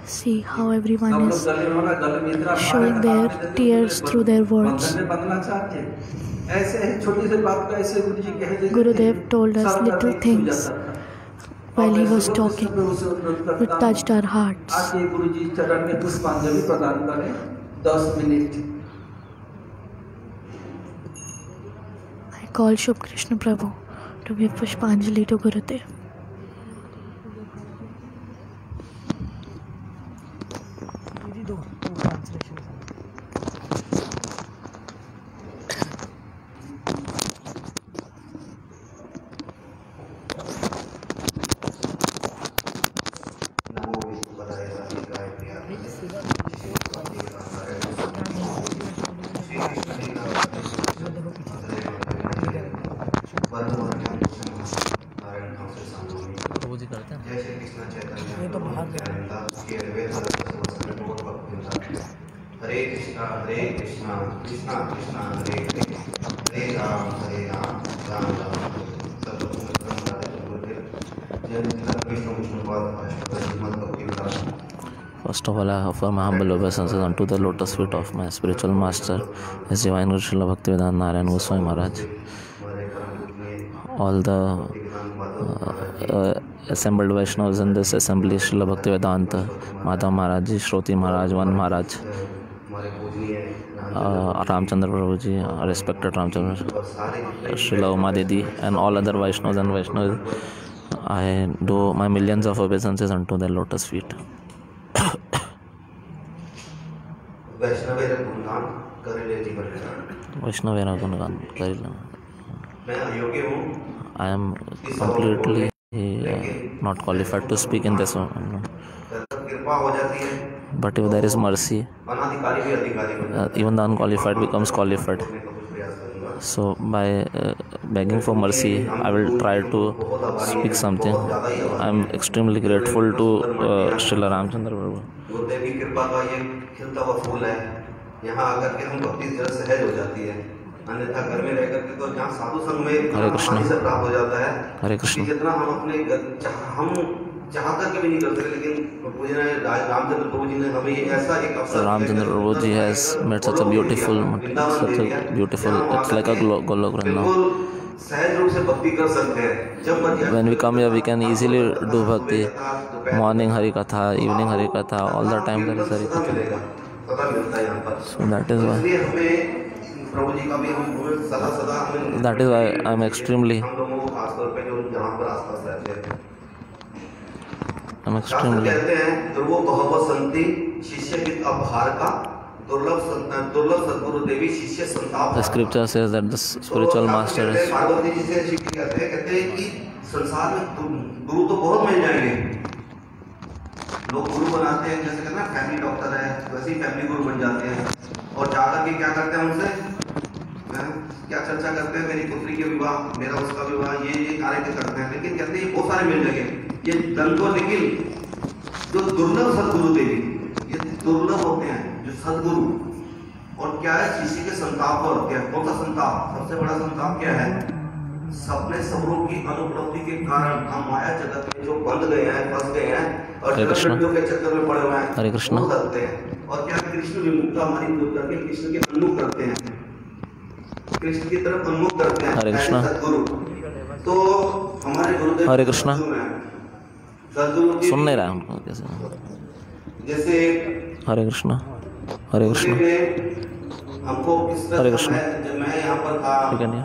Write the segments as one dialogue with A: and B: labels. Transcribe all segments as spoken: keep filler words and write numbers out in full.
A: See how everyone is showing their tears through their words. Gurudev told us little things while he was talking, which touched our hearts. I call Shubh Krishna Prabhu to give Pushpanjali to Gurudev.
B: Hare Krishna Hare Krishna Krishna Krishna Hare Hare Hare Ram Hare Ram Ram Ram
C: First of all, I offer my humble obeisances unto the lotus feet of my spiritual master, His Divine Guru Srila Bhaktivedanta Narayan Goswami Maharaj. All the uh, uh, assembled Vaishnavas in this assembly, Srila Bhaktivedanta, Madhav Maharaj Ji, Shroti Maharaj, Van Maharaj, uh, Ramchandra Prabhuji, uh, respected Ramchandra, Srila Uma Dedi, and all other Vaishnavas and Vaishnavas. I do my millions of obeisances unto their lotus feet. Vaishnavera Gungan Karila. I am completely uh, not qualified to speak in this one. But if there is mercy, uh, even the unqualified becomes qualified. So by uh, begging for mercy, I will try to speak something. I am extremely grateful to uh, Srila Ramchandra Prabhu. Hare Krishna. Hare Krishna. Ramchandra Prabhu ji has made such a beautiful, such a beautiful, it's like a Golok Vrindavan. When we come here, we can easily do bhakti. Morning Hari Katha, evening Hari Katha, all the time there is Hari Katha. So that is why. That is why I am extremely, I am extremely. The scripture says that the spiritual master is.
B: लोग गुरु बनाते हैं, जैसे कहते हैं family doctor है, वैसे ही family गुरु बन जाते हैं और जाकर के क्या करते हैं उनसे क्या चर्चा करते हैं, मेरी पुत्री के विवाह, मेरा उसका विवाह, ये ये कार्य करते हैं। लेकिन कहते हैं बहुत सारे मिल जाएंगे, ये दंतो लेकिन जो दुर्लभ सदगुरु देवी, ये दुर्लभ होते हैं जो सदगुरु। और क्या है, शिष्य के संताप को रखते हैं। कौन सा संताप? सबसे बड़ा संताप क्या है? सपने सपनों की अनुपलब्धि के कारण हम माया जगत में जो बंध गए हैं, फंस गए हैं और जगत के चक्कर में पड़े हुए हैं,
C: हरे कृष्ण
B: करते हैं। और क्या कृष्ण विमुक्ता हमारी दूर करके कृष्ण के उन्मुख करते हैं, कृष्ण की तरफ उन्मुख करते हैं।
C: हरे कृष्ण
B: सदगुरु। तो हमारे गुरुदेव
C: हरे कृष्ण सुन नहीं रहा हमको कैसे।
B: जैसे
C: हरे कृष्ण हरे कृष्ण
B: हमको किस तरह
C: हरे कृष्ण।
B: जब मैं यहाँ पर था,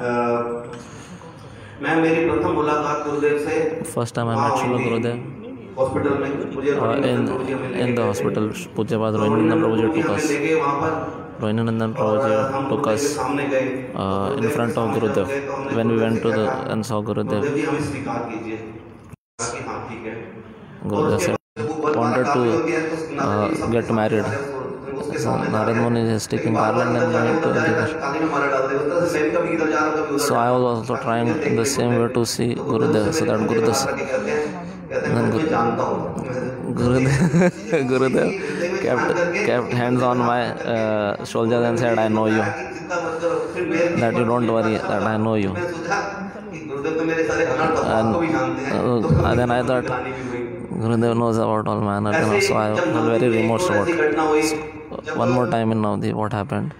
B: मैं मेरी प्रथम मुलाकात गुरुदेव से,
C: first time I met Shri Gurudev
B: hospital में, मुझे
C: uh, in in the hospital. Pujyapad Rohinandan Prabhuji took us. Rohinandan Prabhuji took us uh, in front of Gurudev when we went to the and saw Gurudev. Gurudev said wanted to uh, get married. So Narad Muni is taking Garland and going to Indigar. So I was also trying in the same way to see Gurudev, so that Gurudev then Gurudev, Gurudev kept kept hands on my uh, shoulders and said, "I know you. That you don't worry. That I know you." And uh, then I thought Gurudev knows about all manner, you know, so I feel very remorse about it. One more time in Navadip, what happened?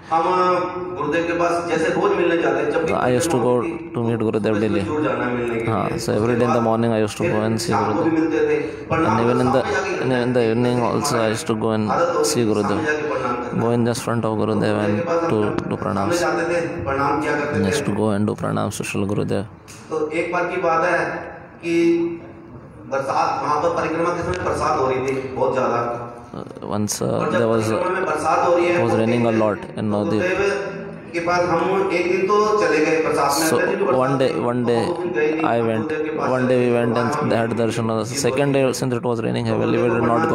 C: So I used to go to meet Gurudev daily. Uh, so every day in the morning I used to go and see Gurudev. And even in the, in, in the evening also I used to go and see Gurudev. Go in just front of Gurudev and to do pranams. And just to go and do pranams to Srila Gurudev.
B: तो एक बार की बात है कि बरसात वहाँ पर परिक्रमा के समय बरसात हो रही थी बहुत ज़्यादा.
C: Once uh, there was uh, it was raining a lot in Navadip. So one day, one day I went. One day we went and had darshan. The second day, since it was raining heavily, we did not go.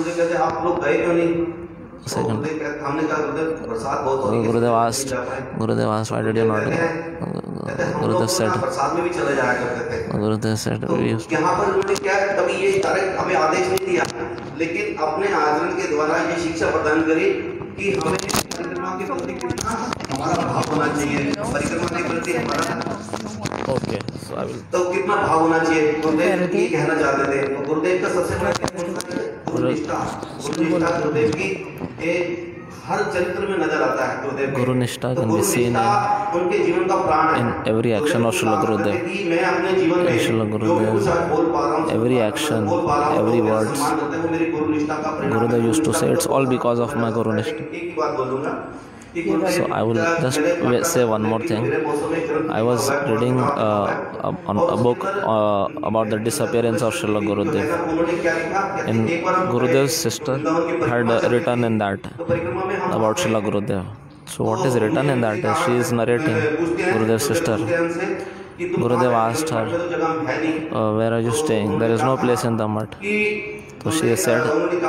C: Second, Gurudev asked, Gurudev asked, why did you not go? Gurudev said, Gurudev said, we used to.
B: लेकिन अपने आचरण के द्वारा ये शिक्षा प्रदान करी कि हमें परिक्रमा के प्रति कितना हमारा भाव होना चाहिए. परिक्रमा के प्रति हमारा
C: ओके सो आई विल
B: तो कितना भाव होना चाहिए. गुरुदेव ये कहना चाहते थे. गुरुदेव का सबसे बड़ा गुरुनिष्ठा. गुरुनिष्ठा गुरुदेव की एक हर चरित्र में नजर आता है. गुरुदेव
C: Gurunishta can be seen
B: उनके जीवन का प्राण है.
C: in every action of Srila Gurudev.
B: मैं अपने जीवन में
C: Srila Gurudev, every action, every words, Gurudev used to say, it's all because of my Gurunishta. So I will just say one more thing. I was reading uh, a, a book uh, about the disappearance of Srila Gurudev. And Gurudev's sister had written in that about Srila Gurudev. So what is written in that is she is narrating Gurudev's sister. Gurudev asked her, uh, where are you staying? There is no place in the mutt. So she said,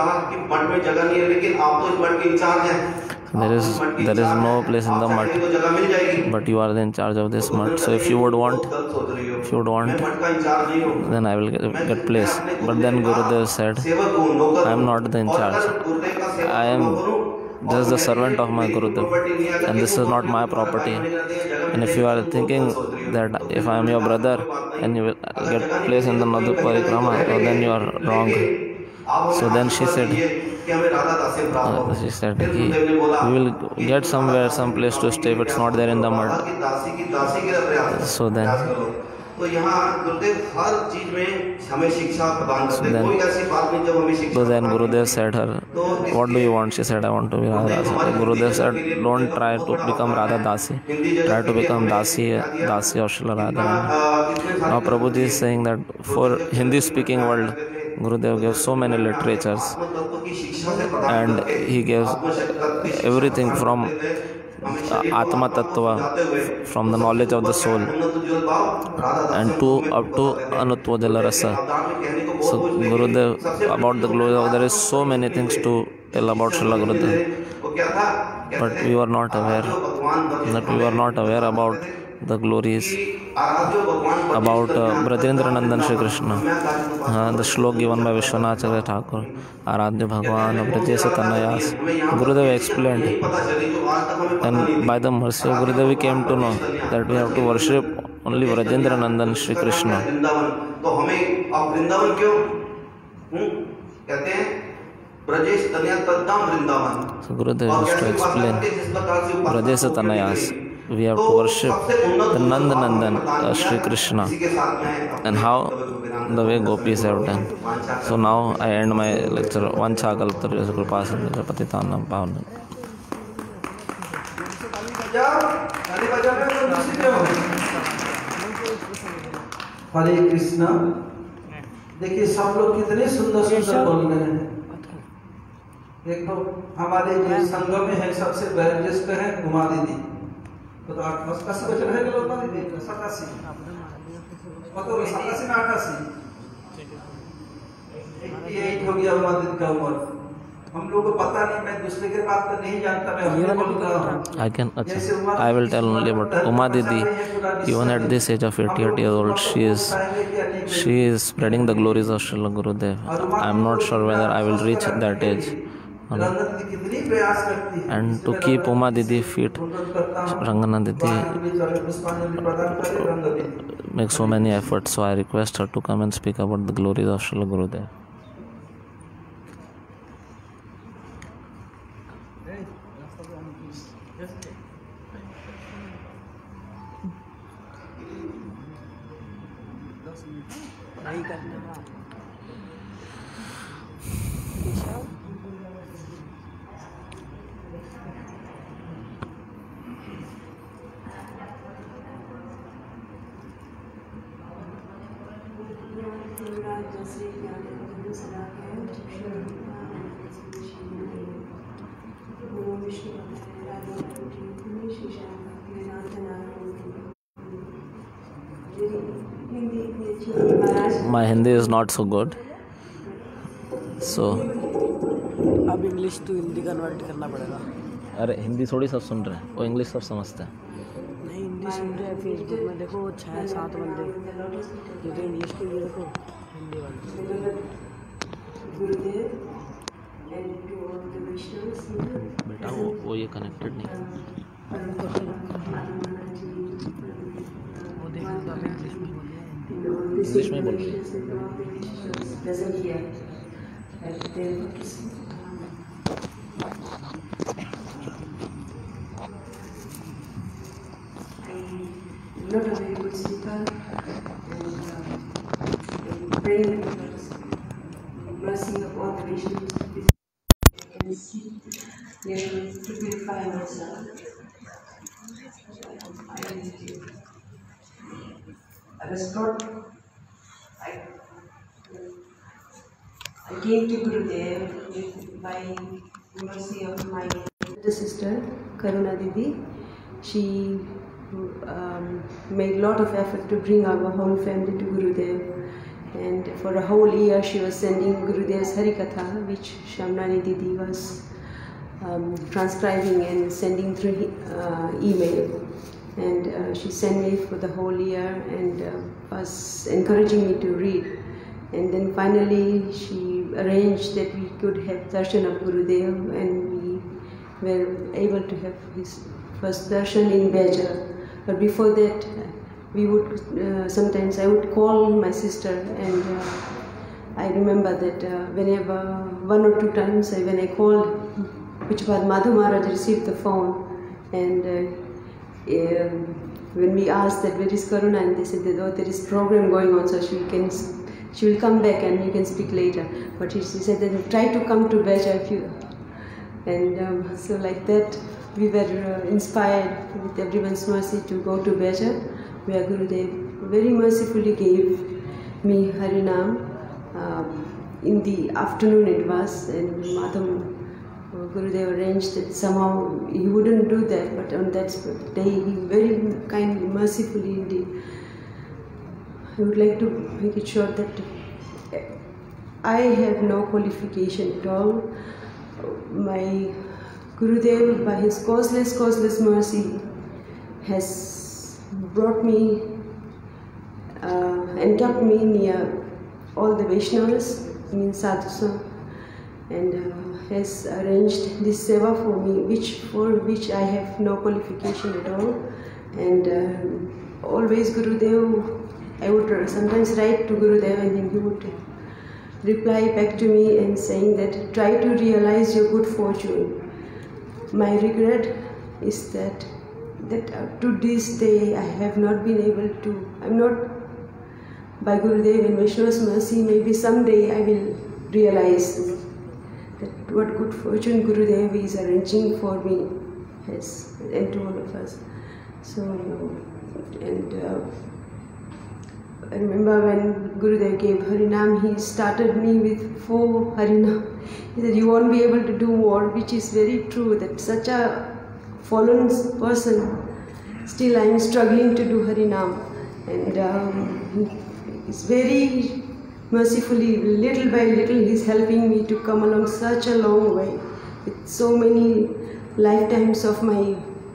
C: there is there is no place in the mutt, but you are in charge of this mutt. So if you would want, if you would want, then I will get, get place. But then Gurudev said, I am not the in charge. I am just the servant of my Gurudev, and this is not my property. And if you are thinking that if I am your brother and you will get place in the Navadip Parikrama, then you are wrong. So then she said, uh, she said, we will get somewhere, some place to stay if it's not there in the mud. So then, so then, so then Gurudev said her, what do you want? She said, I want to be Radha Dasi. Gurudev said, don't try to become Radha Dasi. Try to become Dasi, Dasi of Srila Radharani. Now Prabhuji is saying that for Hindi speaking world, Gurudev gave so many literatures, and he gave everything from Atma Tattva, from the knowledge of the soul, and to up to Anutvojala Rasa. So Gurudev, about the glory of, there is so many things to tell about Srila Gurudev, but we were not aware, that we were not aware about the glories about uh, Brajendra Nandan Shri Krishna. Uh, the shlok given by Vishwanacharya Thakur, Aradhya Bhagwan, Brajesa Tanayas. Gurudev explained, and by the mercy of Gurudev we came to know that we have to worship only Brajendra Nandan Shri Krishna. So Gurudev used to explain Brajesa Tanayas. We have to worship the Nand Nandan, uh, Shri Krishna, and how the way gopis have done. So now I end my lecture. Vancha kalptarya krupasindha patitanam pavanam.
D: हरे कृष्णा. देखिए सब लोग कितने सुंदर सुंदर बोल रहे हैं. देखो हमारे जो संघ में है सबसे वरिष्ठ है उमा दीदी. तो अस्सी बच्चे रहेंगे लोग ना दीदी. सतासी मतलब सतासी में अठासी एट हो गया उमा दीदी का उम्र. हम लोग को पता नहीं. मैं दूसरे के बात पर नहीं जानता. मैं अपने बोल रहा हूँ.
C: I can, achha, I will tell only about Uma Didi. Even at this age of eighty-eight years old, she is she is spreading the glories of Srila Gurudev. I am not sure whether I will reach that age. And to keep Uma Didi fit, Rangana Didi makes so many efforts. So I request her to come and speak about the glories of Srila Gurudev.
E: नहीं करने का
C: My Hindi is not so good, so
E: अब English to Hindi convert करना पड़ेगा।
C: अरे हिंदी थोड़ी सब सुन रहे हैं, वो इंग्लिश सब समझते हैं।
E: नहीं हिंदी सुन रहे हैं फेसबुक में, देखो छः सात बंदे, ये तो इंग्लिश के लिए देखो हिंदी वाले।
C: बेटा वो वो ये कनेक्टेड नहीं है।
E: वो देखो तो अभी इंग्लिश में बोले हैं,
C: इंग्लिश में बोल रही है।
F: Not a very good sleeper, and uh, praying mercy of all the nations. And sleep, learning to purify myself. I, I was taught. I, I came to Gurudev by mercy of my elder sister Karuna Didi. She Um, made a lot of effort to bring our whole family to Gurudev, and for a whole year she was sending Gurudev's Harikatha, which Shamnani Didi was um, transcribing and sending through uh, email, and uh, she sent me for the whole year and uh, was encouraging me to read, and then finally she arranged that we could have darshan of Gurudev, and we were able to have his first darshan in Beja. But before that, we would uh, sometimes I would call my sister, and uh, I remember that uh, whenever one or two times I, when I called, which was Madhu Maharaj received the phone, and uh, uh, when we asked that where is Karuna, and they said that oh, there is program going on, so she can she will come back and you can speak later. But she, she said that try to come to Beja if you, and um, so like that. We were uh, inspired with everyone's mercy to go to Beja, where Gurudev very mercifully gave me Harinam. Uh, in the afternoon it was, and Madham uh, Gurudev arranged that somehow he wouldn't do that, but on that day he very kindly, mercifully indeed. I would like to make it sure that I have no qualification at all. My Gurudev, by his causeless, causeless mercy, has brought me uh, and kept me near all the Vaishnavas, means sadhus, and uh, has arranged this seva for me, which for which I have no qualification at all. And uh, always Gurudev, I would sometimes write to Gurudev, and then he would reply back to me and saying that try to realize your good fortune. My regret is that that up to this day I have not been able to, I'm not, by Gurudev and Vaishnava's mercy, maybe someday I will realize that what good fortune Gurudev is arranging for me, yes, and to all of us. So, and uh, I remember when Gurudev gave Harinam, he started me with four Harinam. He said, you won't be able to do more, which is very true, that such a fallen person, still I am struggling to do Harinam. And um, he's very mercifully, little by little, he's helping me to come along such a long way, with so many lifetimes of my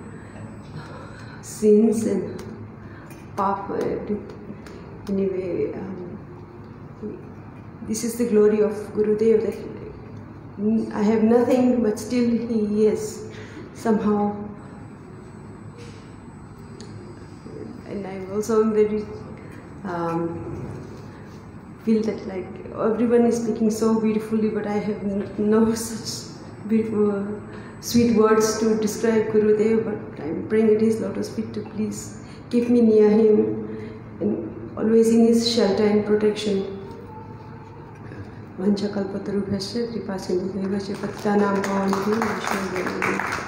F: sins and papa. Anyway, um, this is the glory of Gurudev, that I have nothing, but still he is somehow. And I also am very um, feel that like everyone is speaking so beautifully, but I have no such beautiful sweet words to describe Gurudev, but I'm praying at his lotus feet to please keep me near him and always in his shelter and protection. Vanchakalpatarubhyasya kripa sindhubhyasya pattanam pavanebhyo vaishnavebhyo.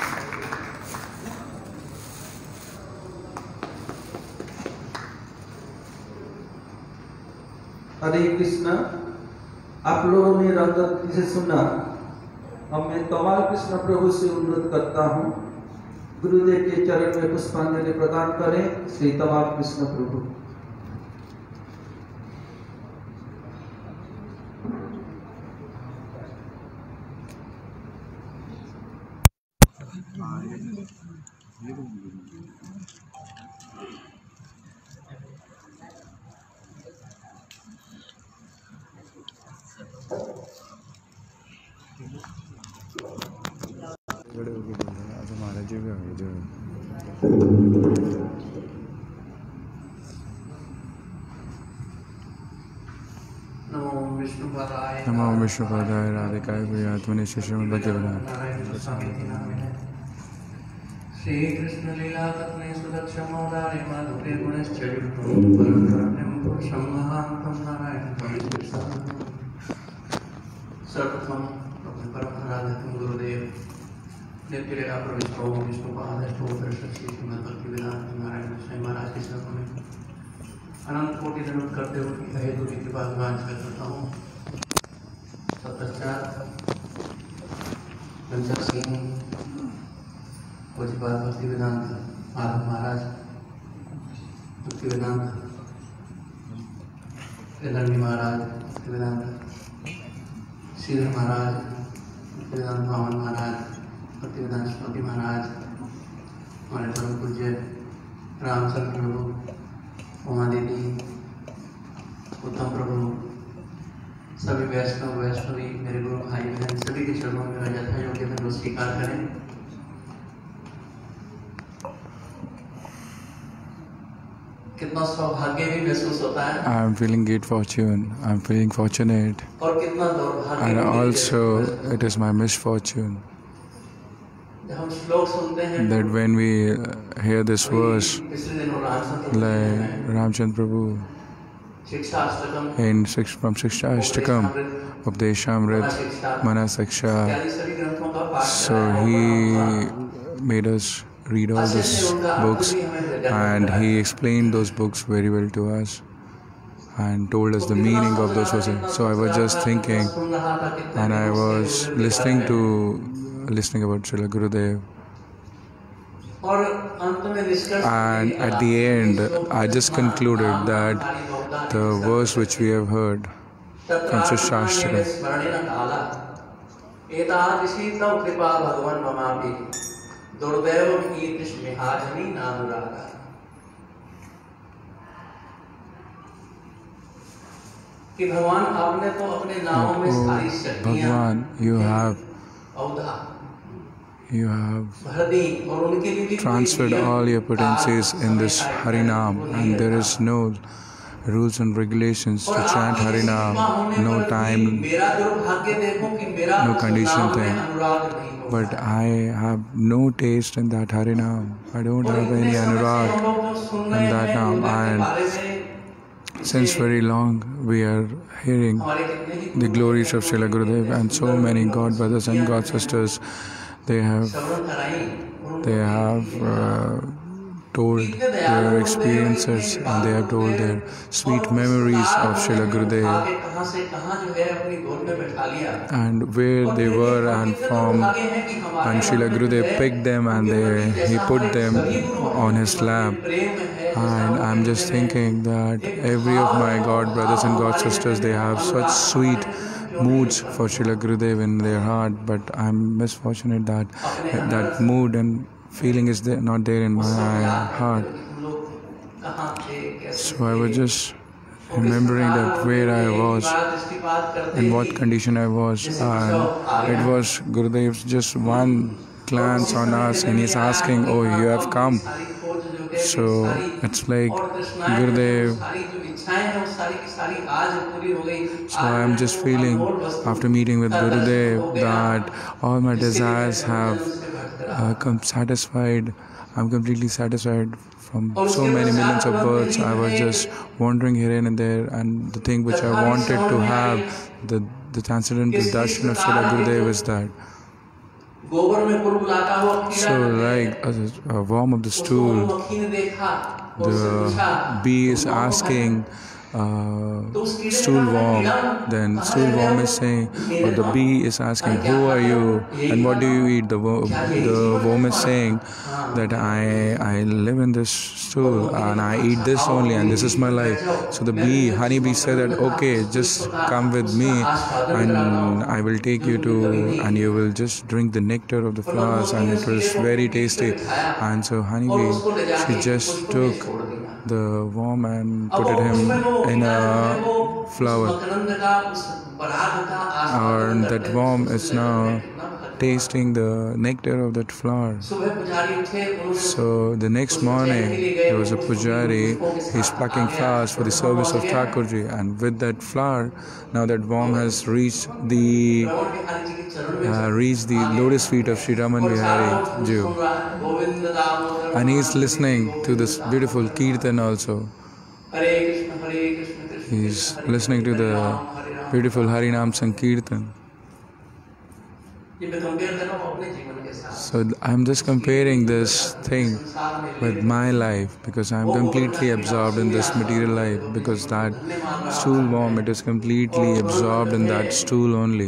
D: हरे कृष्णा। आप लोगों ने रंगत से सुना। अब मैं तमाल कृष्ण प्रभु से अनुरोध करता हूँ, गुरुदेव के चरण में पुष्पांजलि प्रदान करें। श्री तमाल कृष्ण प्रभु।
G: महाराज जी भी होंगे जो नमो विष्णुपादाय राधिकाय प्रियात्मने श्रीमद् भक्तिवेदांत।
H: श्री कृष्ण लीला कथने सुदक्षमोदारे माधुर्य गुणश्चरित्रं पुरुषं महान्तं नारायणं सर्वप्रथम अपने परम आराध्य गुरुदेव नित्य लीला प्रविष्टो विष्णुपादष्टोत्तर श्री श्रीमद् भक्तिवेदांत नारायण स्वयं महाराज के चरणों में अनंत कोटि दंडवत करते हुए हेतु की कृपा वांछा करता हूँ। तत्पश्चात पंचक सिंह पूज्यपाद भक्तिवेदांत माधव महाराज, भक्तिवेदांत एलंडी महाराज, भक्तिवेदांत श्रीधर महाराज, भक्तिवेदांत वामन महाराज, भक्तिवेदांत स्वाति महाराज, हमारे परम पूज्य रामचंद्र प्रभु, उमा देवी, उत्तम प्रभु, सभी वैष्णव वैष्णवी, मेरे गुरु भाई बहन सभी के चरणों में यथा योग्य धर्म स्वीकार करें। कितना सौभाग्य भी महसूस होता है।
G: I am feeling great fortune. I am feeling fortunate.
H: और कितना दुर्भाग्य।
G: And also it is my misfortune
H: जब हम श्लोक सुनते हैं
G: that when we hear this verse, like Ramchandra Prabhu in six, from Shiksha Ashtakam, Updeshamrit, Manasaksha, so he made us read all these books and he explained those books very well to us and told us the meaning of those verses. So I was just thinking and I was listening to listening about Srila Gurudev, and at the end I just concluded that the verse which we have heard from Shastra,
H: कि भगवान आपने तो अपने नामों में सारी
G: Bhagwan, you have you have transferred all your potencies in this Harinam, and there is no rules and regulations to chant Harinam, no time, no condition thing. But I have no taste in that Harinam. I don't have any anurag in that Nam. And since very long we are hearing the glories of Srila Gurudev, and so many God brothers and God sisters, they have they have uh, told their experiences and they have told their sweet memories of Srila Gurudev and where they were and from, and Srila Gurudev picked them and they, he put them on his lap. And I'm just thinking that every of my God brothers and God sisters, they have such sweet moods for Srila Gurudev in their heart, but I'm misfortunate that that mood and feeling is there, not there in my heart. So I was just remembering that where I was, in what condition I was, and it was Gurudev's just one glance on us and he's asking, oh, you have come. So it's like Gurudev So I am just feeling after meeting with Gurudev that all my desires have uh, come satisfied. I'm completely satisfied from so many millions of births. I was just wandering here and there, and the thing which I wanted to have, the, the transcendental darshan of Srila Gurudev is that. So like a, a worm of the stool, the bee is asking uh, stool worm, then stool worm is saying, or the bee is asking, who are you and what do you eat? The, wo- the worm is saying that I, I live in this stool and I eat this only and this is my life. So the bee, honeybee said that, okay, just come with me and I will take you to, and you will just drink the nectar of the flowers, and it was very tasty. And so honeybee, she just took the worm and put it him in a flower, and that worm is now tasting the nectar of that flower. So the next morning there was a pujari, he's plucking flowers for the service of Thakurji, and with that flower, now that worm has reached the uh, reached the lotus feet of Sri Raman Bihari Ji, and he's listening to this beautiful kirtan also. He's listening to the beautiful Harinam Sankirtan. So I'm just comparing this thing with my life, because I'm completely absorbed in this material life, because that stool worm, it is completely absorbed in that stool only.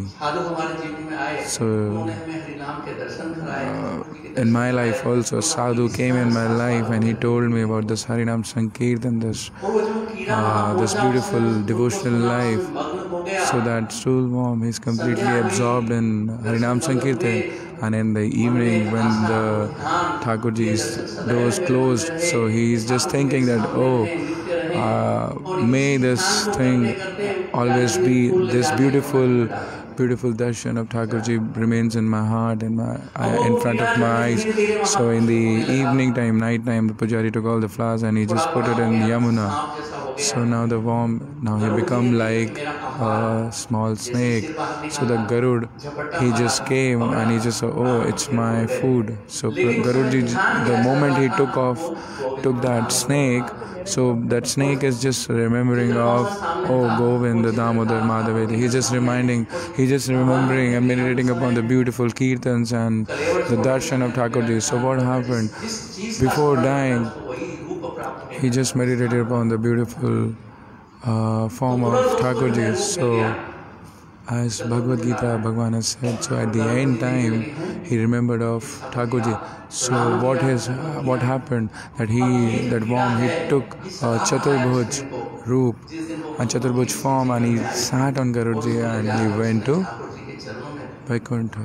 G: So uh, in my life also, Sadhu came in my life and he told me about this Harinam Sankirtan, this uh, this beautiful devotional life. So that stool worm is completely absorbed in Harinam Sankirtan, and in the evening when the Thakurji's doors closed, so he is just thinking that, oh, uh, may this thing always be, this beautiful beautiful darshan of Thakurji remains in my heart and my uh, in front of my eyes. So in the evening time, night time, the pujari took all the flowers and he just put it in Yamuna. So now the worm, now he become like a small snake. So the Garud, he just came and he just said, oh, it's my food. So Garudji, the moment he took off, took that snake, so that snake is just remembering of, oh, Govind, Damodar, Madhavedi. He's just reminding, he's just remembering and meditating upon the beautiful kirtans and the darshan of Thakurji. So what happened? Before dying, he just meditated upon the beautiful uh, form of Thakurji. So as Bhagavad Gita, Bhagavan has said, so at the end time, he remembered of Thakurji. So what has, what happened? That he, that worm, he took a Chaturbhuj roop, a Chaturbhuj form, and he sat on Garudji and he went to Vaikuntha.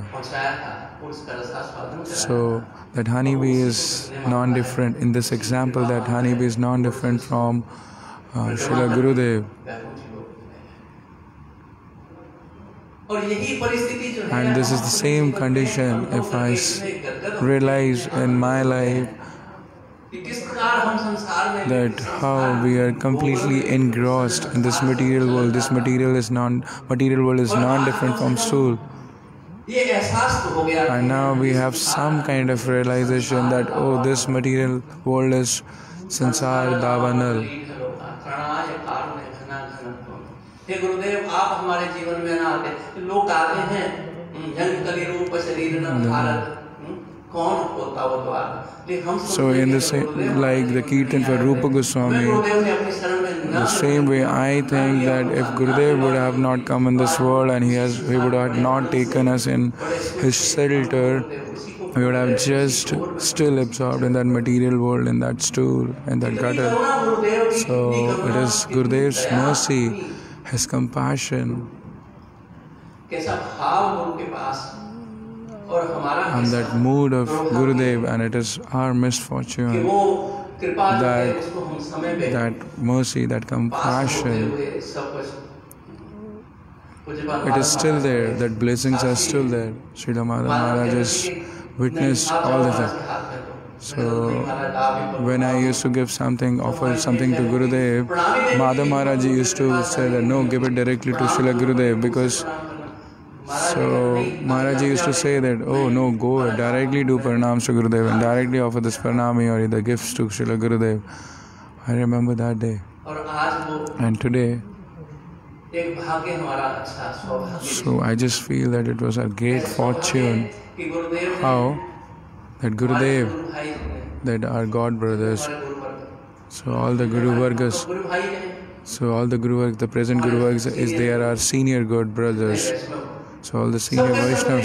G: So that honeybee is non-different. In this example, that honeybee is non-different from uh, Srila Gurudev. And this is the same condition if I realize in my life that how we are completely engrossed in this material world. This material is non material world is non-different from stool. And now we have some kind of realization that, oh, this material world is Sansar Davanal. हे गुरुदेव, आप हमारे जीवन में ना आते, लोग आते हैं, जन्म कली रूप शरीर न भारत, कौन होता वो द्वार. So in the same, like the kirtan for Rupa Goswami, the same way I think that if Gurudev would have not come in this world and he has, he would have not taken us in his shelter, we would have just still absorbed in that material world, in that stool, in that gutter. So it is Gurudev's mercy, his compassion, and that mood of Gurudev, and it is our misfortune that that mercy, that compassion, it is still there, that blessings are still there. Sri Damodar Maharaj has witnessed all the time. So when I used to give something, offer something to Gurudev, Madhav Maharaj used to say that no, give it directly to Srila Gurudev, because so Maharaj used to say that, oh no, go directly do pranams to Gurudev and directly offer this pranami or the gifts to Srila Gurudev. I remember that day. And today, so I just feel that it was a great fortune how that Gurudev, that our God brothers, so all the Guru Vargas, so all the Guru Vargas, the present Guru Vargas is they are our senior God brothers. So all the senior Vaishnavas,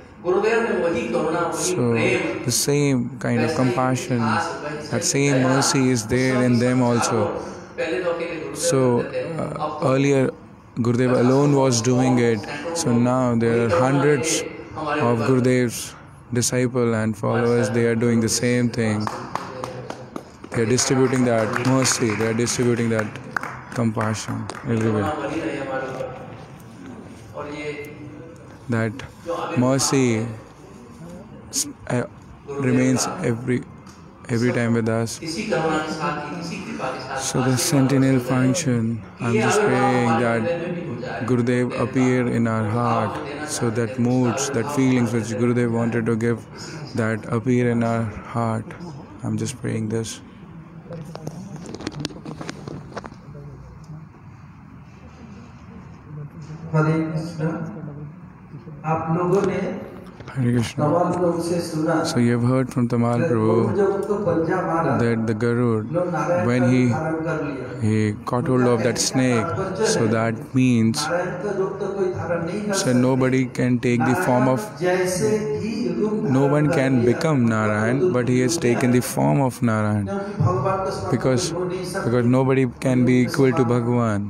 G: so the same kind of compassion, that same mercy is there in them also. So uh, earlier Gurudev alone was doing it, so now there are hundreds of Gurudev's disciples and followers, they are doing the same thing. They are distributing that mercy, they are distributing that compassion everywhere. That mercy uh, remains every every time with us. So the centennial function, I'm just praying that Gurudev appear in our heart, so that moods, that feelings which Gurudev wanted to give, that appear in our heart. I'm just praying this.
D: Hare Krishna. आप लोगों ने
G: Hare Krishna. So you have heard from Tamal Prabhu that the Garud, when he he caught hold of that snake, so that means so nobody can take the form of, no one can become Narayan, but he has taken the form of Narayan, because because nobody can be equal to Bhagavan.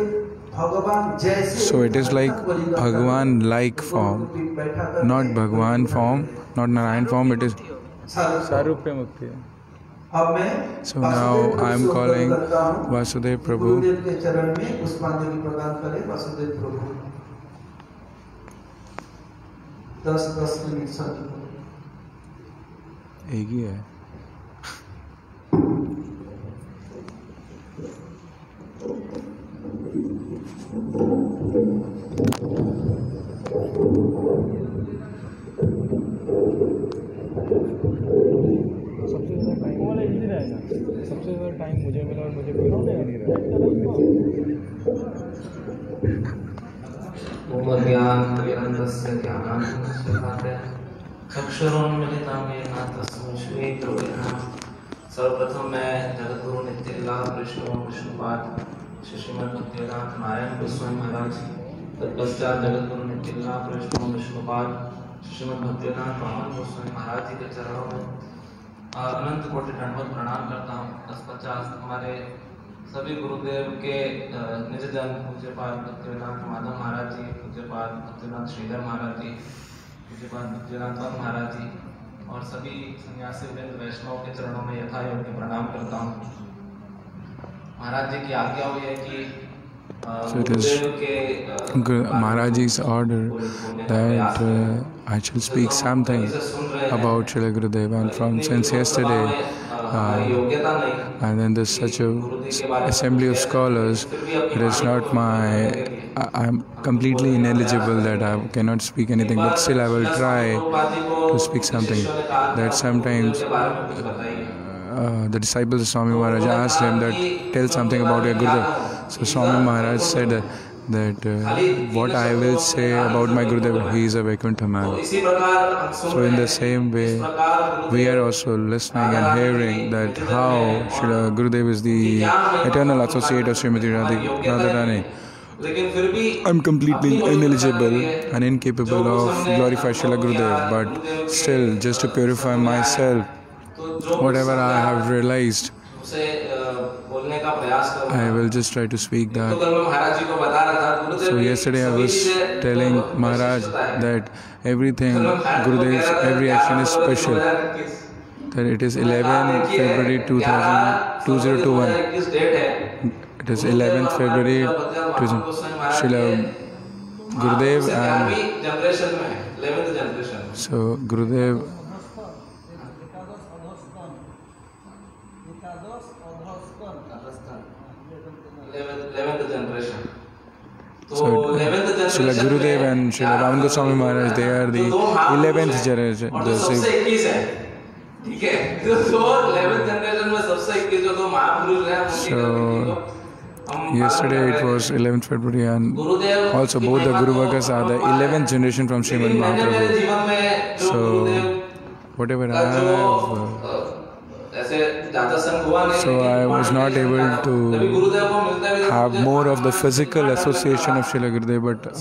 G: So it is like Bhagavan-like form, not Bhagavan form, not Narayan form, it is Sarupya Mukti. So now I am calling Vasudev Prabhu. एक ही है. सबसे ज़्यादा time मुझे मिला और मुझे कोई नहीं रहा.
C: ओम ज्ञान निरंतस्य ज्ञानानन्दस्य चक्षुरुन्मिलितं येन तस्मै श्री गुरवे नमः. सर्वप्रथम मैं जगतगुरु नित्यलीला कृष्ण विष्णुपाद श्री श्रीमद् भक्तिवेदांत नारायण गोस्वामी महाराज, तत्पश्चात जगतगुरु नित्यलीला कृष्ण विष्णुपाद श्री श्रीमद् भक्तिवेदांत वामन गोस्वामी महाराज जी के चरणों में अनंत कोटि दंडवत प्रणाम करता हूँ. तत्पश्चात हमारे सभी गुरुदेव के निज जन पूज्यपाद भक्तिवेदांत माधव महाराज जी, पूज्यपाद भक्तिवेदांत श्रीधर महाराज जी, पूज्यपाद भक्तिवेदांत महाराज जी और सभी सन्यासी वृंद वैष्णव के चरणों में यथा योग्य प्रणाम करता हूँ. महाराज जी की आज्ञा हुई है कि
G: So it is Maharaji's order that uh, I shall speak something about Srila Gurudev, and from since yesterday uh, and then there's such a assembly of scholars, it is not my, I am completely ineligible that I cannot speak anything, but still I will try to speak something. That sometimes uh, the disciples of Swami Maharaj asked him that tell something about your Gurudev. So Swami Maharaj said that, that uh, what I will say about my Gurudev, he is a Vaikuntha man. So in the same way, we are also listening and hearing that how Srila Gurudev is the eternal associate of Srimati Radharani. I'm completely ineligible and incapable of glorifying Srila Gurudev, but still, just to purify myself, whatever I have realized, I will just try to speak that. So yesterday I was telling Maharaj that everything, Gurudev's every action is special. That it is eleventh February two thousand twenty-one. It is eleventh February two thousand. Srila Gurudev and so Gurudev Srila Gurudev and Srila Bhavan Goswami Maharaj, they are the eleventh generation. The so yesterday it was eleventh February, and also both the Guru Bhagas are the eleventh generation from Srimad Mahaprabhu. So whatever I have, uh, so I was not able to have more of the physical association of Srila Gurudev, but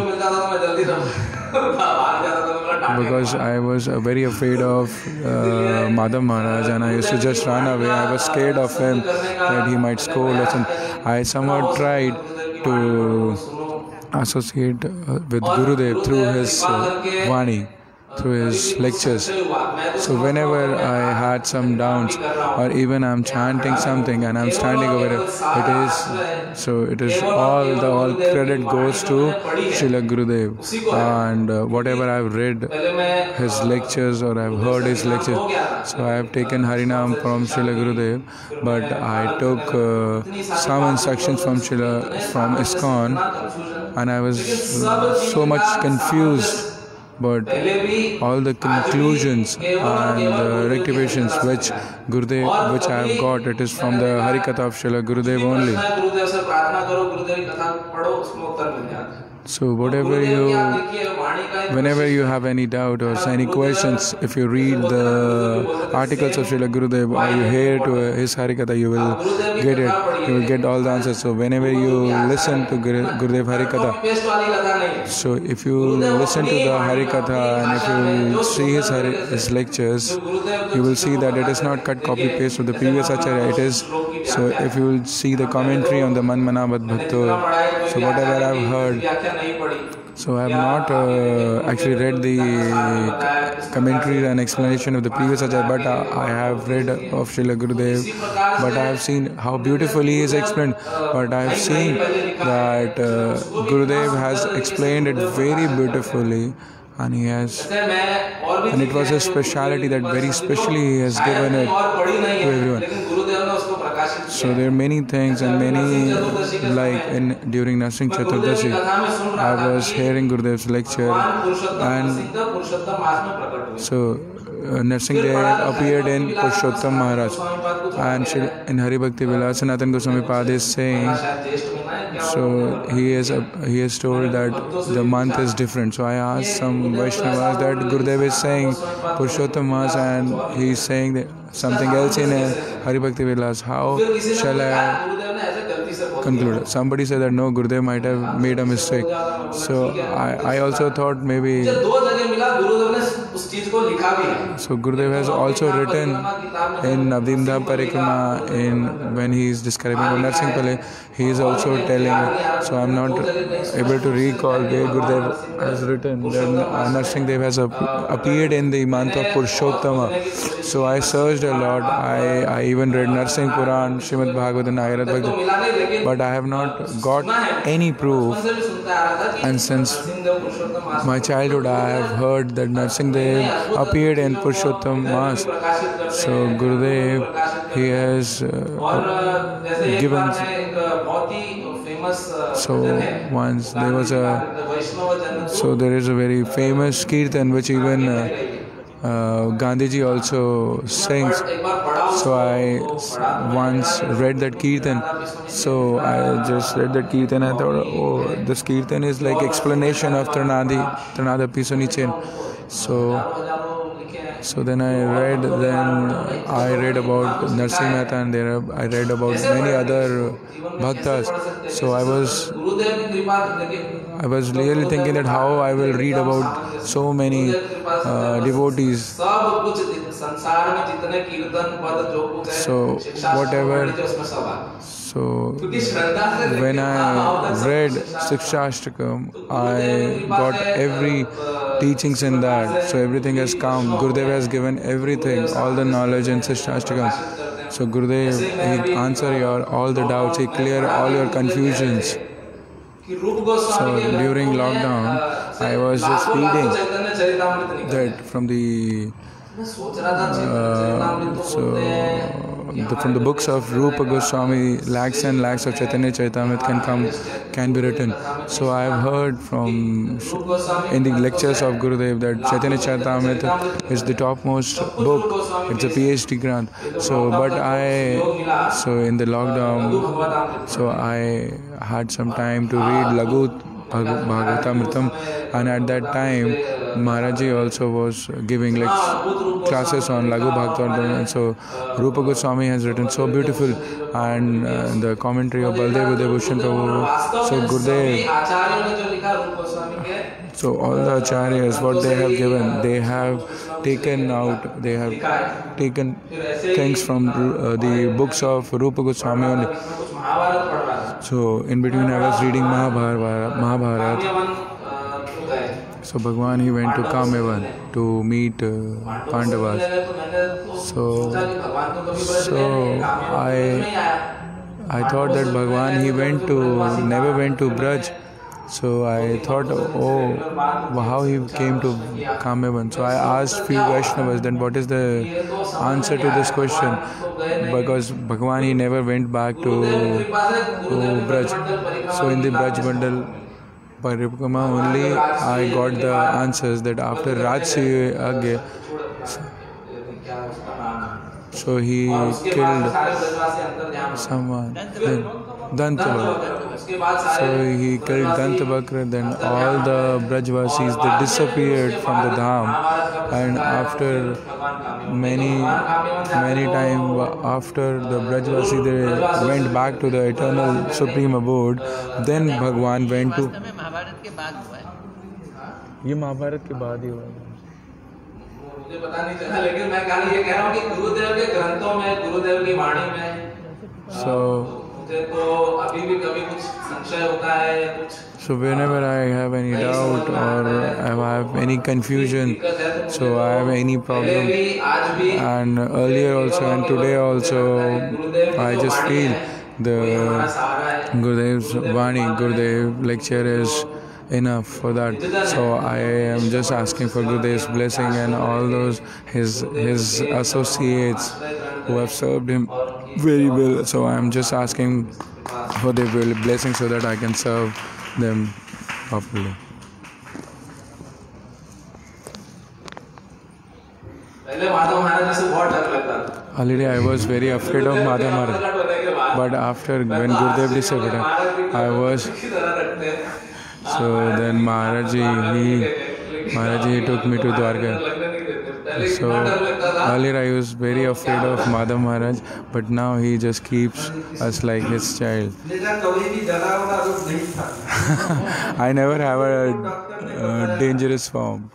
G: I, because I was uh, very afraid of uh, Madhav Maharaj, and I used to just run away. I was scared of him that he might scold us, and I somehow tried to associate uh, with Gurudev through his uh, Vani, through his lectures. So whenever I had some doubts, or even I'm chanting something and I'm standing over it, it is so it is all the all credit goes to Srila Gurudev, and uh, whatever I've read his lectures or I've heard his lectures. So I have taken Harinam from Srila Gurudev, but I took uh, some instructions from Srila from ISKCON, and I was uh, so much confused. But all the conclusions and the rectifications which Gurudev, which I have got, it is from the Harikatha of Srila Gurudev only. So whatever you, whenever you have any doubt or any questions, if you read the articles of Srila Gurudev or you hear to his Harikatha, you will get it, you will get all the answers. So whenever you listen to Gurudev Harikatha, so if you listen to the Harikatha and if you see his, his lectures, you will see that it is not cut copy paste of the previous Acharya, it is, so if you will see the commentary on the Manmanavat Bhakto, so whatever I have heard, so I have not uh, actually read the commentary and explanation of the previous Acharya, but uh, I have read of Srila Gurudev, but I have seen how beautifully he is explained, but I have seen that uh, Gurudev has explained it very beautifully, and he has, and it was his speciality that very specially he has given it to everyone. So there are many things and many, like in during Narsingh Chaturdasi, I was hearing Gurudev's lecture, and so uh, Narsingh Dev appeared in Purushottam Maharaj, and in Hari Bhakti Vilas, Sanatana Goswami Pad is saying, so he is uh, he is told that the month is different. So I asked some Vaishnavas that Gurudev is saying Purushottam Mass and he is saying that something else in uh, Hari Bhakti Vilas. How shall I conclude? Somebody said that no, Gurudev might have made a mistake. So I, I also thought maybe. So Gurudev has also written in Navdimdha Parikrama, in when he is describing Narsingh Pale, he is also telling, so I am not able to recall where Gurudev has written that Narsingh Dev has appeared in the month of Purushottama. So I searched a lot, I, I even read Narsingh Puran, Srimad Bhagavatam, Ayurveda Bhagavatam, but I have not got any proof. And since my childhood I have heard that Narsingh Dev appeared in Purushottam Mass. So Gurudev, he has uh, given. So once there was a, so there is a very famous kirtan which even uh, uh, Gandhiji also sings. So I once read that kirtan. So I just read that kirtan and I thought, oh, this kirtan is like explanation of Trinadi, Trinada Pisonichen. So So then I read, then I read about Narsingh Mehta, and there I read about many other bhaktas. So I was, I was really thinking that how I will read about so many uh, devotees. So whatever. So when I read Sikshashtakam, I got every teachings in that. So everything has come. Gurudev has given everything, all the knowledge in Sikshashtakam. So Gurudev, he answer your all the doubts, he clear all your confusions. So during lockdown, I was just reading that from the uh, so the, from the books of Rupa Goswami, lakhs and lakhs of Chaitanya Charitamrita can come, can be written. So I have heard from in the lectures of Gurudev that Chaitanya Charitamrita is the topmost book. It's a PhD grant. So, but I, so in the lockdown, so I had some time to read Laghu Bhagavatamritam, and at that time Maharaji also was giving like classes on Laghu Bhagavatamritam, and so Rupa Goswami has written so beautiful, and uh, the commentary of Baldev Udayabhushan Prabhu, so Gurudev, so all the acharyas, what they have given, they have taken out, they have taken things from uh, the books of Rupa Goswami only. So in between I was reading Mahabharata, Mahabharata. So Bhagwan, he went to Kamevan to meet uh, Pandavas. So, so I I thought that Bhagwan, he went to, never went to Braj. So I thought, oh, how he came to Kamevan. So I asked few Vaishnavas, then what is the answer to this question? Because Bhagwan, he never went back to, to Braj. So in the Braj bundle, Paripakama only, I got the answers that after Rajsi Agya, so he killed someone, then Dantavakra. So he killed Dantavakra, then all the Brajvasis, they disappeared from the Dham, and after many, many time after the Brajvasi, they went back to the eternal supreme abode, then Bhagwan went to... ये महाभारत के बाद ही हुआ है।
I: मुझे पता नहीं चला, लेकिन मैं कल ये कह रहा हूँ कि गुरुदेव के ग्रंथों में, गुरुदेव की वाणी में
G: so
I: मुझे तो अभी भी कभी कुछ संशय होता है या कुछ.
G: So whenever I have any doubt or I have any confusion, so I have any problem, and earlier also and today also, I just feel the Gurudev's Vani, Gurudev lecture is enough for that. So I am just asking for Gurudev's blessing and all those his his associates who have served him very well. So I am just asking for their blessing so that I can serve them properly. Already I was very afraid of Madhav Maharaj, but after when Gurudev disappeared, I was. So then Maharaji, he, Maharaji, he took me to Dwarka. So earlier I was very afraid of Madhav Maharaj, but now he just keeps us like his child. I never have a, a dangerous form.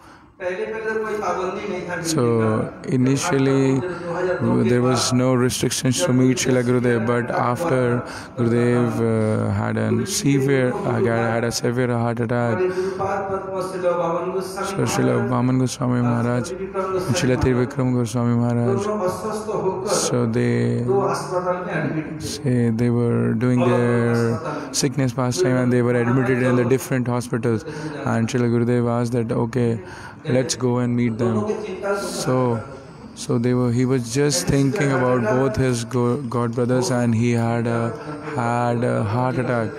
G: So initially there was no restrictions to meet Srila Gurudev, but after Gurudev uh, had a severe uh, had a severe heart attack, so Srila Vaman Goswami Maharaj and Srila Trivikram Goswami Maharaj, so they say they were doing their sickness pastime and they were admitted in the different hospitals, and Srila Gurudev asked that, okay, let's go and meet them. So, so they were. He was just thinking about both his go, god brothers, and he had a had a heart attack.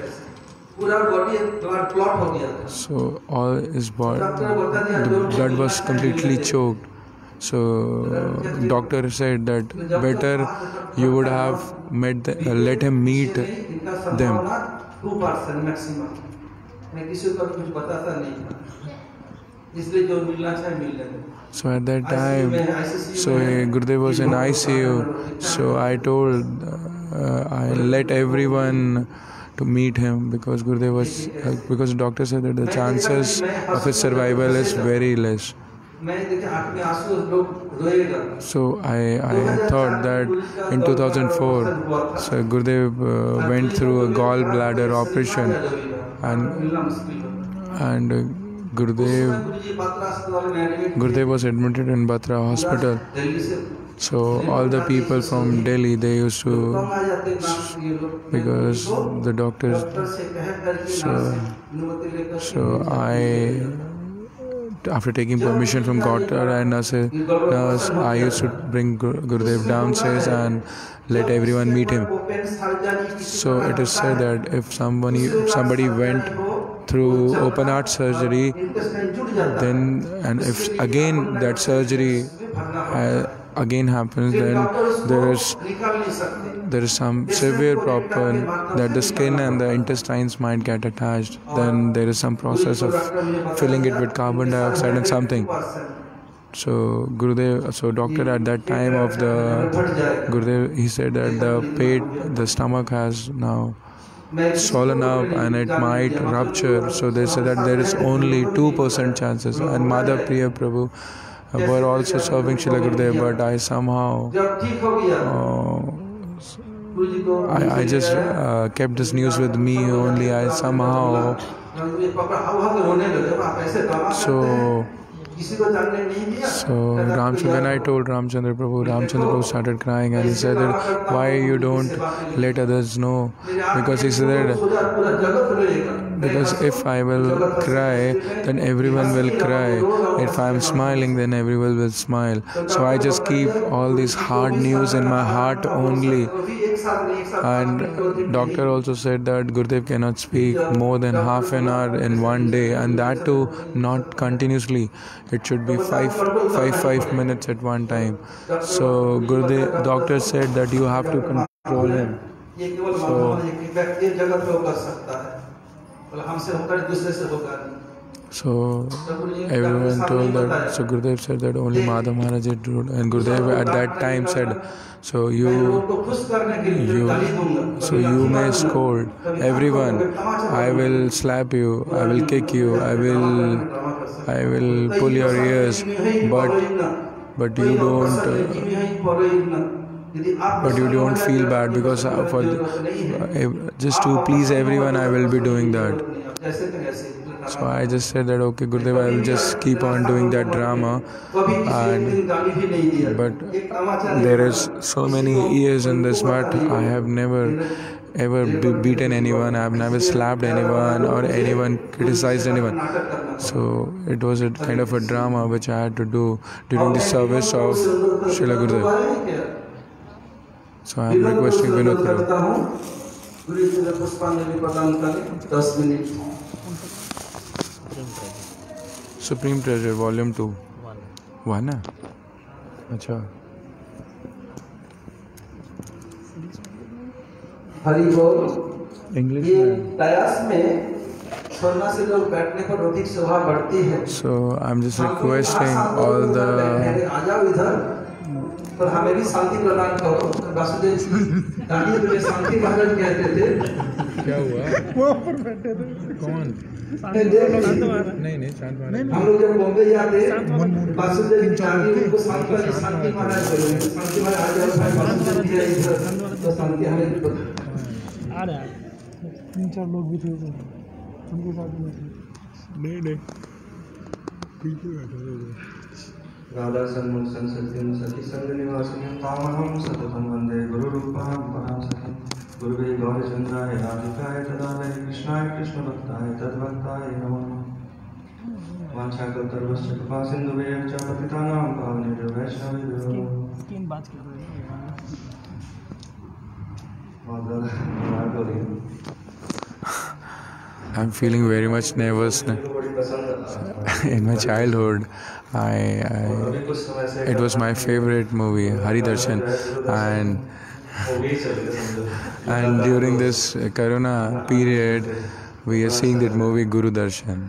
G: So all his body, the blood was completely choked. So doctor said that better you would have met the, uh, let him meet them. So at that time, so Gurudev was in I C U. So I told, uh, I let everyone to meet him because Gurudev was, uh, because the doctor said that the chances of his survival is very less. So I, I thought that in two thousand four, so Gurudev uh, went through a gallbladder operation, and and uh, Gurudev, Gurudev was admitted in Batra hospital. So all the people from Delhi, they used to, because the doctors, so, so I after taking permission from doctor and nurse, nurse I used to bring Gurudev downstairs and let everyone meet him. So it is said that if somebody somebody went through open heart surgery, then and if again that surgery uh, again happens, then there is there is some severe problem that the skin and the intestines might get attached. Then there is some process of filling it with carbon dioxide and something. So Gurudev, so doctor at that time of the Gurudev, he said that the pet, the stomach has now swollen up and it might rupture. So they said that there is only two percent chances. And Mother Priya Prabhu were also serving Srila Gurudev, but I somehow uh, I, I just uh, kept this news with me only. I somehow so So Ramchandra, when I told Ramchandra Prabhu, Ramchandra Prabhu started crying and he said that why you don't let others know, because he said that because if I will cry, then everyone will cry. If I am smiling, then everyone will smile. So I just keep all these hard news in my heart only. And doctor also said that Gurudev cannot speak more than half an hour in one day, and that too not continuously. It should be five, five, five minutes at one time. So Gurudev, doctor said that you have to control him. So, so everyone told that. So Gurudev said that only Madhav Maharaj did, and Gurudev at that time said, so you, you, so you may scold everyone. I will slap you. I will kick you. I will, I will pull your ears. But, but you don't. Uh, But you don't feel bad because uh, for uh, just to please everyone, I will be doing that. So I just said that okay, Gurudev, I will just keep on doing that drama. And but there is so many years in this, but I have never ever be beaten anyone. I have never slapped anyone or anyone criticized anyone. So it was a kind of a drama which I had to do during the service of Srila Gurudev. So I am requesting Vinod Prabhu. Supreme Treasure, Volume two. One. One? अच्छा.
D: हरि बोल.
G: English
D: ये प्रयास में सोना से लोग बैठने पर अधिक शोभा बढ़ती है.
G: So I'm just requesting all the.
D: आ जाओ इधर. पर हमें भी शांति प्रदान करो. वासुदेव दादी मुझे शांति महाराज कहते थे.
G: क्या हुआ? वो पर बैठे थे. कौन? नहीं नहीं शांत महाराज.
D: हम लोग जब बॉम्बे जाते वासुदेव दादी उनको शांति शांति महाराज बोले. शांति महाराज आ जाओ भाई वासुदेव जी इधर. तो शांति हमें आ रहा है. तीन चार लोग भी थे उनके साथ
G: नहीं नहीं पीछे बैठे थे.
B: राधा सन्मुख संसद्यं सती संग निवासिनं तामहं सततं वन्दे गुरुरूपां परां सखीं गुरुवे गौरचन्द्राय राधिकाय तदालय कृष्णाय कृष्णभक्ताय तद्भक्ताय नमः. वाञ्छाकल्पतरुश्च कृपासिन्धुभ्यश्च च पतितानां पावनेभ्यो वैष्णवेभ्यो तीन बात कर रहे हैं.
G: I'm feeling very much nervous in my childhood. I, I it was my favorite movie, Hari Darshan, and and during this Corona period, we are seeing that movie Guru Darshan.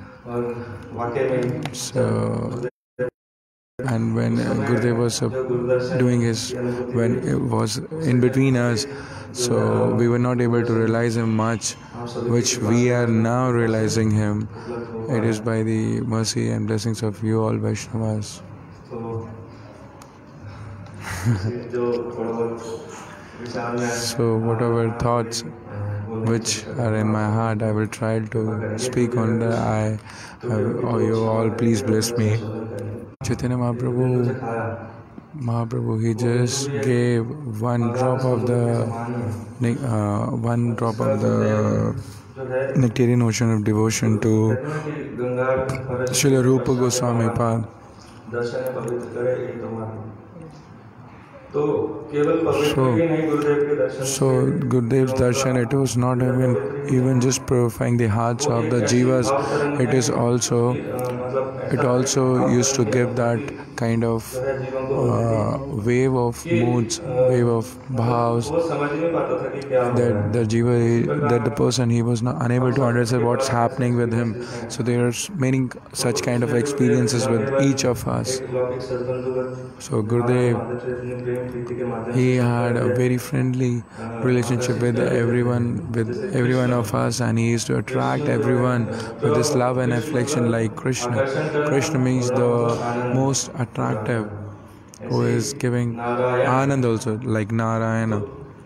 G: So, and when Gurudev was uh, doing his, when it was in between us, so we were not able to realize him much, which we are now realizing him. It is by the mercy and blessings of you all Vaishnavas. So whatever thoughts which are in my heart, I will try to speak on the I, oh, you all please bless me. Chaitanya Mahaprabhu, Mahaprabhu, he just gave one drop of the, uh, one drop of the nectarian ocean of devotion to Srila Rupa Goswami Pad. So, so Gurudev's darshan, it was not even even just purifying the hearts of the jivas. It is also, it also used to give that kind of uh, wave of moods, wave of bhavs, that the jiva, that the person, he was not unable to understand what's happening with him. So there are many such kind of experiences with each of us. So Gurudev, he had a very friendly relationship with everyone, with every one of us, and he used to attract everyone with his love and affection like Krishna. Krishna means the most attractive, who is giving Anand also, like Narayana.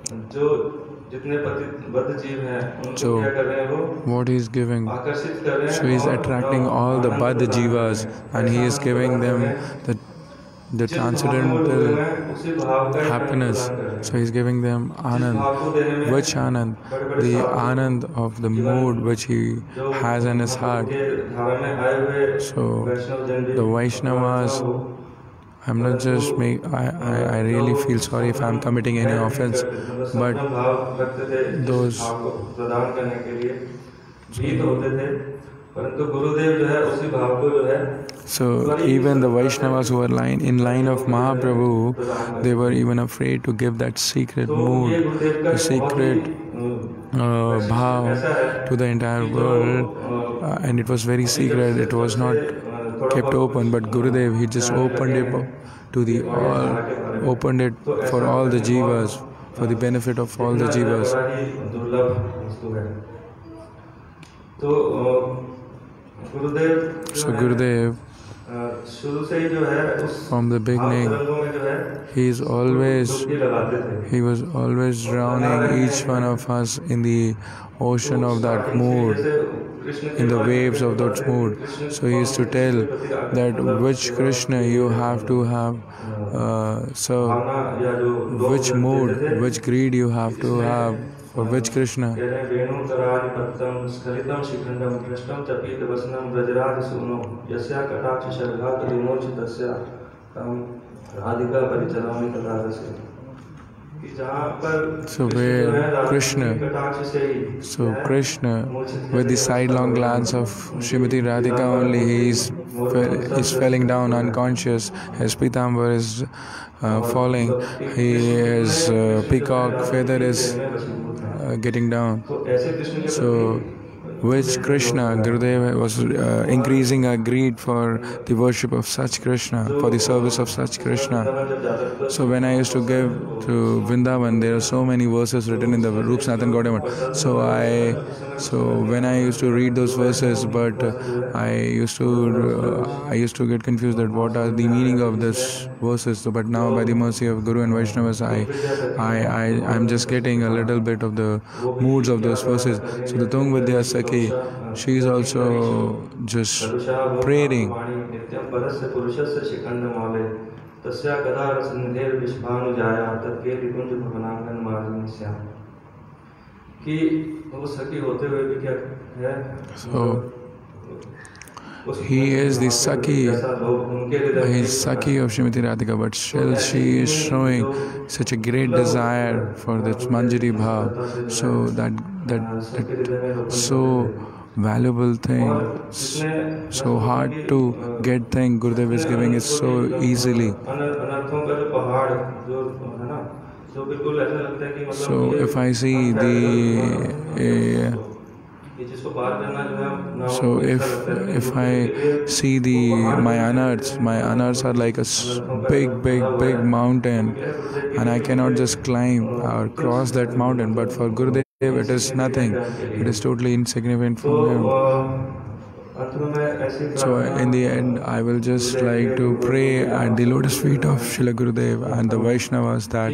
G: So, what he is giving? So, he is attracting all the Baddha Jivas, and he is giving them the the transcendental happiness. So he's giving them Anand. Which Anand? The Anand of the mood which he has in his heart. So the Vaishnavas, I'm not just make, I, I, I really feel sorry if I'm committing any offense, but those So even the Vaishnavas who were line, in line of Mahaprabhu, they were even afraid to give that secret mood, the secret uh, bhav to the entire world, uh, and it was very secret, it was not kept open, but Gurudev, he just opened it to the all, opened it for all the jivas, for the benefit of all the jivas. So Gurudev, from the beginning, he is always, he was always drowning each one of us in the ocean of that mood, in the waves of that mood. So he used to tell that which Krishna you have to have, uh, so which mood, which greed you have to have, for which Krishna. So where Krishna, so Krishna, with the sidelong glance of Srimati Radhika only, he is, is falling down unconscious. His pitambar is uh, falling. He is uh, peacock feather is uh, getting down. So which Krishna, Gurudev was uh, increasing our greed for the worship of such Krishna, for the service of such Krishna. So when I used to give to Vrindavan, there are so many verses written in the Rup Sanatan Gaudiya Math. So I, so when I used to read those verses, but uh, I used to, uh, I used to get confused that what are the meaning of this verses. So, but now by the mercy of Guru and Vaishnavas, I, I, I, I'm just getting a little bit of the moods of those verses. So the Tung Vidya Sakhi, she is also just praying. So he is the Sakhi, he is Sakhi of Srimati Radhika, but still she is showing such a great desire for this Manjari Bhav. So that, that, that so valuable thing, so hard to get thing Gurudev is giving it so easily. So if I see the uh, so if if I see the my anarths, my anarths are like a big, big, big mountain, and I cannot just climb or cross that mountain. But for Gurudev, it is nothing. It is totally insignificant for him. So in the end, I will just like to pray at the lotus feet of Srila Gurudev and the Vaishnavas that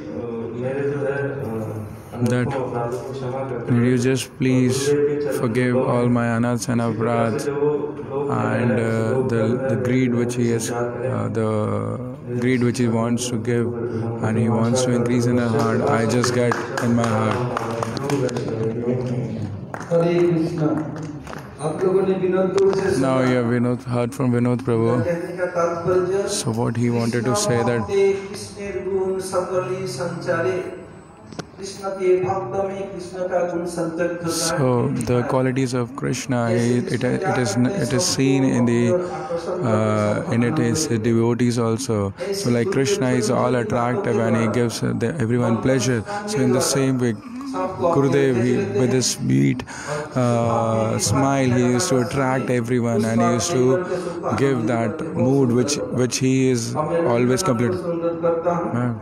G: that you just please forgive all my anarths and aparadhs, and uh, the the greed which he has, uh, the greed which he wants to give and he wants to increase in his heart, I just get in my heart.
D: हरे कृष्णा। आप लोगों ने विनोद से सुना।
G: Now you have Vinod, heard from Vinod Prabhu.
D: कहने का तात्पर्य
G: So what he wanted to say that
D: Krishna गुण सकली संचारे, कृष्ण के भक्त में कृष्ण का गुण संचित होता है।
G: so the qualities of Krishna, it, it, it is it is seen in the uh, in it is devotees also. So like Krishna is all attractive and he gives the, everyone pleasure. So in the same way, Gurudev, he, with his sweet uh, smile, he used to attract everyone and he used to give that mood which which he is always complete. Yeah.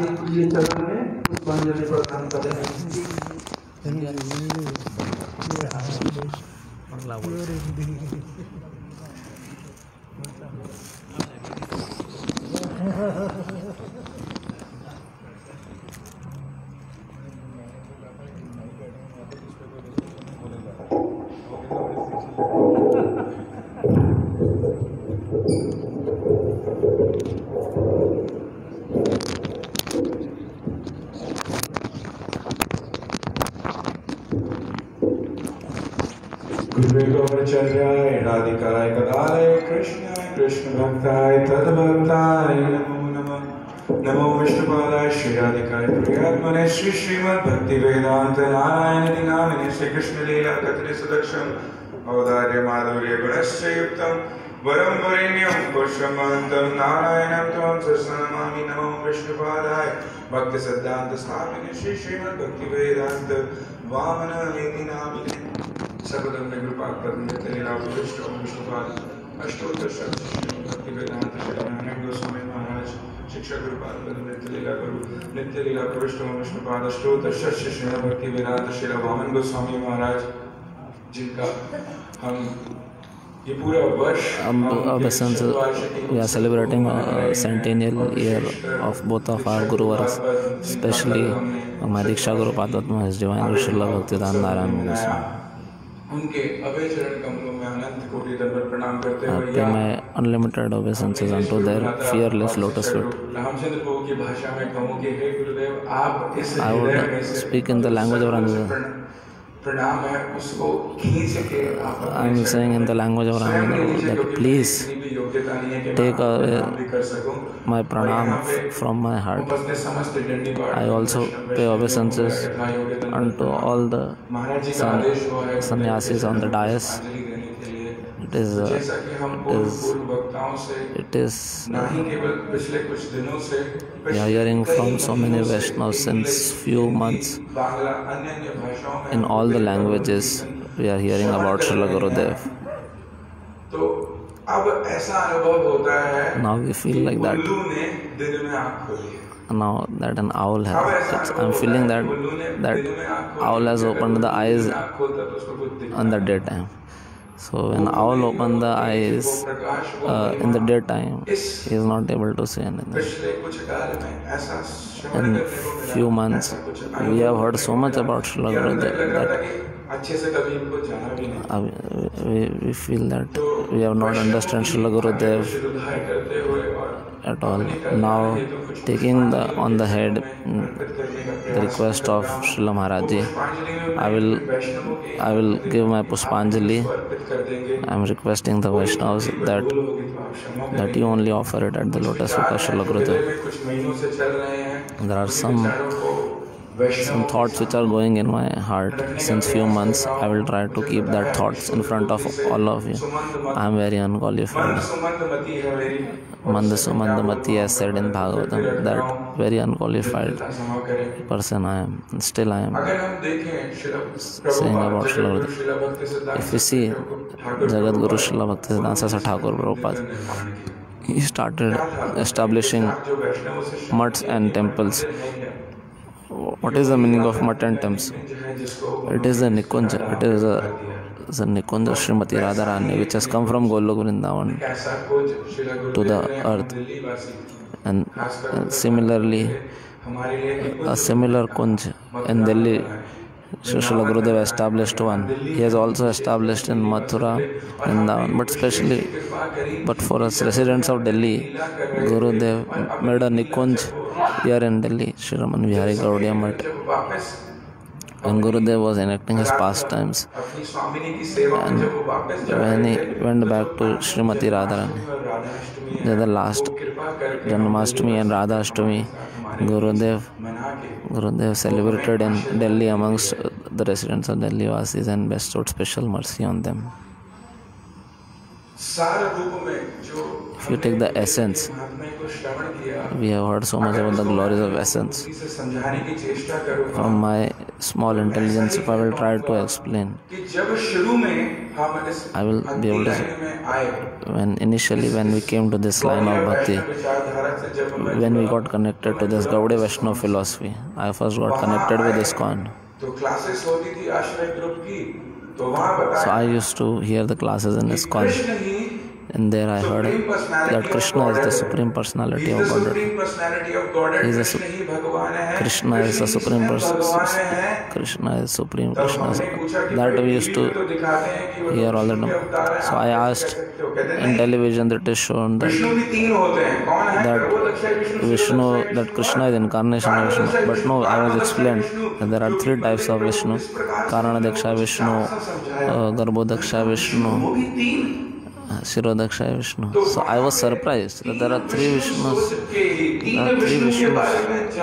J: Guruvacharyaय Radhikaya Kadalaya Krishnaya Krishna Bhaktāya Tadbhaktāya Namo Namah Namo Vishnupadaya Shri Radhikaya Priyatmane Shri Srimad Bhakti Vedanta Narayana Namine Shri Krishna Leela Katri Sudaksham Avadharya Madhurya Gunasya Yuktam Varam Varinyam Purshamantam Narayanam Tvam Sarsanamami Namo Vishnupadaya Bhakti Siddhanta Swamine Shri Srimad Bhakti Vedanta Vamana Niti Namine Sabadam Nagrupak Padmita Lila Vishnu Vishnupada Ashtotar Shri Bhakti Vedanta Shri Goswami Maharaj Shiksha Gurupad Padmita Lila Guru Nitya Lila Vishnu Vishnupada Ashtotar Shri Shri Bhakti Vedanta Shri Vaman Goswami Maharaj जिनका हम ये पूरा वर्ष
C: अब since we are celebrating a centennial year of both of our Guru Varas, especially my Diksha Guru Padma, His Divine Guru Srila Bhaktivedanta Narayan Goswami.
J: उनके अभय चरण कमलों में अनंत कोटि दंडवत प्रणाम करते
C: I
J: हुए
C: pay my unlimited obeisances unto their fearless lotus feet.
J: Ramchandra प्रभु की भाषा में कहूँ कि हे गुरुदेव आप इस
C: I would speak in the language of Ramana.
J: प्रणाम है उसको खींच के
C: I am saying in the language of Ramana that please take away my pranam from my heart. I also pay obeisances unto all the san sannyasis on the dais. It is, uh, it is, it is uh, we are hearing from so many Vaishnavas since few months. In all the languages, we are hearing about Srila Gurudev. Now we feel like that. Now that an owl has, I'm feeling that that owl has opened the eyes on the daytime. So when owl opened the eyes uh, in the daytime, he is not able to see anything. In few months, we have heard so much about Srila Gurudev that uh, we, we feel that we have not understood Srila Gurudev at all. Now, taking the on the head the request of Srila Maharaji, I will I will give my Puspanjali. I am requesting the Vaishnavas that that you only offer it at the lotus feet of Srila Gurudev. There are some some thoughts which are going in my heart since few months. I will try to keep that thoughts in front of all of you. I am very unqualified. Mandasu Mandamati has said in Bhagavatam that very unqualified person I am. Still I am saying about Srila Gurudev. If we see Jagat Guru Srila Bhaktisiddhanta Thakur Prabhupada, he started establishing mutts and temples. What is the meaning of mutt and temples? It is the Nikunja. It is the, the Nikunja Srimati Radharani, which has come from Golok Vrindavan to the earth. And, and similarly, a similar Kunj in Delhi, Srila Gurudev established one. He has also established in Mathura, Vrindavan. But especially, but for us residents of Delhi, Gurudev made a Nikunj here in Delhi, Shri Raman Vihari Gaudiya Math. when Gurudev was enacting his pastimes, and when he went back to Srimati Radharani, the last Janmashtami and Radhashtami, Gurudev, Gurudev celebrated in Delhi amongst the residents of Delhi Vasis and bestowed special mercy on them. If you take the essence, we have heard so much about the glories of essence. From my small intelligence, if I will try to explain, I will be able to say, when initially when we came to this line of bhakti, when we got connected to this Gaudiya Vaishnava philosophy, I first got connected with ISKCON. So I used to hear the classes in ISKCON. And there I heard that Krishna is the Supreme Personality of Godhead. He is a su- Krishna is the Supreme Person. Krishna is Supreme. Krishna is, that we used to hear all the time. So I asked in television that is shown that, that Vishnu, that Krishna is incarnation of Vishnu. But no, I was explained that there are three types of Vishnu: Karanadaksha Vishnu, uh, Garbhodaksha Vishnu, Shirodaksha Vishnu. So I was surprised that there are three Vishnus. There are three Vishnus.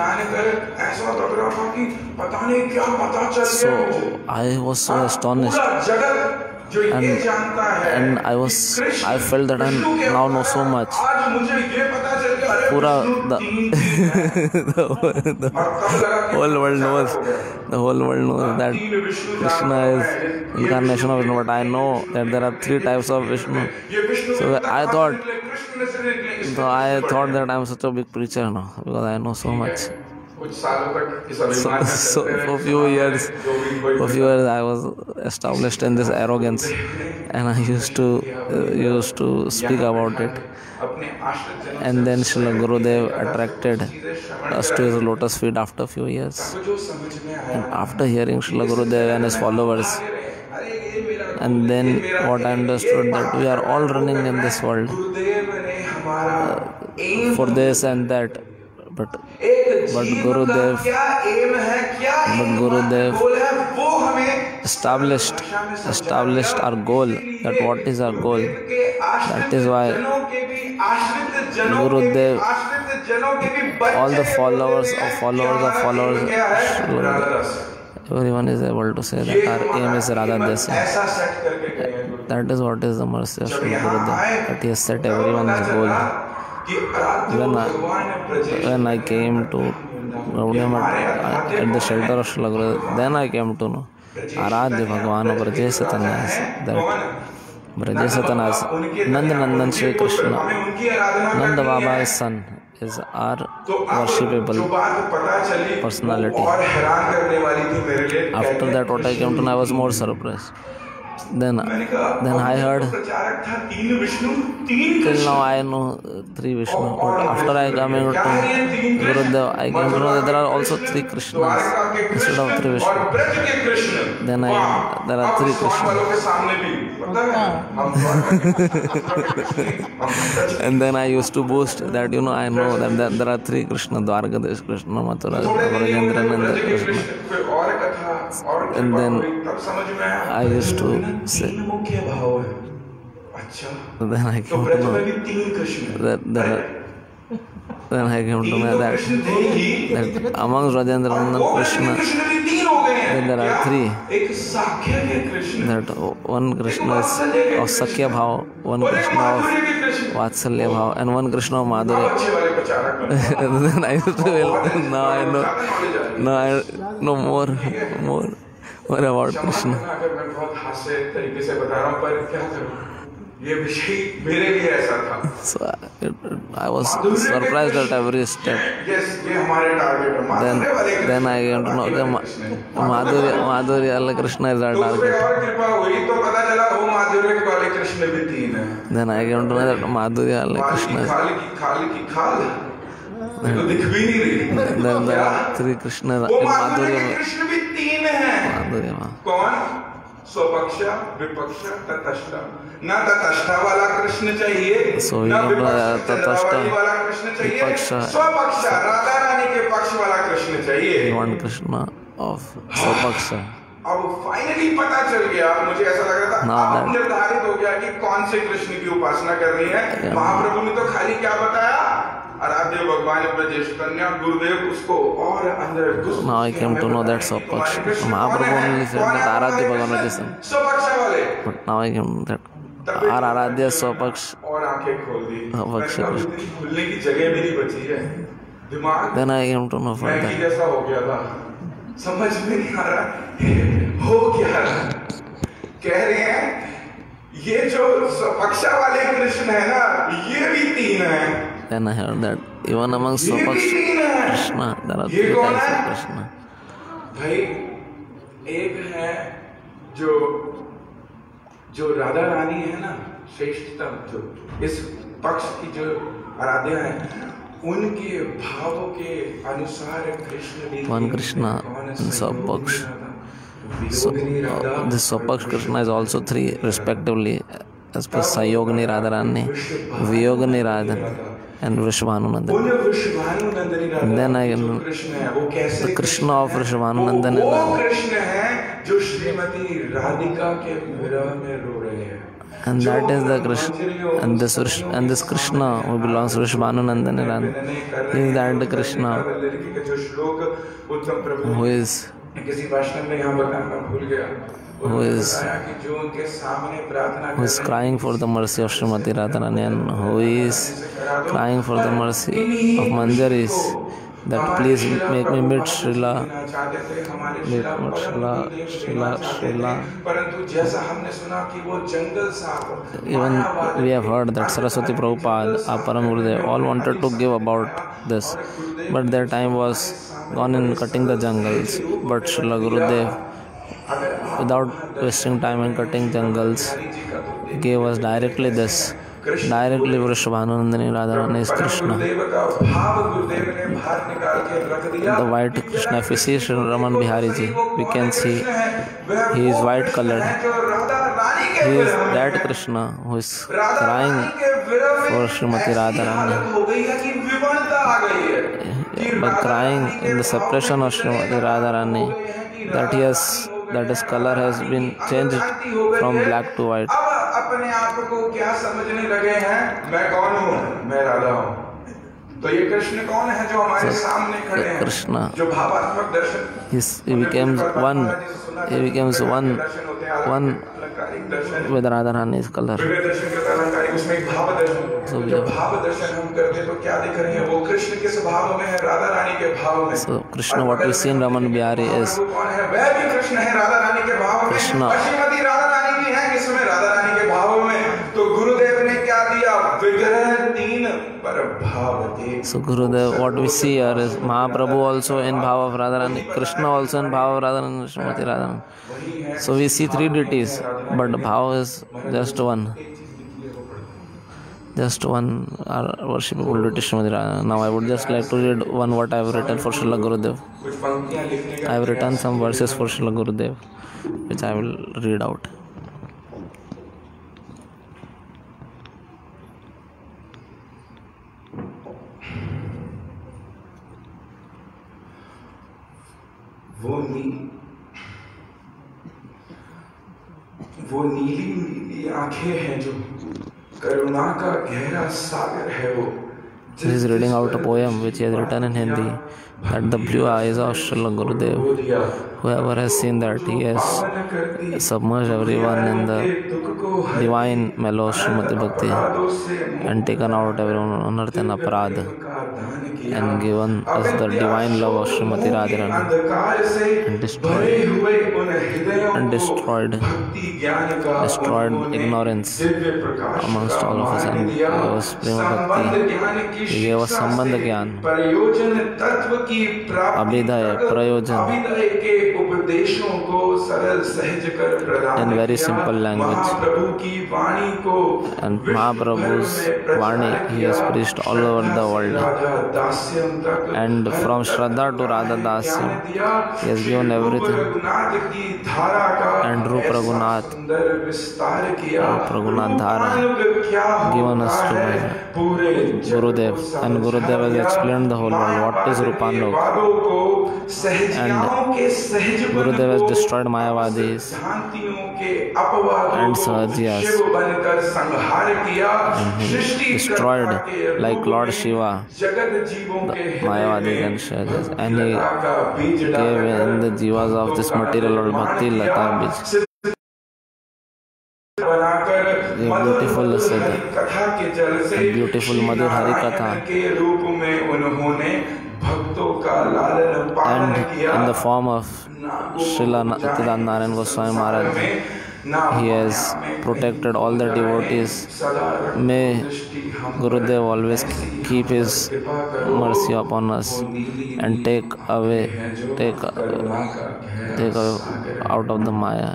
C: So I was so astonished. And, and I was, I felt that I now know so much. Pura, the, the, the whole world knows, the whole world knows that Krishna is incarnation of Vishnu, but I know that there are three types of Vishnu. So I thought, so I thought that I am such a big preacher now, because I know so much. So, so for a few years, for a few years I was established in this arrogance, and I used to uh, used to speak about it. And then Srila Gurudev attracted us to his lotus feet after a few years. And after hearing Srila Gurudev and his followers, and then what I understood, that we are all running in this world uh, for this and that. But, but Gurudev, but Gurudev established, established our goal, that what is our goal. That is why Gurudev, all the followers of followers of followers, everyone is able to say that our aim is Radha Desi. That is what is the mercy of Srila Gurudev, that he has set everyone's goal. When I, when I came to Gaudiya Math at the shelter of Srila Gurudev, then I came to know Aradhya Bhagavan Braje Satanyas, that Braje Satanyas, Nanda Nandan Shri Krishna, Nanda Baba's son, is our worshipable personality. After that, what I came to know, I was more surprised. Then, then I heard, till now I know three Vishnu, but after I came to Gurudev, I came to know that there are also three Krishnas instead of three Vishnu. Then I, there are three Krishnas. And then I used to boast that, you know, I know that there, there are three Krishna, Dwarkadash Krishna, Mathura, Vrajendrananda Krishna. And then I used to say, then I came to know that there are, then I came to know that, that amongst Vrajendrananda Krishna, then there are three. That one Krishna is of Sakya Bhav, one Krishna of Vatsalya Bhav, and one Krishna of Madhurya. And then I used to feel, now I know, now I know more, more, more about Krishna. So I, I was surprised at every step. Then, then I came to know that Madhurya, Madhurya Krishna is our target. Then I came to know that Madhurya Krishna is. Then, then there are three Krishnas in Madhurya. Madhurya.
J: स्वपक्ष विपक्ष तटस्थ। न तटस्थ वाला कृष्ण चाहिए,
C: So
J: न
C: you
J: विपक्ष
C: know, तटस्थ,
J: चंद्रावली वाला कृष्ण चाहिए,
C: विपक्ष,
J: स्वपक्ष राधा रानी के पक्ष वाला कृष्ण चाहिए।
C: you want Krishna of Swapaksha.
J: अब फाइनली पता चल गया, मुझे ऐसा लग रहा था
C: Now
J: अब
C: that-
J: निर्धारित हो गया कि कौन से कृष्ण की उपासना करनी है।
C: Yeah.
J: महाप्रभु ने तो खाली क्या बताया, आराध्य भगवान ब्रजेश कन्या गुरुदेव उसको और अंदर घुस
C: Now I came to know that Swapaksha. Mahaprabhu only said that Aradhya Bhagavan is son.
J: स्वपक्ष वाले,
C: But now I came that our Aradhya Swapaksh.
J: और आंखें खोल दी,
C: स्वपक्ष
J: मैं कहा, इतनी खुलने की जगह भी नहीं बची है, दिमाग
C: Then I came to know
J: Maggi
C: further.
J: जैसा हो गया था, समझ में नहीं आ रहा हो क्या रहा। कह रहे हैं ये जो स्वपक्षा वाले कृष्ण है ना, ये भी तीन है।
C: Then I heard that even among
J: ये भी
C: Swapaksha
J: तीन है।
C: Krishna, there are
J: ये
C: three
J: कौन
C: types
J: है?
C: of Krishna.
J: भाई एक है जो जो राधा रानी है ना, श्रेष्ठतम, जो इस पक्ष की जो आराध्या है, उनके भावों के अनुसार कृष्ण भी
C: One Krishna in Swapaksha. So uh, this Swapaksha Krishna is also three respectively, as per Sayogni Radharani, Viyogni Radha, and Vrishabhanunandana. And then I can the Krishna of Vrishabhanunandana.
J: वो कृष्ण है जो श्रीमती राधिका के विरह में रो रहे हैं।
C: And that is the Krishna, and this Vrish, and this Krishna who belongs to Vrishabhanunandana, he is that Krishna who is
J: किसी भाषण में यहाँ बताना मैं भूल गया,
C: who is
J: कि जो उनके सामने प्रार्थना
C: who is crying for the mercy of Srimati Radharani, and who is crying for the mercy of Manjaris, that please make me meet Srila, make me Srila, Srila, Srila.
J: परंतु जैसा हमने सुना कि वो जंगल साफ,
C: Even we have heard that Saraswati Prabhupada, our Param Gurudev, all wanted to give about this, but their time was gone in cutting the jungles. But Srila Gurudev, without wasting time in cutting jungles, gave us directly this. Directly Vrishabhanunandani Radharani is Krishna. The white Krishna, if we see Sri Raman Bihari Ji, we can see he is white colored. He is that Krishna who is crying for Srimati Radharani. By crying in the separation of Srimati Radharani, that he has, that his color has been changed from black to white.
J: अपने आप को क्या समझने लगे हैं, मैं कौन हूँ, मैं राधा हूँ। तो ये कृष्ण कौन है जो हमारे सामने खड़े हैं,
C: Krishna,
J: जो भावात्मक दर्शन,
C: he becomes one, he becomes one, one with Radharani's color.
J: दर्शन करता अलंकारिक, उसमें एक भाव दर्शन,
C: So
J: जो भाव दर्शन हम करते तो क्या दिख रहे हैं, वो कृष्ण किस भाव में है, राधा रानी के भाव में।
C: So Krishna, what we see in Raman Bihari is
J: कौन है, वह भी कृष्ण है राधा रानी के भाव में,
C: Krishna.
J: श्रीमती राधा रानी भी है किसमें, राधा रानी के भाव में। तो गुरुदेव ने क्या दिया, विग्रह तीन पर भाव दे।
C: So Gurudev, what we see here is Mahaprabhu also in bhava of Radharani, Krishna also in bhava of Radharani, Srimati Radharani. So we see three deities, but bhava is just one. Just one our worshipable deity, Srimati Radharani. Now I would just like to read one what I have written for Srila Gurudev. I have written some verses for Srila Gurudev, which I will read out.
J: वो नी वो नीली नीली आंखें हैं जो करुणा का गहरा सागर है वो।
C: He is reading out a poem which he has written in Hindi, that the blue eyes of Srila Gurudev, whoever has seen that, he has submerged everyone in the divine mellow Srimati Bhakti and taken out everyone on earth and aparad and given us the divine love of Srimati Radharani and destroyed and destroyed destroyed ignorance amongst all of us and gave us Prema Bhakti He gave us संबंध ज्ञान,
J: प्रयोजन तत्व की प्राप्ति
C: अभिधेय, प्रयोजन,
J: अभिधेय के उपदेशों को सरल सहज कर प्रदान
C: in very
J: किया।
C: simple language.
J: महाप्रभु की वाणी को
C: And Mahaprabhu's Vani he has preached all over the world. And from Shraddha to Radha Dasyam, he has given everything. And Rup Raghunath, Rup Raghunath Dhara, given us to Gurudev. And Gurudev has explained the whole world what is Rupanlok. And Gurudev has destroyed Mayavadis and Sahajiyas. And he destroyed, like Lord Shiva, the Mayavadis and Sahajiyas. And he gave in the jivas of this material world Bhakti Lata Bij. ये beautiful Sada and beautiful Madhur Hari Katha, and in the form of Srila Bhaktivedanta Narayan Goswami Maharaj, he has protected all the devotees. May Gurudev always keep his mercy upon us and take away, take, take away out of the Maya.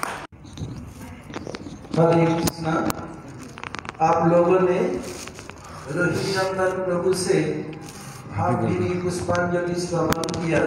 D: हरे कृष्णा, आप लोगों ने रोहिणीनंदन प्रभु से भावभीनी पुष्पांजलि श्रवण किया।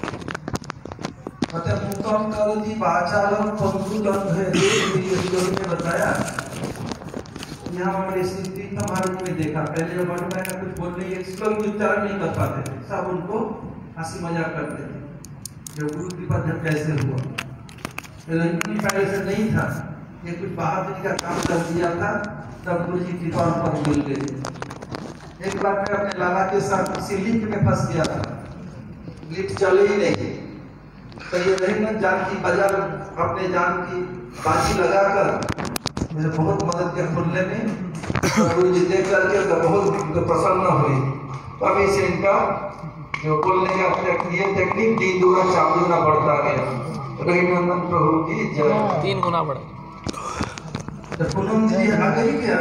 D: मतलब मुकम करोति वाचालम पंकुलम है, ने बताया। यहाँ हमारे श्री तीर्थ महाराज ने देखा, पहले जब मैं कुछ बोलने एक श्लोक उच्चारण नहीं कर पाते थे, सब उनको हंसी मजाक करते थे। जो गुरु कृपा जब कैसे हुआ, रोहिणी पहले से नहीं था, ये कुछ बहादुरी का काम कर दिया था, तब गुरु जी कृपा पर मिल गई। एक बार मैं अपने लाला के साथ किसी लिफ्ट में फंस गया था, लिफ्ट चले ही नहीं, तो ये रहीमन जान की बाजार अपने जान की बाजी लगाकर मुझे बहुत मदद किया खुलने में। गुरु जी देख करके बहुत प्रसन्न हुए। अभी से इनका जो बोलने का ये टेक्निक तीन गुना चार गुना बढ़ता गया। रहीमन प्रभु की जय।
C: तीन गुना बढ़ा।
D: तो पूनम जी आ गई क्या?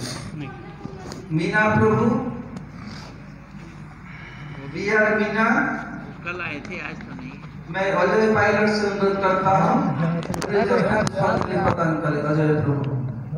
D: मीना प्रभु, वी आर मीना,
K: कल आए थे, आज तो नहीं।
D: मैं अजय पायलट से अनुरोध करता हूँ, पता नहीं करे अजय प्रभु।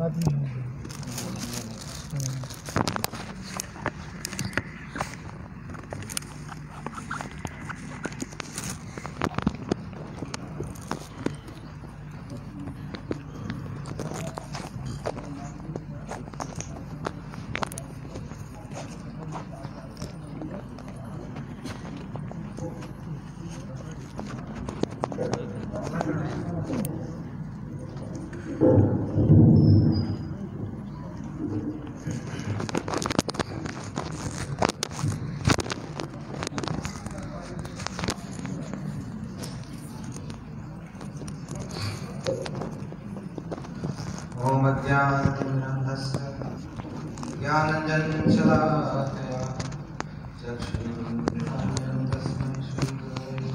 B: ओम अज्ञानतिमिरन्धस्य ज्ञानञ्जनं शलाकया चक्षुरुन्मिलितं तस्मै श्रीगुरवे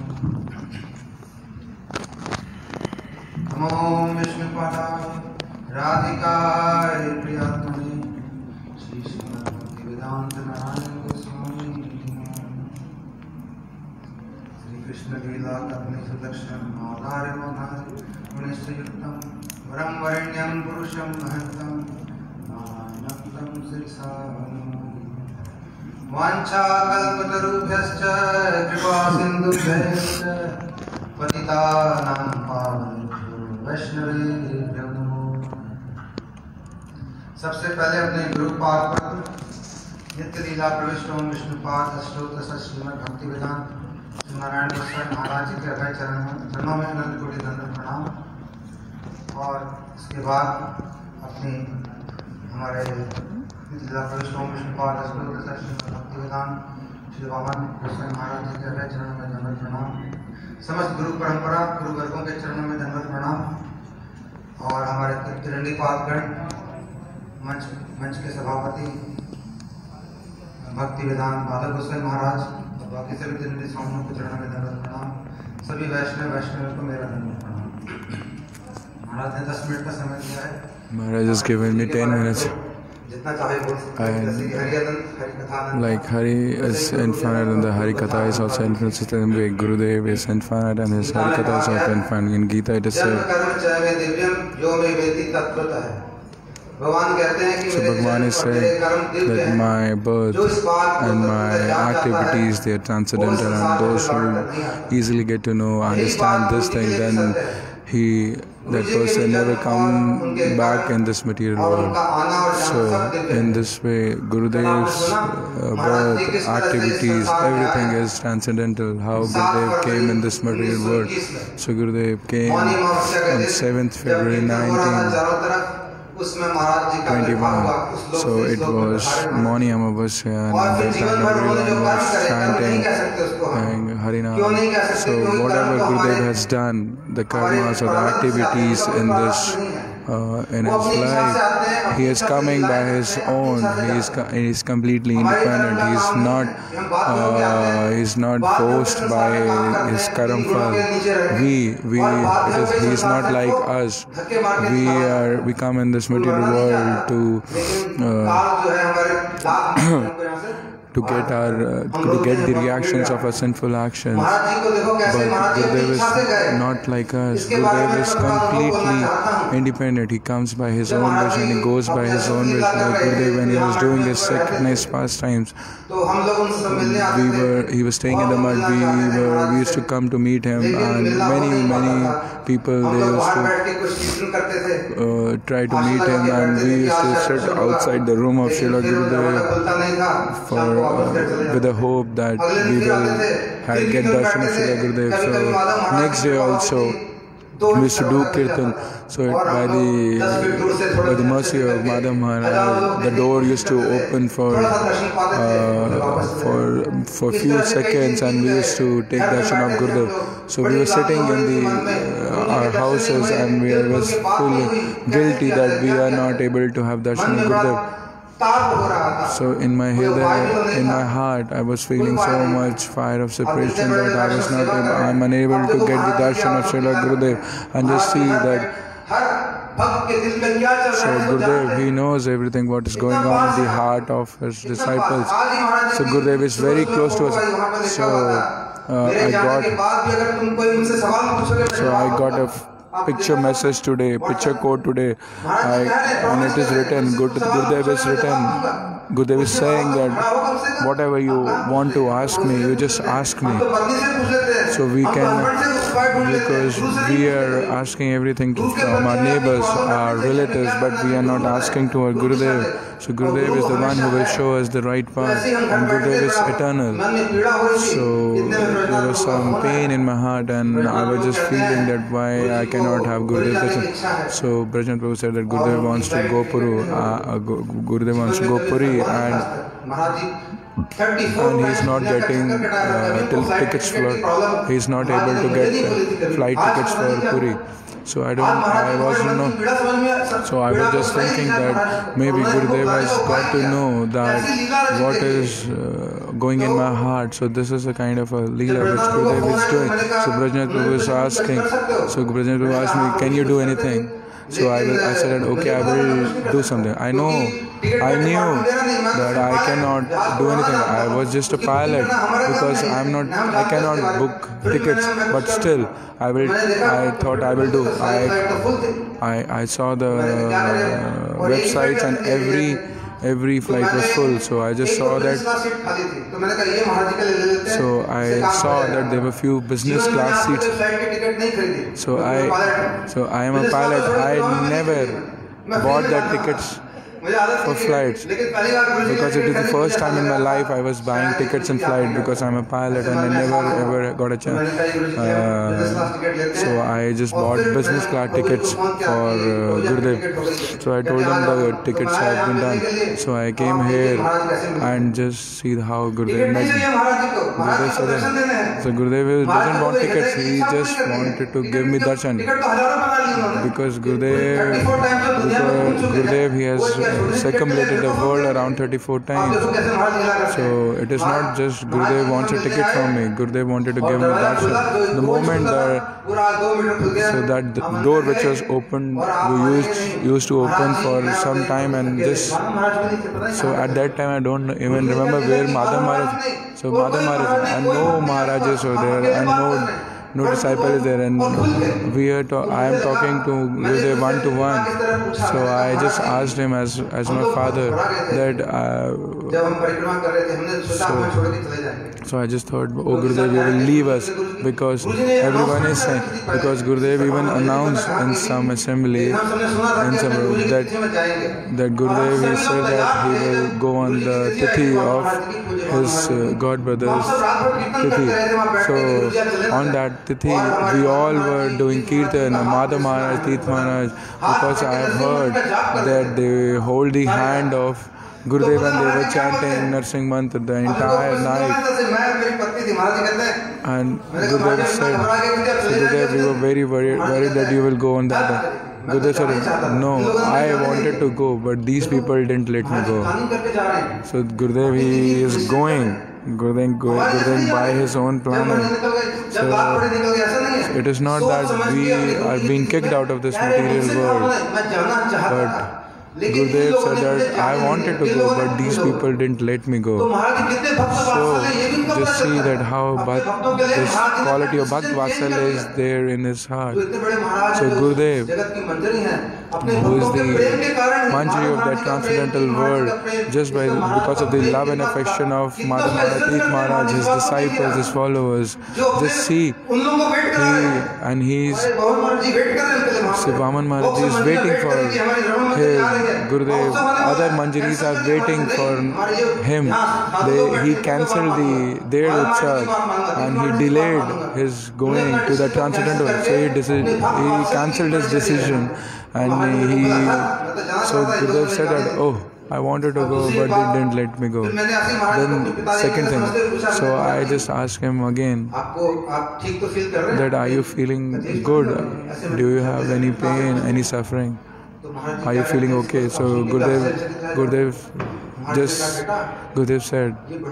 B: नमः। नमो विष्णुपादाय राधिकाय प्रियात्मने श्री श्रीमद्भक्तिवेदान्त नारायण गोस्वामी श्री कृष्ण लीला कपि सुदर्शन आधार्य मधार्य गुणेशयुक्तम् वरं वरेण्यं पुरुषं महन्तं नारायणं शिरसा वाञ्छाकल्पतरुभ्यश्च कृपा सिन्धुभ्यश्च पतितानां पावनेभ्यो वैष्णवेभ्यो नमो। सबसे पहले अपने गुरु पाद पर नित्य लीला प्रविष्ट ओम विष्णुपाद अष्टोत्तर श्रीमद् भक्तिवेदांत नारायण गोस्वामी महाराज जी के अभय चरणों में अनंत कोटि दंड प्रणाम। और इसके बाद अपनी हमारे जिला प्रविष्ट ओम विष्णुपाद अष्टोत्तर श्रीमद् भक्तिवेदांत श्री वामन गोस्वामी महाराज जी के अभय चरणों में दंडवत प्रणाम। समस्त गुरु परंपरा गुरु वर्गों के चरणों में दंडवत प्रणाम। और हमारे तिरंगी पादगण मंच मंच के सभापति भक्ति वेदांत माधव गोस्वामी महाराज और बाकी सभी तिरंगी स्वामियों के चरणों में दंडवत प्रणाम। सभी वैष्णव वैष्णव को मेरा दंडवत प्रणाम। महाराज ने दस मिनट का समय दिया है।
G: Maharaj has given me ten minutes. And like Hari is infinite and the Hari Katha is also infinite. Same way Gurudev is infinite and his Hari Katha is also infinite. In Gita it is said. So Bhagavan is saying that my birth and my activities, they are transcendental, and those who easily get to know, understand this thing, then he, that person never come back in this material world. So in this way, Gurudev's uh, birth, activities, everything is transcendental. How Gurudev came in this material world. So Gurudev came on seventh February nineteen twenty-one. So it was Mauni Amavasya, and that time everyone was chanting and Harinam. So whatever Gurudev has done, the karmas or the activities in this uh, in his life, he is coming by his own. He is he is completely independent. He is not uh, he is not forced by his karam phal. We we it is he is not like us. We are we come in this material world to uh, to get our uh, to get the reactions of our sinful actions. But Gurudev is not like us. Gurudev is completely independent. He comes by his own vision. He goes by his own vision. Like Gurudev, when he was doing his synchronized pastimes, we were he was staying in the mud. We were we used to come to meet him, and many many people they used to uh, try to meet him, and we used to sit outside the room of Srila Gurudev for uh, with the hope that we will have, get darshan of Srila Gurudev. So next day also we used to do kirtan. So it, by the by the mercy of Madhav Maharaj, the door used to open for uh, for for few seconds, and we used to take darshan of Gurudev. So we were sitting in the uh, our houses, and we was feeling guilty that we are not able to have darshan of Gurudev. So in my hriday, in my heart, I was feeling so much fire of separation that I was not able, I am unable to get the darshan of Srila Gurudev and just see that. So Gurudev, he knows everything what is going on in the heart of his disciples. So Gurudev is very close to us. So uh, I got, so I got a picture message today, picture quote today, I, and it is written, Gurudev is written, Gurudev is saying that whatever you want to ask me, you just ask me. So we can, because we are asking everything from our neighbors, our relatives, but we are not asking to our Gurudev. So Gurudev is the one who will show us the right path, and Gurudev is eternal. So there was some pain in my heart, and I was just feeling that why I cannot have Gurudev. So Brajnath Prabhu said that Gurudev wants to go Puru, uh, Gurudev wants to go Puri, and and he is not getting uh, till tickets for, he is not able to get uh, flight tickets for Puri. So I don't, I wasn't know. So I was just thinking that maybe Gurudev has got to know that what is uh, going in my heart. So this is a kind of a leela which Gurudev is doing. So Brajnath Prabhu is asking. So Brajnath Prabhu asked me, "Can you do anything?" So I, will, I said, okay, I will do something. I know, I knew that I cannot do anything. I was just a pilot because I'm not, I cannot book tickets. But still, I will. I thought I will do. I, I, I saw the uh, websites, and every. Every flight was full, so I just saw that. So I saw that there were few business class seats. So I, so I am a pilot. I never bought that tickets for flights because it is the first time in my life I was buying tickets in flight because I'm a pilot and I never ever got a chance. Uh, so I just bought business class tickets for uh, Gurudev. So I told them the tickets have been done. So I came here and just see how Gurudev met me. Gurudev said, so Gurudev doesn't want tickets, he just wanted to give me darshan. because Gurudev, because Gurudev he has circumambulated the world around thirty-four times. So it is not just Gurudev wants a ticket from me. Gurudev wanted to give me darshan. The moment that so that the door which was opened, we used used to open for some time, and just so at that time I don't even remember where Madhav Maharaj. So Madhav Maharaj and no Maharajas were there, and no no disciple is there, and we are to, I am talking to Gurudev one to one. So I just asked him as as my father that uh, so, so I just thought, oh Gurudev, you will leave us, because everyone is saying, because Gurudev even announced in some assembly in some, that that Gurudev he said that he will go on the tithi of his uh, god brother's tithi. So on that tithi, we all were doing kirtan, Madhav Maharaj, Tirth Maharaj, because I have heard that they hold the hand of Gurudev and they were chanting Narsingh mantra the entire night. And Gurudev said, so Gurudev, we were very worried, worried that you will go on that. Gurudev said, no, I wanted to go, but these people didn't let me go. So Gurudev, he is going. Gurudev, Gurudev by his own planning. So it is not that we are being kicked out of this material world, but Gurudev said that I wanted to go, but these people didn't let me go. So just see that how Bhakt, this quality of Bhakt Vatsalya is there in his heart. So Gurudev, who is the Manjari of that transcendental world, just by because of the love and affection of Madhav Maharaj, Tirth Maharaj, his disciples, his followers, just see, he and he is, so Vaman Maharaj is waiting for his Gurudev, other Manjaris are waiting for him. They, he cancelled the their utsav and he delayed his going to the transcendental. So he, he cancelled his decision, and he so Gurudev said that, oh, I wanted to go, but they didn't let me go. Then second thing, so I just asked him again that, are you feeling good? Do you have any pain, any suffering? Are you feeling okay? So Gurudev, Gurudev just Gurudev said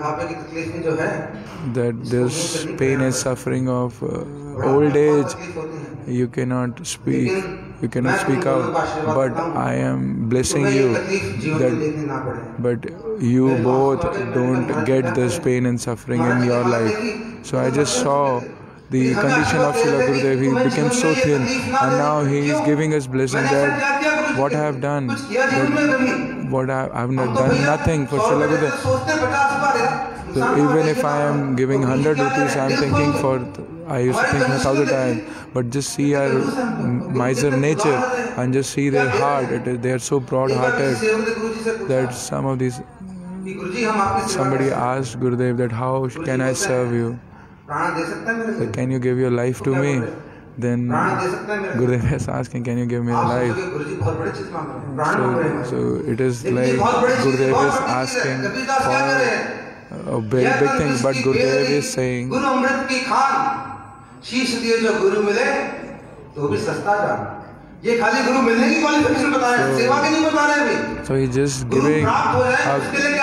G: that this pain and suffering of uh, old age, you cannot speak, you cannot speak out, but I am blessing you that, but you both don't get this pain and suffering in your life. So I just saw the condition of Srila Gurudev. He became so thin, and now he is giving us blessing that what I have done, that what I, I have not done nothing for Srila Gurudev. So even if I am giving one hundred rupees, I am thinking for, I used to think a thousand times, but just see our miser nature and just see their heart. It is, they are so broad-hearted that some of these, somebody asked Gurudev that how can I serve you? So can you give your life to me? Then Gurudev is asking, can you give me a life? So, so it is like Gurudev is asking for a big, big thing, but Gurudev is saying, so, so he's just giving a,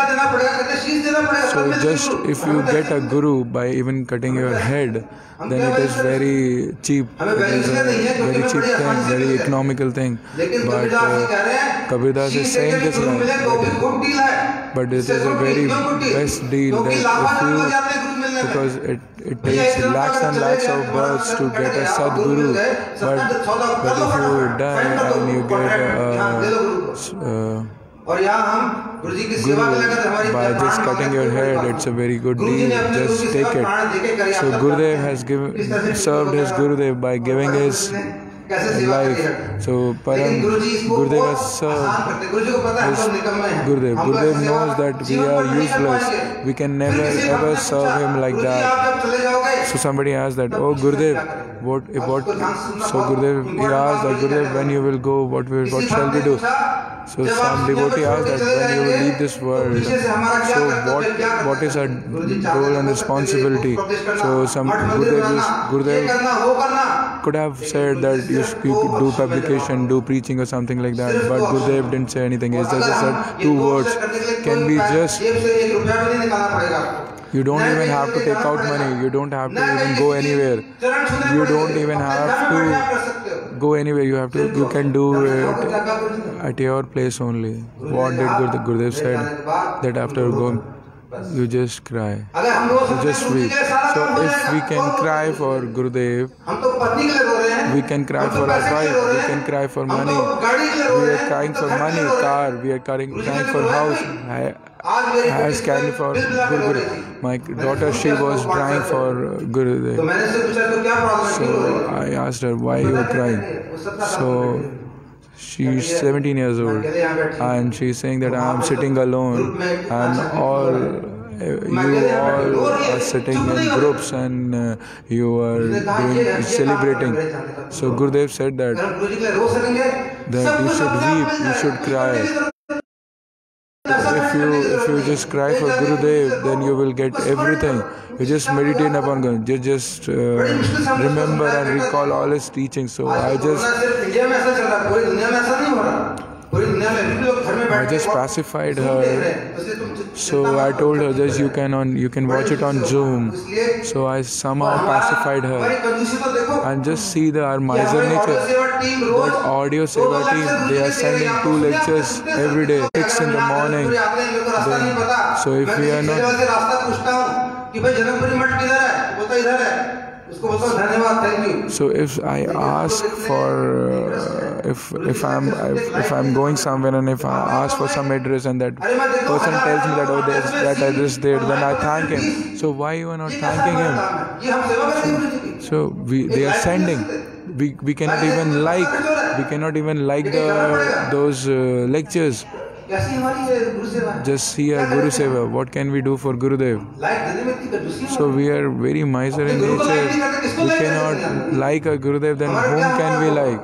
G: so just if you get a guru by even cutting your head, then it is very cheap, it is a very cheap thing, very economical thing. But uh, Kabir Das is saying this like, but it is a very best deal that if you, because it, it takes lakhs and lakhs of births to get a Sadguru, but, but if you die and you get a uh, Guru by just cutting your head, it's a very good deal, just take it. So Gurudev has given, served his Gurudev by giving his life. So Param Gurudev has served his Gurudev. Gurudev knows that we are useless. We can never ever serve him like that. So somebody asked that, oh Gurudev, what if what? So Gurudev, he asked that, Gurudev, when you will go, what will, what shall we do? So some devotee asked that when you will leave this world, so what what is our role and responsibility? So some Gurudev, Gurudev could have said that you, you could do publication, do preaching or something like that, but Gurudev didn't say anything. He just said two words, can be just, you don't even have to take out money, you don't have to even go anywhere, you don't even have to go anywhere, you have to, you can do it at your place only. What did Gurudev, Gurudev said that after going, you just cry, you just weep. So if we can cry for Gurudev, we can cry for our wife, we can cry for money, we are crying for money, car, we are crying, crying for house. I, I was crying for Gurudev. My daughter, she was crying for Gurudev. So I asked her, why you are crying? So she's seventeen years old and she's saying that I am sitting alone and all you all are sitting in groups and uh, you are doing celebrating. So Gurudev said that that you should weep, you should cry. If you if you just cry for Gurudev, then you will get everything. You just meditate upon God. You just uh, remember and recall all his teachings. So I just I just pacified her. So I told her just you can on you can watch it on Zoom. So I somehow pacified her. And just see the our miser nature. That audio seva team, they are sending two lectures every day, six in the morning. Then, so if we are not so if I ask for uh, if if I'm if, if I'm going somewhere and if I ask for some address and that person tells me that oh there's that address there, then I thank him. So why you are not thanking him? So, so we they are sending. We we cannot even like we cannot even like the those uh, lectures. Just see a Guru Seva. What can we do for Gurudev? So we are very miser in nature. We cannot like a Gurudev, then whom can we like?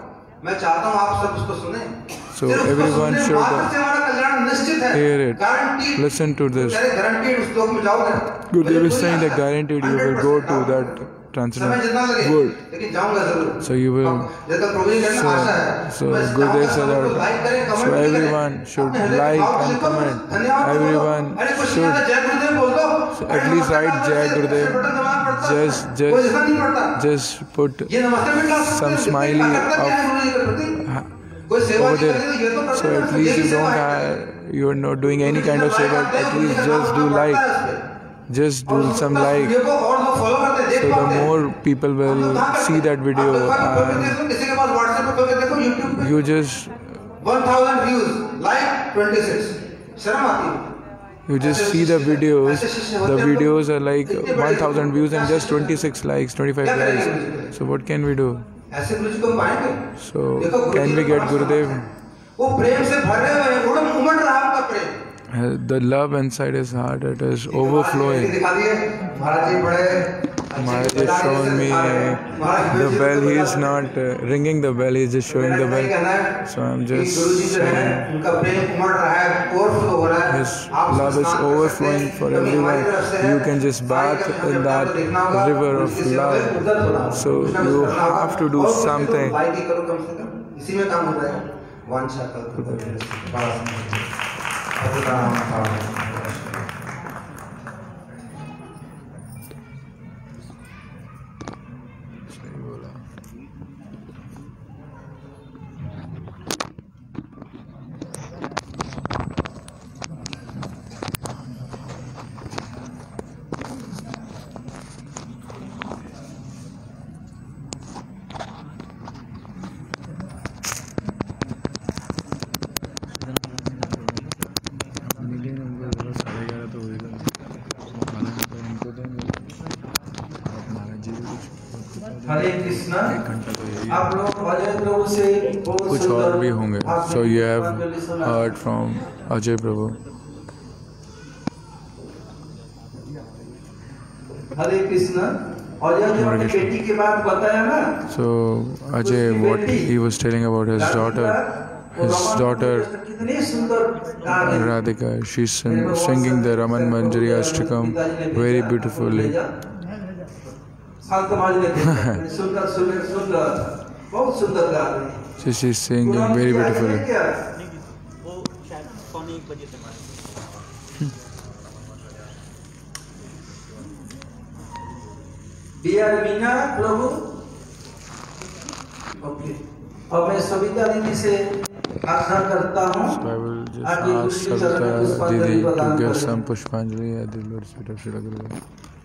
G: So everyone should hear it. Listen to this. Gurudev is saying that guaranteed you will go to that transcendent world. So you will. So, so Gurudev said that. So everyone should like and comment. Everyone should. So at least write Jai Gurudev. Just, just, just put some smiley of over there. So at least you don't have, you are not doing any kind of seva. At least just do like. Just do some like. So the more people will see that video and you just one thousand views, like twenty-six. You just see the videos, the videos are like one thousand views and just twenty-six likes, twenty-five likes. So what can we do? So can we get Gurudev? Uh, the love inside his heart, it is overflowing. Maharaj is showing me the bell. He is not uh, ringing the bell, he is just showing the bell. So I'm just saying his love is overflowing for everyone. You can just bath in that river of love. So you have to do something.
D: हरे कृष्णा आप लोग अजय प्रभु से
G: कुछ और भी होंगे. So you have heard from Ajay Prabhu.
D: हरे कृष्णा अजय ने अपनी बेटी की बात बताया ना.
G: So Ajay, what he was telling about his daughter. his daughter Radhika, she's sing, singing the Raman Manjari Ashtakam very beautifully. So she's singing very beautifully.
D: Dear Meena, Prabhu. Okay. अब मैं सविता दीदी से आग्रह करता हूँ
G: I will just ask Savita Didi to give some Pushpanjali at the Lord's feet of Sri Gurudev.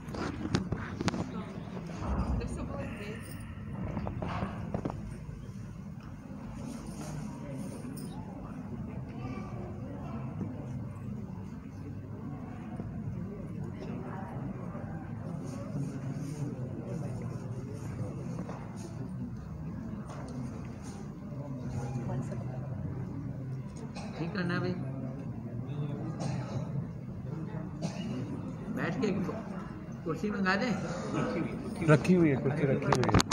K: ठीक है ना भाई, बैठ के कुर्सी मंगा दे।
G: रखी हुई है कुर्सी, रखी हुई है।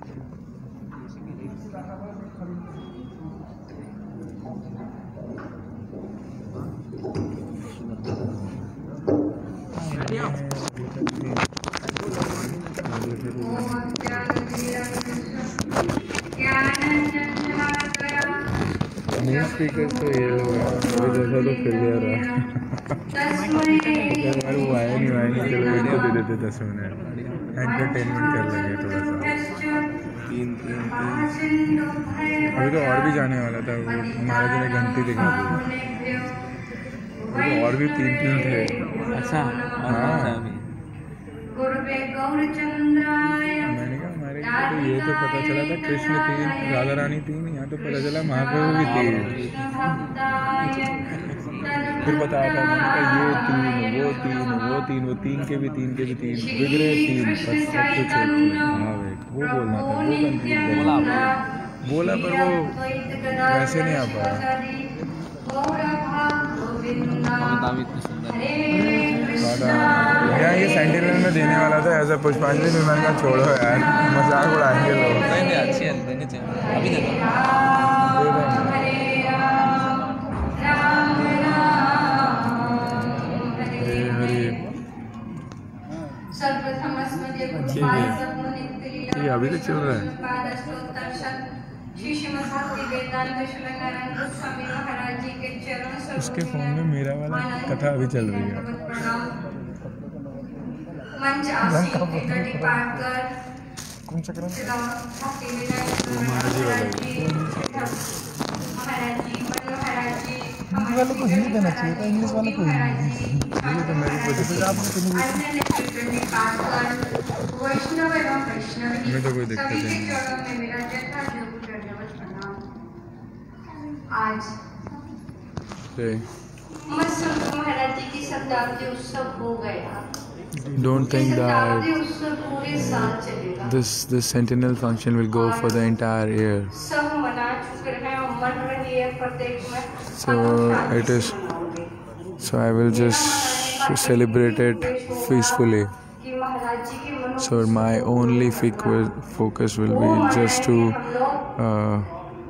G: न्यू स्पीकर तो ये लोग अभी जैसा तो फिर जा रहा है। यार वो आया नहीं आया नहीं चलो इनको दे देते दस मिनट एंटरटेनमेंट कर लेंगे थोड़ा सा। तीन तीन तीन अभी तो और भी जाने वाला था, वो महाराज ने घंटी दिखा दी, तो और भी तीन तीन थे।
C: अच्छा
G: हाँ मैंने कहा हमारे तो ये तो पता चला था कृष्ण तीन, राधा रानी तीन, यहाँ तो पता चला महाप्रभु भी तीन। फिर बताया था मैंने कहा ये तीन वो तीन वो तीन वो तीन के भी तीन के भी तीन बिगड़े तीन पर सब कुछ एक तीन। हाँ भाई वो बोलना था, वो कंफ्यूज बोला बोला पर वो वैसे नहीं आ पाया। यहाँ ये सेंटिनल में देने वाला था ऐसा पुष्पांजलि में, मैंने कहा छोड़ो यार मजाक उड़ाएंगे लोग।
C: नहीं नहीं अच्छी है, देनी चाहिए, अभी दे दो।
G: ये अभी तक चल रहा है। उसके फोन में मेरा वाला कथा अभी चल रही है। हिंदी वालों को हिंदी देना चाहिए था, इंग्लिश वालों को हिंदी। ये तो मेरी कोई दिक्कत नहीं, मैं तो कोई दिक्कत नहीं।
L: आज महाराज जी की शताब्दी उत्सव हो गया।
G: Don't think that this this centennial function will go for the entire year. So it is. So I will just celebrate it peacefully. So my only focus will be just to uh,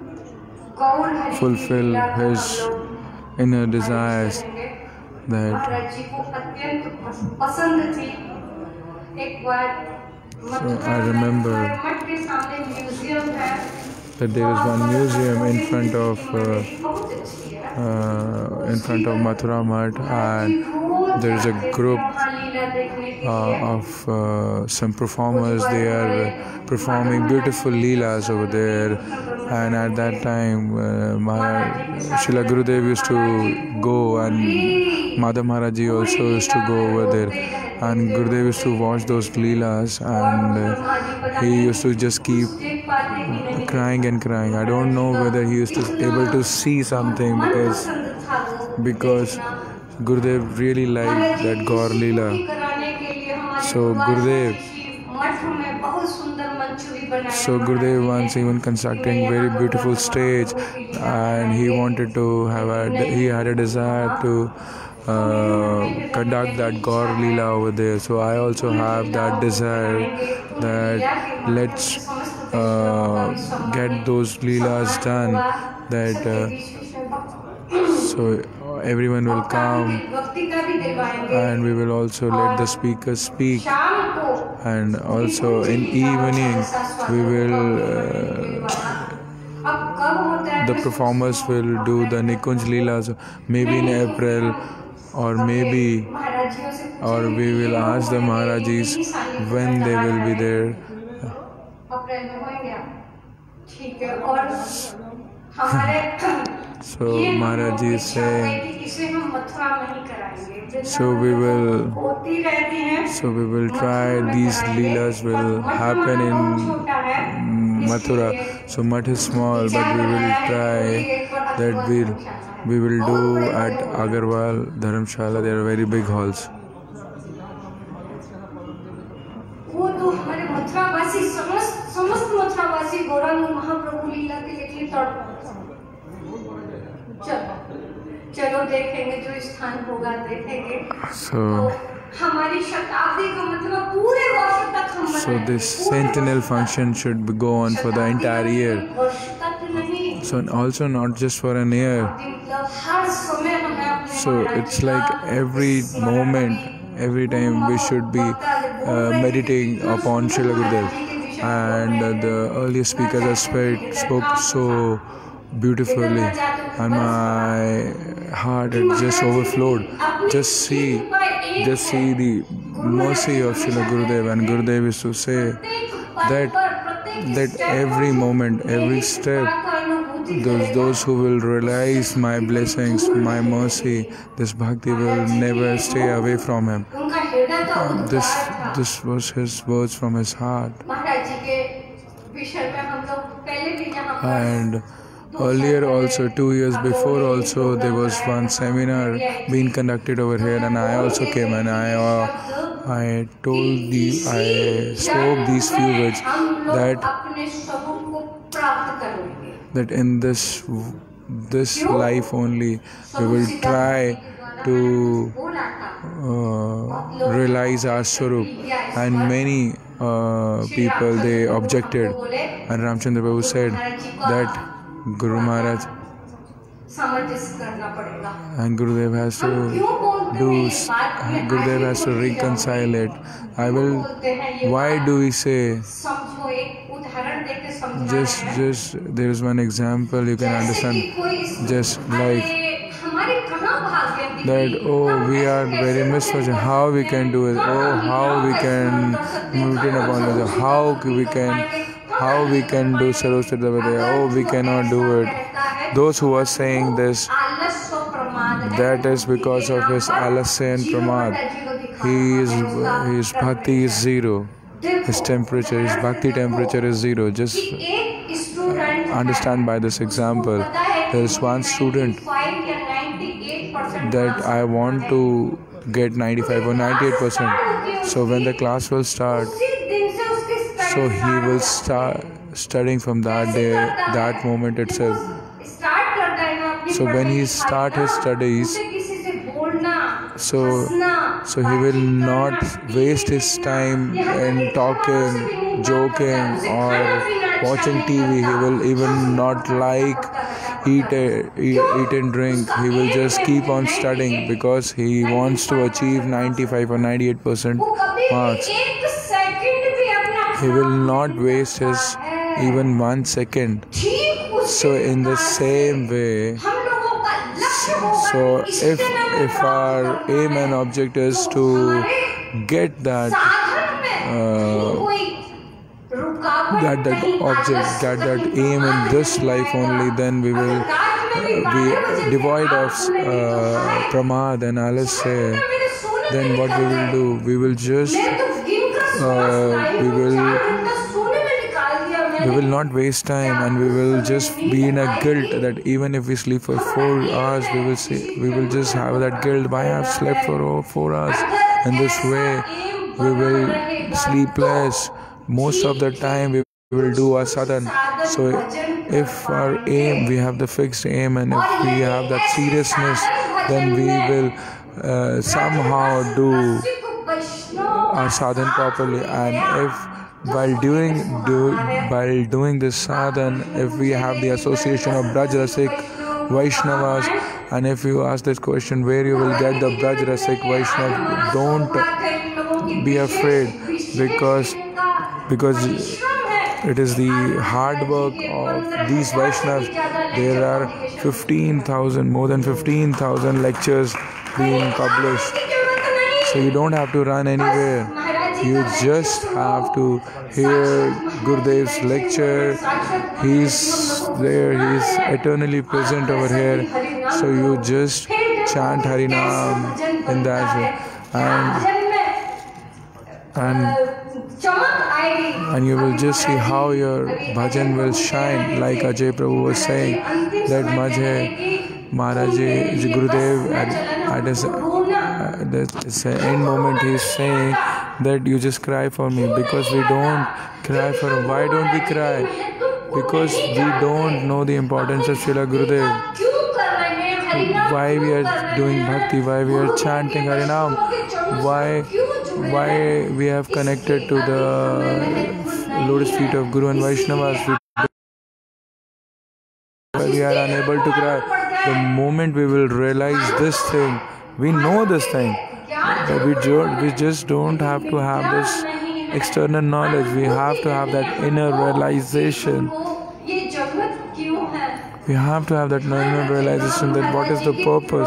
G: fulfill his inner desires. That so I remember that there is one museum in front of uh, uh, in front of Mathura Math, and there is a group uh, of uh, some performers. They are performing beautiful leelas over there, and at that time uh, Srila Gurudev used to go, and Madhav Maharaj Ji also used to go over there, and Gurudev used to watch those leelas, and uh, he used to just keep crying and crying. I don't know whether he used to able to see something, because because Gurudev really liked that Gaur Leela. So Gurudev So Gurudev once even constructing very beautiful stage, and he wanted to have a he had a desire to uh, conduct that Gaur Leela over there. So I also have that desire that let's uh, get those Leelas done, that uh, So everyone will come, and we will also let the speaker speak, and also in evening we will uh, the performers will do the Nikunj Leelas, maybe in April, or maybe or we will ask the Maharajis when they will be there. So Maharaji is saying, so we will so we will try, these leelas will happen in Mathura. So Math is small, but we will try that we'll, we will do at Agarwal, Dharamshala. There are very big halls.
L: चलो देखेंगे जो स्थान होगा देखेंगे
G: So,
L: हमारी शताब्दी का मतलब पूरे वर्ष तक हम
G: so this centennial function should be go on for the entire year. So also not just for an year. So it's like every moment, every time we should be uh, meditating upon Srila Gurudev. And uh, the earlier speakers have spoke, spoke so beautifully, and my heart had just overflowed. Just see, just see the mercy of Srila Gurudev. And Gurudev is to say that that every moment, every step, those those who will realize my blessings, my mercy, this bhakti will never stay away from him. This this was his words from his heart. And earlier also, two years before also, there was one seminar being conducted over here, and I also came, and I uh, I told the I spoke these few words that that in this this life only we will try to uh, realize our Swarup. And many uh, people, they objected, and Ramchandra Prabhu said that Guru Maharaj and Gurudev has to do, Gurudev has to reconcile it. I will, why do we say, just, just, there is one example you can understand, just like that, oh, we are very misfortunate, how we can do it, oh, how we can meditate upon it, how we can How we can do Sarvasya Davadaya? Oh, we cannot do it. Those who are saying this, that is because of his alasya and pramad. He is, his bhakti is zero. His temperature, his bhakti temperature is zero. Just understand by this example. There is one student that I want to get ninety-five or ninety-eight percent. So when the class will start, so he will start studying from that day, that moment itself. So when he start his studies, so so he will not waste his time in talking, joking, or watching T V. He will even not like eat, a, eat, eat and drink. He will just keep on studying because he wants to achieve ninety-five or ninety-eight percent marks. He will not waste his even one second. So in the same way, so if if our aim and object is to get that uh, that that object, get that aim in this life only, then we will be devoid of uh, pramad and alasya. Then what we will do? We will just uh, we will we will not waste time, and we will just be in a guilt that even if we sleep for four hours, we will say, we will just have that guilt. Why I have slept for oh, four hours? In this way, we will sleep less. Most of the time, we will do our sadhan. So, if our aim, we have the fixed aim, and if we have that seriousness, then we will uh, somehow do our sadhan properly. And if while doing do while doing this sadhan, if we have the association of Braj Rasik Vaishnavas, And if you ask this question, where you will get the Braj Rasik Vaishnav, don't be afraid, because because it is the hard work of these Vaishnavas. There are fifteen thousand, more than fifteen thousand lectures being published. So you don't have to run anywhere. You just have to hear Gurudev's lecture. He's there, he's eternally present over here. So you just chant Harinam in that way. And, and, and you will just see how your bhajan will shine. Like Ajay Prabhu was saying, that Majhe Maharaj Ji Gurudev at, at his at his end moment, he is saying that you just cry for me, because we don't cry for him. Why don't we cry? Because we don't know the importance of Srila Gurudev. Why we are doing bhakti, why we are chanting Harinam, why why we have connected to the lotus feet of Guru and Vaishnavas. Why we are unable to cry. The moment we will realize this thing, we know this thing, but we, do, we just don't have to have this external knowledge. We have to have that inner realization. We have to have that inner realization that what is the purpose.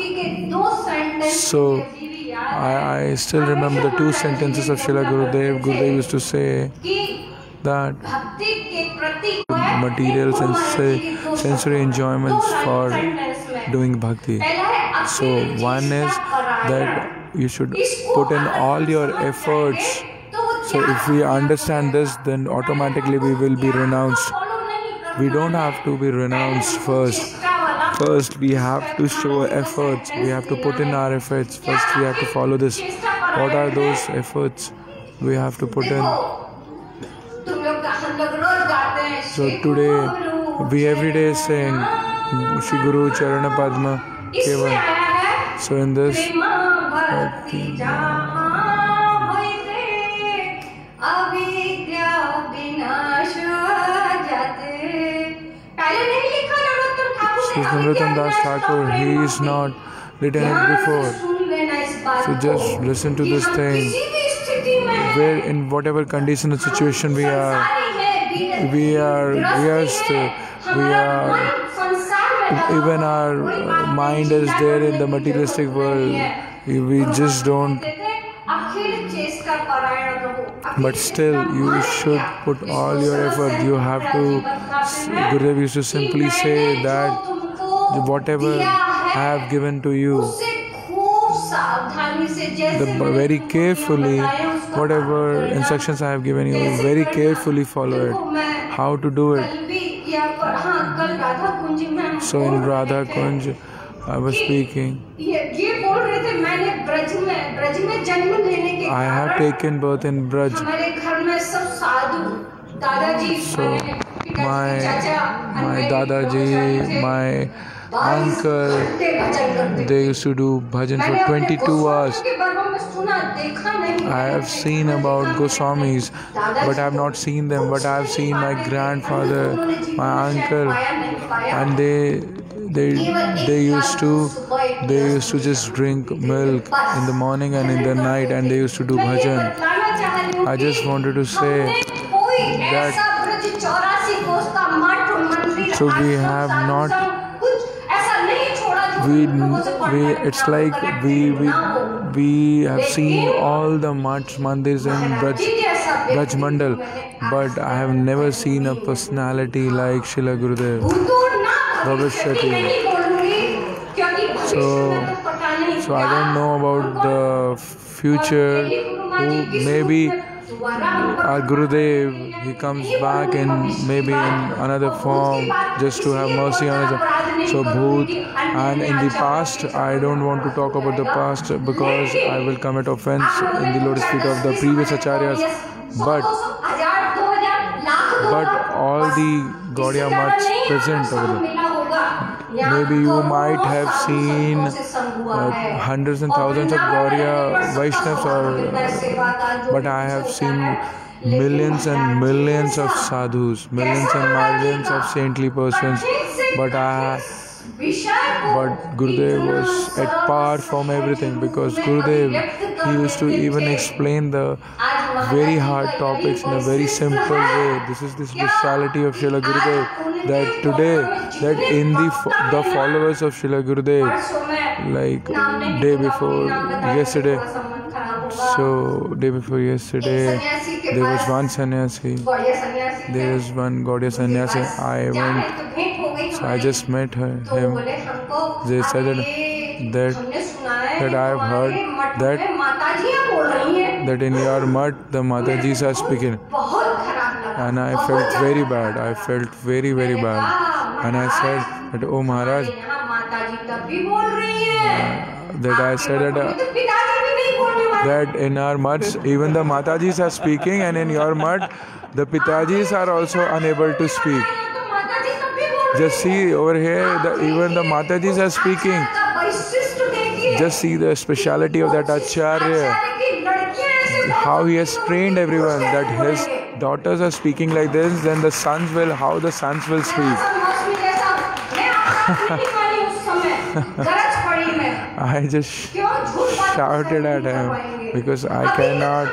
G: So, I, I still remember the two sentences of Srila Gurudev. Gurudev used to say that material sens- sensory enjoyments for doing bhakti. So one is that you should put in all your efforts. So if we understand this, then automatically we will be renounced. We don't have to be renounced first. First we have to show efforts. We have to put in our efforts. First we have to follow this. What are those efforts we have to put in? So today we every day sing Shri Guru Charana Padma Keval. So in this Shri Narottam Das Thakur, he is not written it before. So just listen to this thing. Where in whatever condition or situation we are, we are, we are still, we are, even our mind is there in the materialistic world. We just don't. But still, you should put all your effort. You have to. Gurudev used to simply say that whatever I have given to you, the, very carefully, whatever instructions I have given you, very carefully follow it. How to do it? So in Radha Kunj, I was speaking. I have taken birth in Braj. So my my Dadaji, my uncle, they used to do bhajan for twenty-two hours. I have seen about Goswamis, but I have not seen them. But I have seen my grandfather, my uncle, and they they they used to they used to just drink milk in the morning and in the night, and they used to do bhajan. I just wanted to say that so we have not we we it's like we we we have seen all the mats mandirs in Braj, Braj Mandal, but I have never seen a personality like Srila Gurudev Bhavishyati. So so I don't know about the future. Who maybe our Gurudev, he comes back in maybe in another form just to have mercy on us. So Bhoot, and in the past, I don't want to talk about the past because I will commit offense in the lotus feet of the previous acharyas. But but all the Gaudiya Mats present over there. Maybe you might have seen uh, hundreds and thousands of Gaudiya Vaishnavas, or, but I have seen millions and millions of sadhus, millions and millions of saintly persons. But I But Gurudev was at par from everything, because Gurudev, he used to even explain the very hard topics in a very simple way. This is the speciality of Srila Gurudev, that today, that in the the followers of Srila Gurudev, like day before yesterday, so day before yesterday, there was one sannyasi, there was one Gaudiya sannyasi. I went, so I just met her, him. They said that that, that I have heard that that in your mutt the Matajis are speaking, and I felt very bad. I felt very very bad, and I said that, oh Maharaj, uh, that I said that. Uh, that in our mutts even the Matajis are speaking, and in your mutt the Pitajis are also unable to speak. Just see over here, the, even the Matajis are speaking. Just see the speciality of that Acharya, how he has trained everyone, that his daughters are speaking like this, then the sons will, how the sons will speak. I just shouted at him, because I cannot.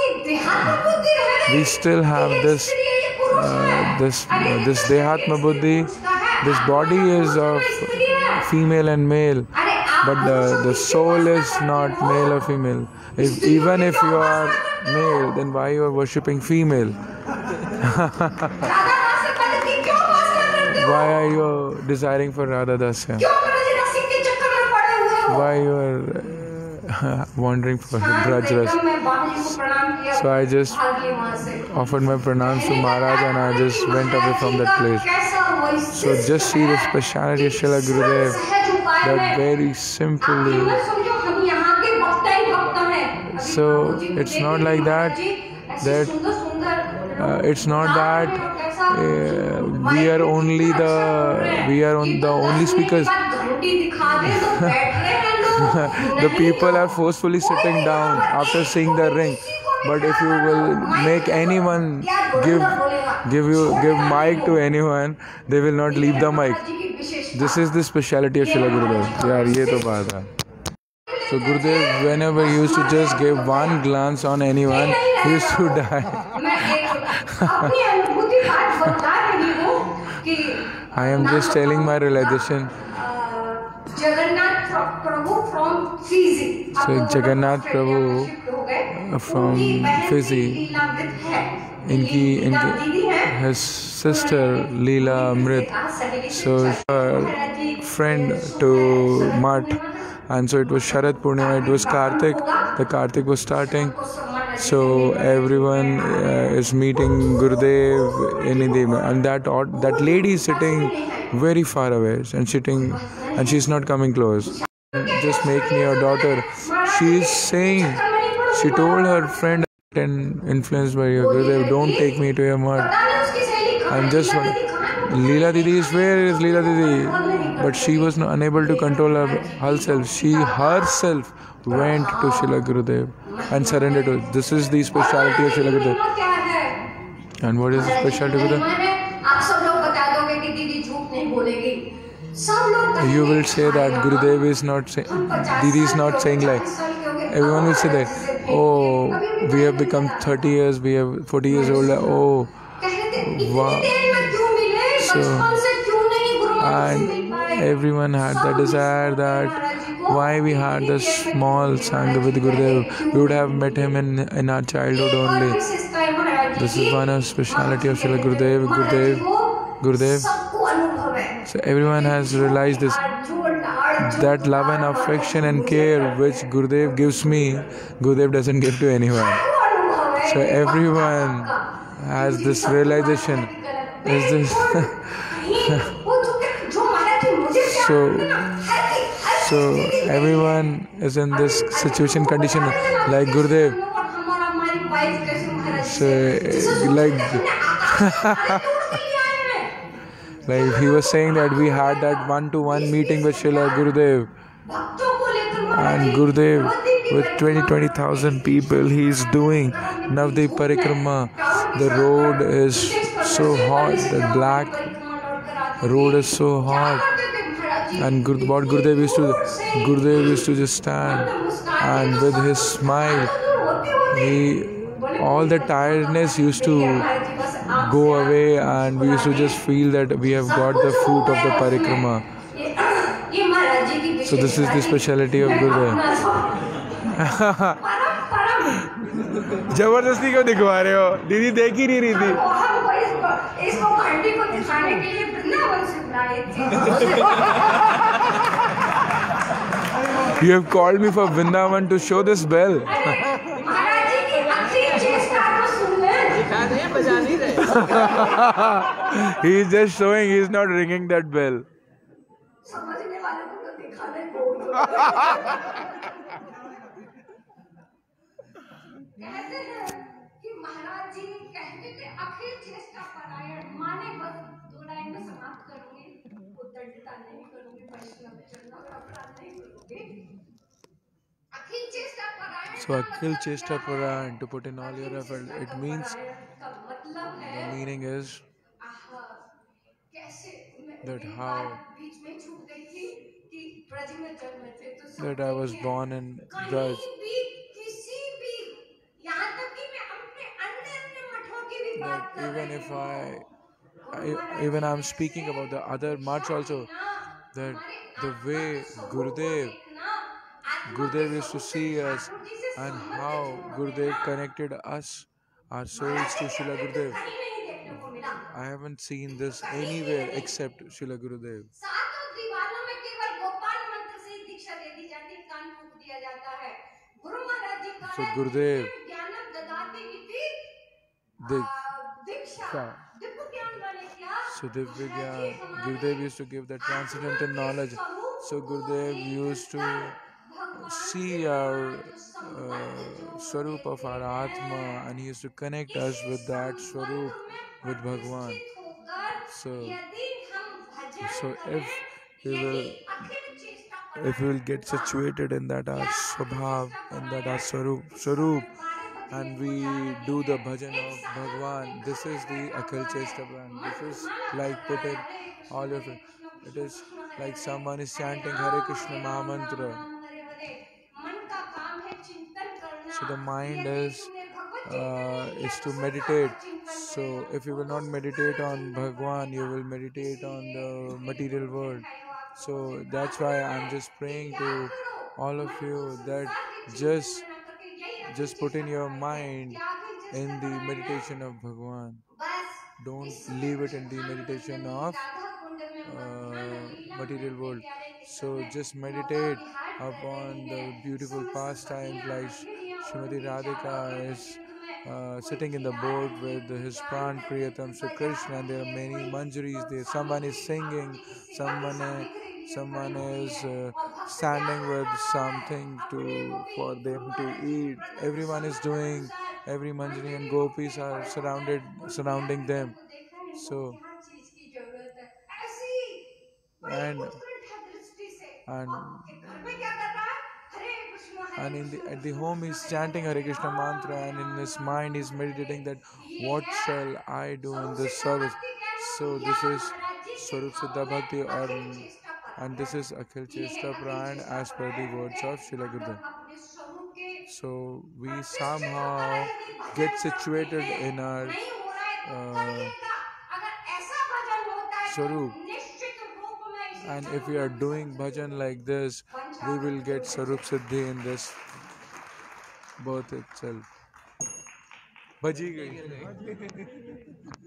G: We still have this, uh, this, uh, this Dehatma Buddhi. This body is of female and male, but the, the soul is not male or female. If, even if you are male, then why you are worshipping female? Why are you desiring for Radha Dasya? Why you are uh, wandering for Braj Ras? So I just offered my pranams to Maharaj, and I just went away from that place. So just see the speciality of Srila Gurudev, that very simply. So it's not like that, that uh, it's not that uh, we are only the, we are on the only speakers. The people are forcefully sitting down after seeing the ring. But if you will make anyone give give you give mic to anyone, they will not leave the mic. This is the speciality of Srila Gurudev. Yaar, ye to baat hai. So Gurudev, whenever he used to just give one glance on anyone, he used to die. I am just telling my realization.
L: Jagannath Prabhu from Fiji.
G: So Jagannath Prabhu from Fiji, inki, inki, his sister Leela Amrit, so her friend to Math, and so it was Sharad Purnima, it was Kartik, the Kartik was starting, so everyone uh, is meeting Gurudev in the, and that that lady is sitting very far away and sitting, and she's not coming close. Just make me your daughter. She is saying, she told her friend, and influenced by your Gurudev, don't take me to your mud. I'm just Leela Didi is, where is Leela Didi? But she was not unable to control her herself. She herself went to Srila Gurudev and surrendered to it. This is the speciality of Srila Gurudev. And what is the speciality of Gurudev? You will say that Gurudev is not saying, Didi is not saying like. Everyone will say that, oh, we have become thirty years, we have forty years old, oh, wow. So, and everyone had the desire that why we had the small Sangha with Gurudev. We would have met him in, in our childhood only. This is one of speciality of Srila Gurudev, Gurudev, Gurudev. So everyone has realized this, that love and affection and care which Gurudev gives me, Gurudev doesn't give to anyone. So everyone has this realization. Is this so so everyone is in this situation condition like Gurudev. So like Like he was saying that we had that one-to-one meeting with Srila Gurudev, and Gurudev with twenty to twenty thousand people, he is doing Navdeep Parikrama. The road is so hot, the black road is so hot, And Gur- what Gurudev used to Gurudev used to just stand, and with his smile, he all the tiredness used to go away, and we used to just feel that we have got the fruit of the parikrama. So this is the speciality of Gurudev. जबरदस्ती क्यों दिखवा रहे हो? दीदी देख ही नहीं रही थी.
L: इसको घंटी को दिखाने के लिए वृंदावन से बुलाए थे.
G: You have called me for Vrindavan to show this bell.
L: महाराज जी की आखिरी चेष्टा तो सुन ले.
K: दिखा रहे बजा नहीं रहे.
G: He is just showing. He is not ringing that bell.
L: समझने वाले को तो दिखाने को. कहते हैं कि महाराज जी कहते थे अखिल चेष्टा परायण, माने बस दो लाइन में समाप्त करूंगी, उद्दंडता नहीं करूंगी, वैष्णव चरणों का अपराध नहीं करूंगी. अखिल चेष्टा परायण
G: So Akhil Chesta Paran, to put in all your effort, it means the meaning is that how that I was born in Braj. That even if I, I even I'm speaking about the other mats also, that the way Gurudev Gurudev used to see us and how Gurudev connected us, our souls, to Srila Gurudev. I haven't seen this anywhere except Srila Gurudev. So Gurudev, Diksha. So Divya Gyan, Gurudev used to give the transcendental knowledge. So Gurudev used to see our uh, Swarup of our Atma, and he used to connect us with that Swarup, with Bhagwan. So, so if we will, if we will get situated in that our Swabhav, in that our Swarup, Swarup, and we do the bhajan of Bhagwan, this is the Akhil Chesta Paran. This is like put it all your, it is like someone is chanting Hare Krishna Mahamantra. So the mind is uh, is to meditate. So if you will not meditate on Bhagwan, you will meditate on the material world. So that's why I'm just praying to all of you that just just put in your mind in the meditation of Bhagwan. Don't leave it in the meditation of uh, material world. So just meditate upon the beautiful pastimes, like Srimati Radhika is uh, sitting in the boat with his Pran Priyatam Sri Krishna, and there are many manjaris there. Someone is singing, someone uh, someone is uh, standing with something to for them to eat. Everyone is doing, every manjari and gopis are surrounded surrounding them. So and and and in the, at the home he's chanting Hare Krishna mantra, and in his mind he's meditating that what shall I do in this service. So this is Swarup Siddha Bhakti, or, and this is Akhil Chesta Paran as per the words of Srila Gurudev. So we somehow get situated in our uh, Swarup, and if we are doing bhajan like this, we will get Swarup Siddhi in this birth itself. Bhaji gayi.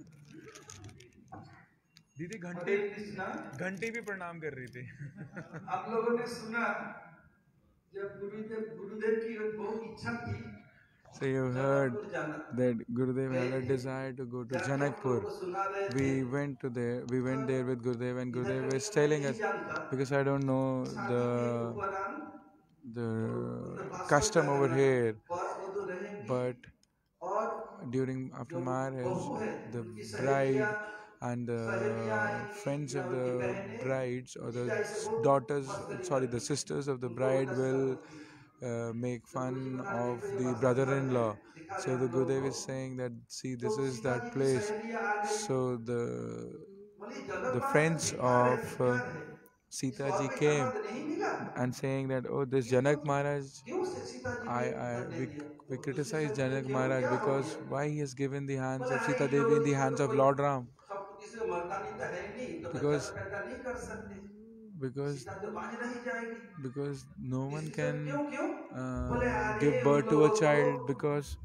G: दीदी घंटे घंटे भी प्रणाम कर रही थी.
D: आप लोगों ने सुना जब गुरुदेव गुरुदेव की बहुत इच्छा थी.
G: So you heard that Gurudev had a desire to go to Janakpur. We went to there. We went there with Gurudev, and Gurudev was telling us, because I don't know the the custom over here, but during after marriage, the bride and the friends of the brides, or the daughters, sorry, the sisters of the bride will uh, make fun of the brother-in-law. So the Gurudev is saying that, see, this is that place. So the the friends of uh, Sita ji came and saying that, oh, this Janak Maharaj, I, I we, we criticize Janak Maharaj because why he has given the hands of Sita Devi in the hands of Lord Ram. Because because because no one can uh, give birth to a child because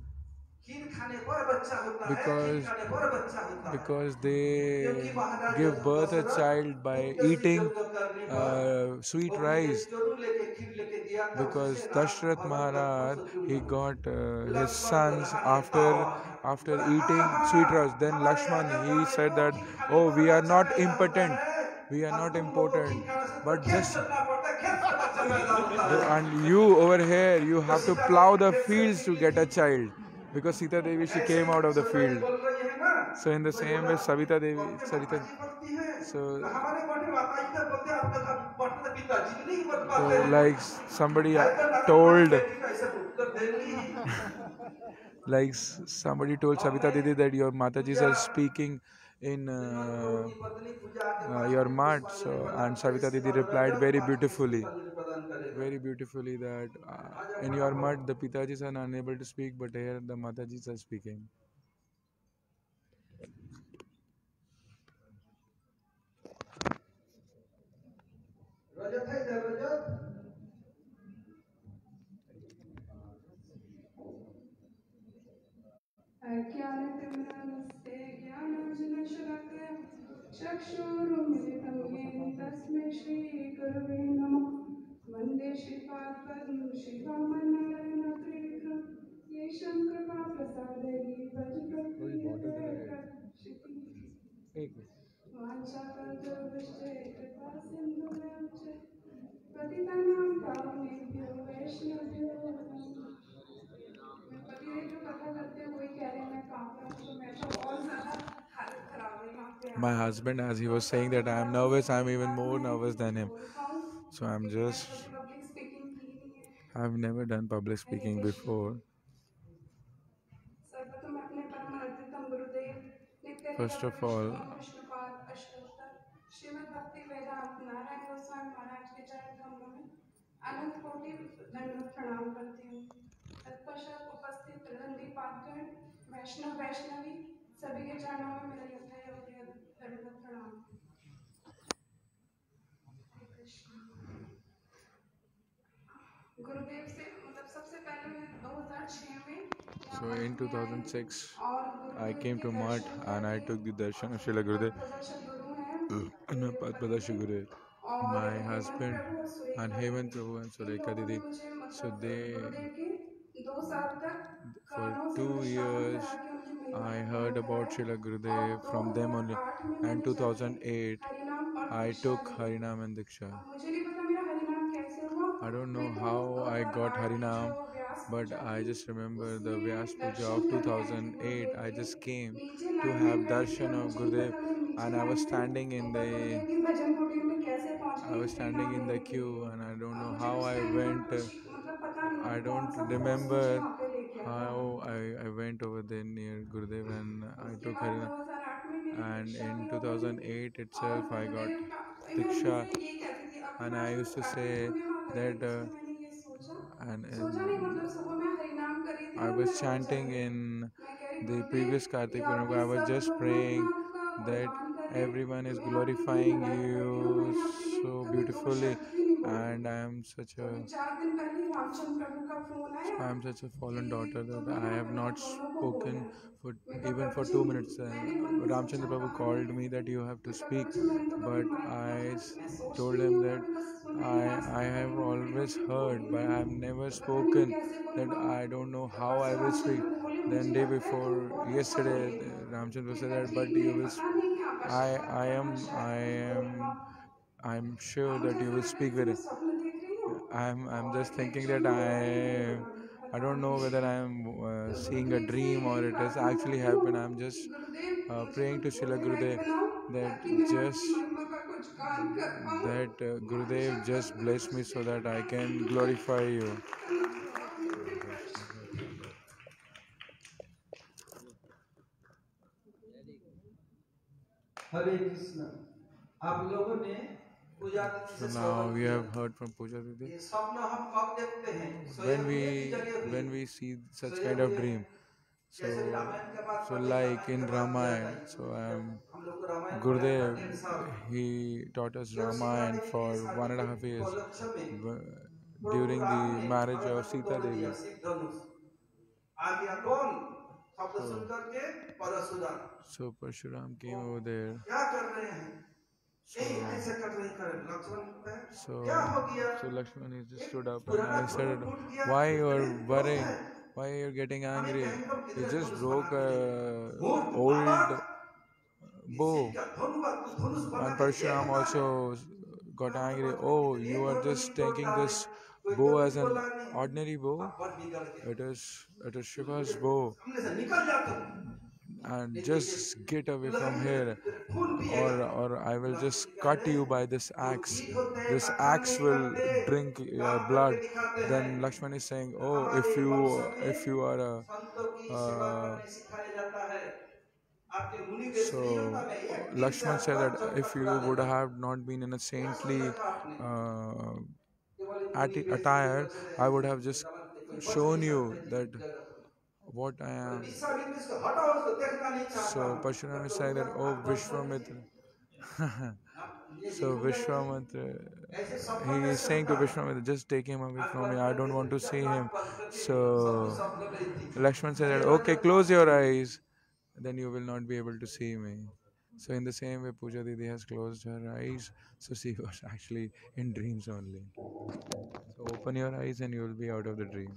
G: because because they give birth a child by eating uh, sweet rice. Because Dashrath Maharaj, he got uh, his sons after after eating sweet rice. Then Lakshman, he said that, oh, we are not impotent, we are not important, but just and you over here, you have to plow the fields to get a child. Because Sita Devi, she came out of the field. So in the same way, Savita Devi, Sarita, so, so like somebody told, like somebody told Savita Devi that your Matajis are speaking in uh, uh, your mat. So, and Savita Devi replied very beautifully, very beautifully that uh, in your mat the Pitajis are unable to speak, but here the Matajis are speaking.
M: अज्ञानतिमिरमस्ते ज्ञानाञ्जनशलाकया चक्षुरुन्मिलितं येन तस्मै श्रीगुरवे नमः वन्दे श्रीपादपद्मं श्रीवामनारायणप्रेक्षं येषं कृपाप्रसादैः भजप्रभुः वाञ्छाकल्पतरुश्च कृपा सिन्धुभ्यः च पतितानां पावनेभ्यो वैष्णवेभ्यो नमः।
G: My husband, as he was saying that I am nervous, I am even more nervous than him. So I'm just, I've never done public speaking before. First of all,
M: अनंत कोटि दंडवत प्रणाम करती हूँ। तत्पश्चात उपस्थित प्रबंधी पाठगण वैष्णव वैष्णवी सभी के चरणों में मेरा यथायोग्य दंडवत प्रणाम। गुरुदेव से मतलब सबसे पहले मैं दो हज़ार छह में
G: so in two thousand six I came to Math and I took the darshan of Srila Gurudev and Padpadashi Gurudev. My husband and Hemant Prabhu and Sulekha Didi, so they, for two years I heard about Srila Gurudev from them only, and two thousand eight I took Harinam and Diksha. I don't know how I got Harinam, but I just remember the Vyas Puja of two thousand eight. I just came to have darshan of Gurudev and I was standing in the I was standing in the queue and I don't know how I went. I don't remember how I, I went over there near Gurudev and I took Harinam. And in two thousand eight itself I got Diksha and I used to say that uh, and in, I was chanting in the previous Kartik Purnima. I was just praying that everyone is glorifying you so beautifully, and I am such a I am such a fallen daughter that I have not spoken for even for two minutes. Uh, Ramchandra Prabhu called me that you have to speak, but I told him that I I have always heard, but I have never spoken. That I don't know how I will speak. Then day before yesterday, Ramchandra said that, but you will. I I am I am I'm sure that you will speak with it. I'm I'm just thinking that I I don't know whether I'm uh, seeing a dream or it has actually happened. I'm just uh, praying to Srila Gurudev that just that uh, Gurudev just bless me so that I can glorify you.
D: हरे कृष्ण। आप लोगों ने पूजा तिथि
G: So
D: से
G: now
D: Shravan
G: we
D: किया।
G: have heard from Pooja Didi.
D: ये स्वप्न हम कब देखते हैं?
G: When
D: सोए हुए की
G: we
D: जगे हुए?
G: when we see such
D: सोए
G: kind of
D: हुए
G: dream,
D: जैसे
G: so
D: रामायण का बात
G: so
D: पढ़ते,
G: like
D: रामायण
G: in
D: का बात याद
G: Ramayana,
D: आई।
G: so
D: जब
G: um,
D: हम लोग को रामायण पढ़ाया था
G: Gurudev
D: डेढ़ साल,
G: he taught us
D: जब सीता
G: Ramayana
D: देवी की
G: for
D: शादी
G: one and a
D: के
G: half years
D: उपलक्ष्य में
G: w-
D: Prabhu
G: during
D: Ram
G: the
D: ने
G: marriage of
D: भरत को
G: Sita
D: तोड़ दिया
G: Devi.
D: सिद्ध धनुष। आ गया कौन? शब्द
G: So,
D: सुन करके Parshuram.
G: so Parshuram came over there.
D: क्या कर रहे हैं?
G: So,
D: नहीं ऐसे कर नहीं करे। लक्ष्मण कहता है,
G: so,
D: क्या हो गया?
G: so Lakshman he just stood up and
D: पुराना
G: I said,
D: धनुष टूट गया,
G: why you are
D: नहीं,
G: worrying?
D: है।
G: Why you are getting
D: हमें
G: angry?
D: कहेंगे हम
G: He
D: कितने
G: just
D: धनुष
G: broke
D: बना के
G: a
D: देंगे। मूर्ख,
G: old
D: बाबा,
G: bow.
D: इसी का धनुष तू धनुष बना
G: And
D: के
G: Parshuram
D: देखता है।
G: also got angry. Oh, you are just taking this bow as an ordinary bow? It is it is Shiva's bow.
D: हमने से निकल जा तुम।
G: And just get away from here, or or I will just cut you by this axe. This axe will drink your blood. Then Lakshman is saying, oh, if you if you are a uh, so Lakshman said that if you would have not been in a saintly uh, atti- attire, I would have just shown you that what I am. So Parshuram is saying that, oh Vishwamitra. So Vishwamitra, he is saying to Vishwamitra, just take him away from me, I don't want to see him. So Lakshman said that, okay, close your eyes, then you will not be able to see me. So in the same way, Pooja Didi has closed her eyes, so she was actually in dreams only. So open your eyes and you will be out of the dream.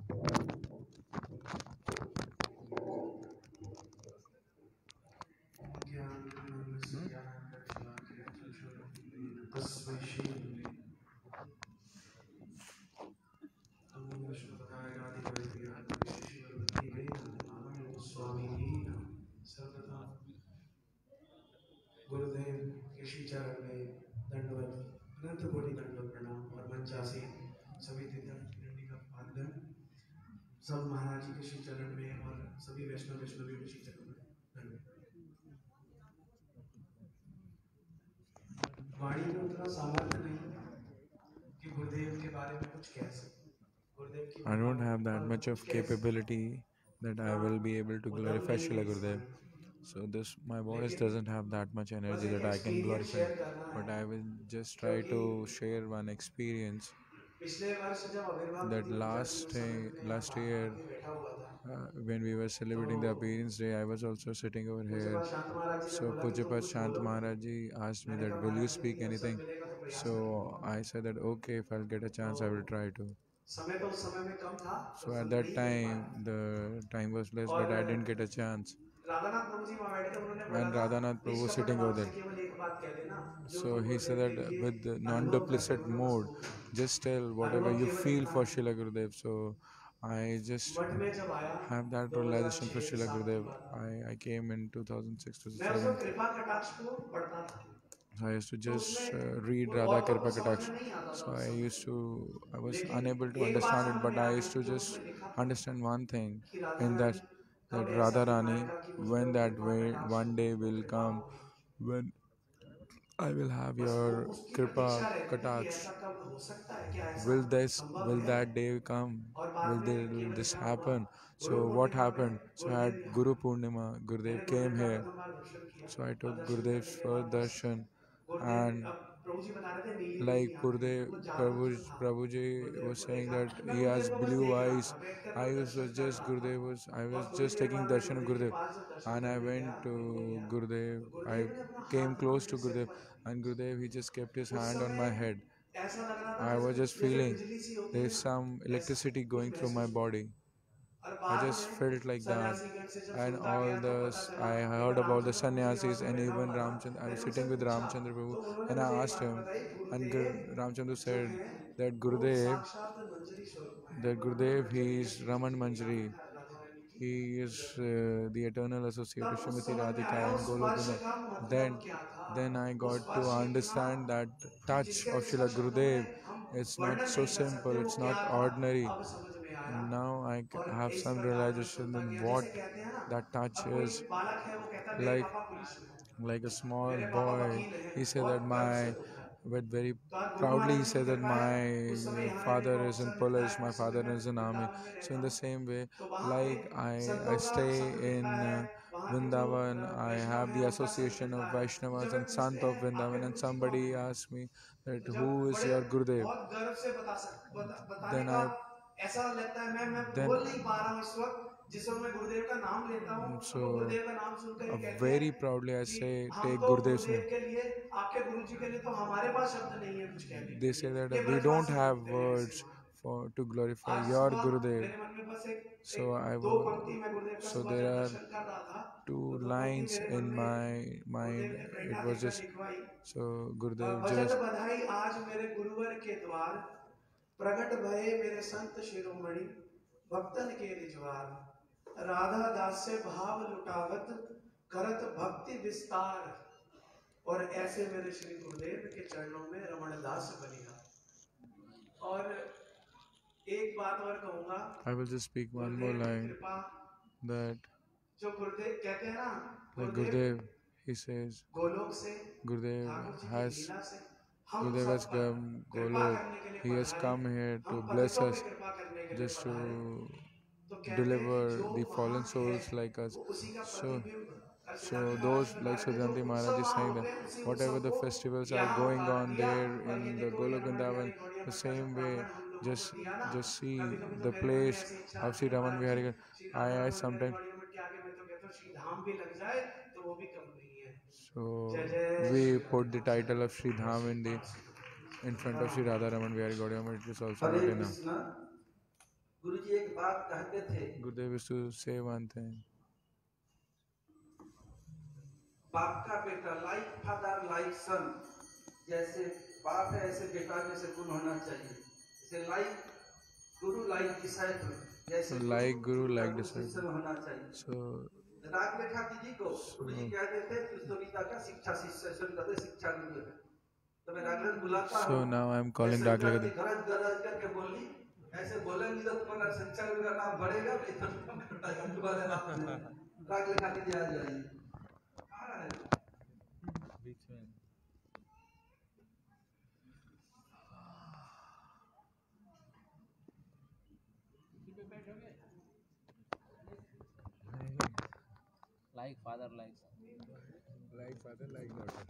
H: गुरुदेव के श्री चरण में दंडवत अनंत कोटि दंडवत प्रणाम और मंचासी सभी तीर्थंकरों का पादन सब महाराज जी के श्री चरण में और सभी वैष्णव वैष्णवी के श्री चरण में दंडवत। वाणी में उतना सामर्थ्य नहीं कि गुरुदेव के बारे में कुछ कह सके। गुरुदेव की
G: I don't have that much of capability that I will be able to glorify Srila Gurudev. So this my voice doesn't have that much energy that I can glorify, but I will just try to share one experience. That last day, last year, uh, when we were celebrating the appearance day, I was also sitting over here. So Pujapat Shant Maharaj Ji asked me that, will you speak anything? So I said that, okay, if I'll get a chance, I will try to. So at that time, the time was less, but I didn't get a chance. And Radhanath Prabhu was sitting over there. So he said that with the non-duplicit mode, just tell whatever you feel for Srila Gurudev. So I just have that realization for Srila Gurudev. I, I came in two thousand six, two thousand seven. I used to just uh, read Radha Kirpa Kataksh. So I used to, I was unable to understand it, but I used to just understand one thing in that, that Radha Rani, when that way, one day will come, when I will have your Kripa Kataksh. Will this, will that day come? Will, there, will this happen? So what happened? So I had Guru Purnima, Gurudev came here. So I took Gurudev's first darshan. And like Gurudev, Prabhu, Prabhuji was saying that he has blue eyes. I was just Gurudev was I was just taking darshan of Gurudev, and I went to Gurudev. I came close to Gurudev, and Gurudev he just kept his hand on my head. I was just feeling there is some electricity going through my body. I just felt like that, and all the I heard about the sannyasis and even Ramchandra. I was sitting with Ramchandra Prabhu, and I asked him, and Ramchandra said that Gurudev, that Gurudev he is Raman Manjari. He is uh, the eternal associate of Srimati Radhika and Golokunda. Then, then I got to understand that touch of Srila Gurudev. It's not so simple. It's not ordinary. Now I have some realization in what that touch is. Like, like a small boy, he said that my but very proudly he said that my father is in police, my father is in army. So in the same way, like I, I stay in uh, Vrindavan, I have the association of Vaishnavas and Sant of Vrindavan, and somebody asked me that who is your Gurudev? Then I then so uh, very proudly I say take Gurudev's name. They say that uh, we don't have words for to glorify your Gurudev. So I so there are two lines in my mind. It was just so Gurudev just
D: प्रगट भये मेरे संत शिरोमणि भक्तन के रिजवार राधा दास से भाव लुटावत करत भक्ति विस्तार और ऐसे मेरे श्री गुरुदेव के चरणों में रमण दास बनिया। और एक बात और कहूंगा,
G: I will just speak one more line that
D: जो गुरुदेव कहते हैं ना,
G: like Gurudev, he says
D: Golok से
G: Gurudev has Gurudev has come Golok. He has come here to bless us, just to deliver the fallen souls like us. So, so those like Sudanti Maharaj is saying that whatever the festivals are going on there in the Golok Vrindavan, the same way, just just see the place of Sri Raman Vihari. I, I sometimes so we put the title of Sri Dham in the in front of Sri Radha Raman Vihari Gaudiya Math. It is also not enough.
D: गुरुजी एक बात कहते थे,
G: Gurudev used to say one thing.
D: बाप का बेटा like father like सन, जैसे बाप है ऐसे बेटा जैसे गुरु होना चाहिए, जैसे लाइक गुरु लाइक डिसाइपल, जैसे
G: like Guru like disciple.
D: होना चाहिए।
G: So
D: राग रेखा जी को गुरुजी कहते थे पुस्तोरिता का शिक्षा शिष्य कहते शिक्षा गुरु है। तो मैं रागलन बुलाता हूं,
G: so now I am calling Dak Lekha.
D: गरज गरज करके बोली, ऐसे बोलेंगे तो तुम्हारा शिक्षा गुरु का नाम बढ़ेगा, नहीं तो तुम्हारा नाम राग रेखा जी आ जाएगी।
G: बीच में
C: like father like
G: like father like daughter.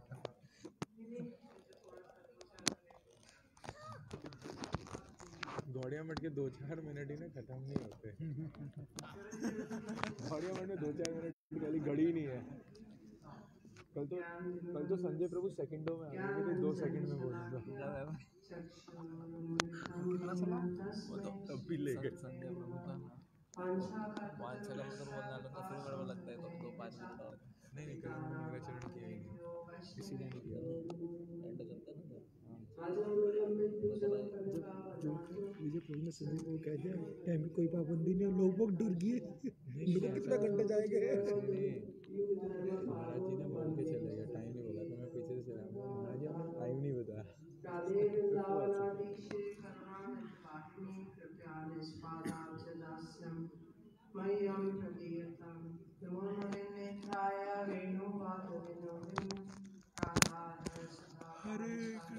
G: Gaudiya मठ के दो चार मिनट ही ना खत्म नहीं होते। गौड़िया मठ में दो चार मिनट वाली घड़ी ही नहीं है। कल तो कल तो संजय प्रभु सेकंडों में आ गए थे, दो सेकंड में बोल दूंगा।
C: कितना समय वो तो
G: तब भी ले गए।
C: संजय प्रभु का पाँच छः किलोमीटर बोलना तो फिर मेरे को लगता है तो दो पाँच मिनट और
G: नहीं नहीं कल मैंने मेरा चरण किया ही नहीं, किसी ने नहीं किया।
C: घंटे चलते ना
N: मुझे प्रभु ने संजय को कह दिया टाइम की कोई पाबंदी नहीं, लोग बहुत डर गए, लोग कितना घंटे जाएंगे।
G: महाराज जी ने मान के चले गए, टाइम नहीं बोला तो मैं पीछे से चला। महाराज जी आपने टाइम नहीं बताया।
N: हरे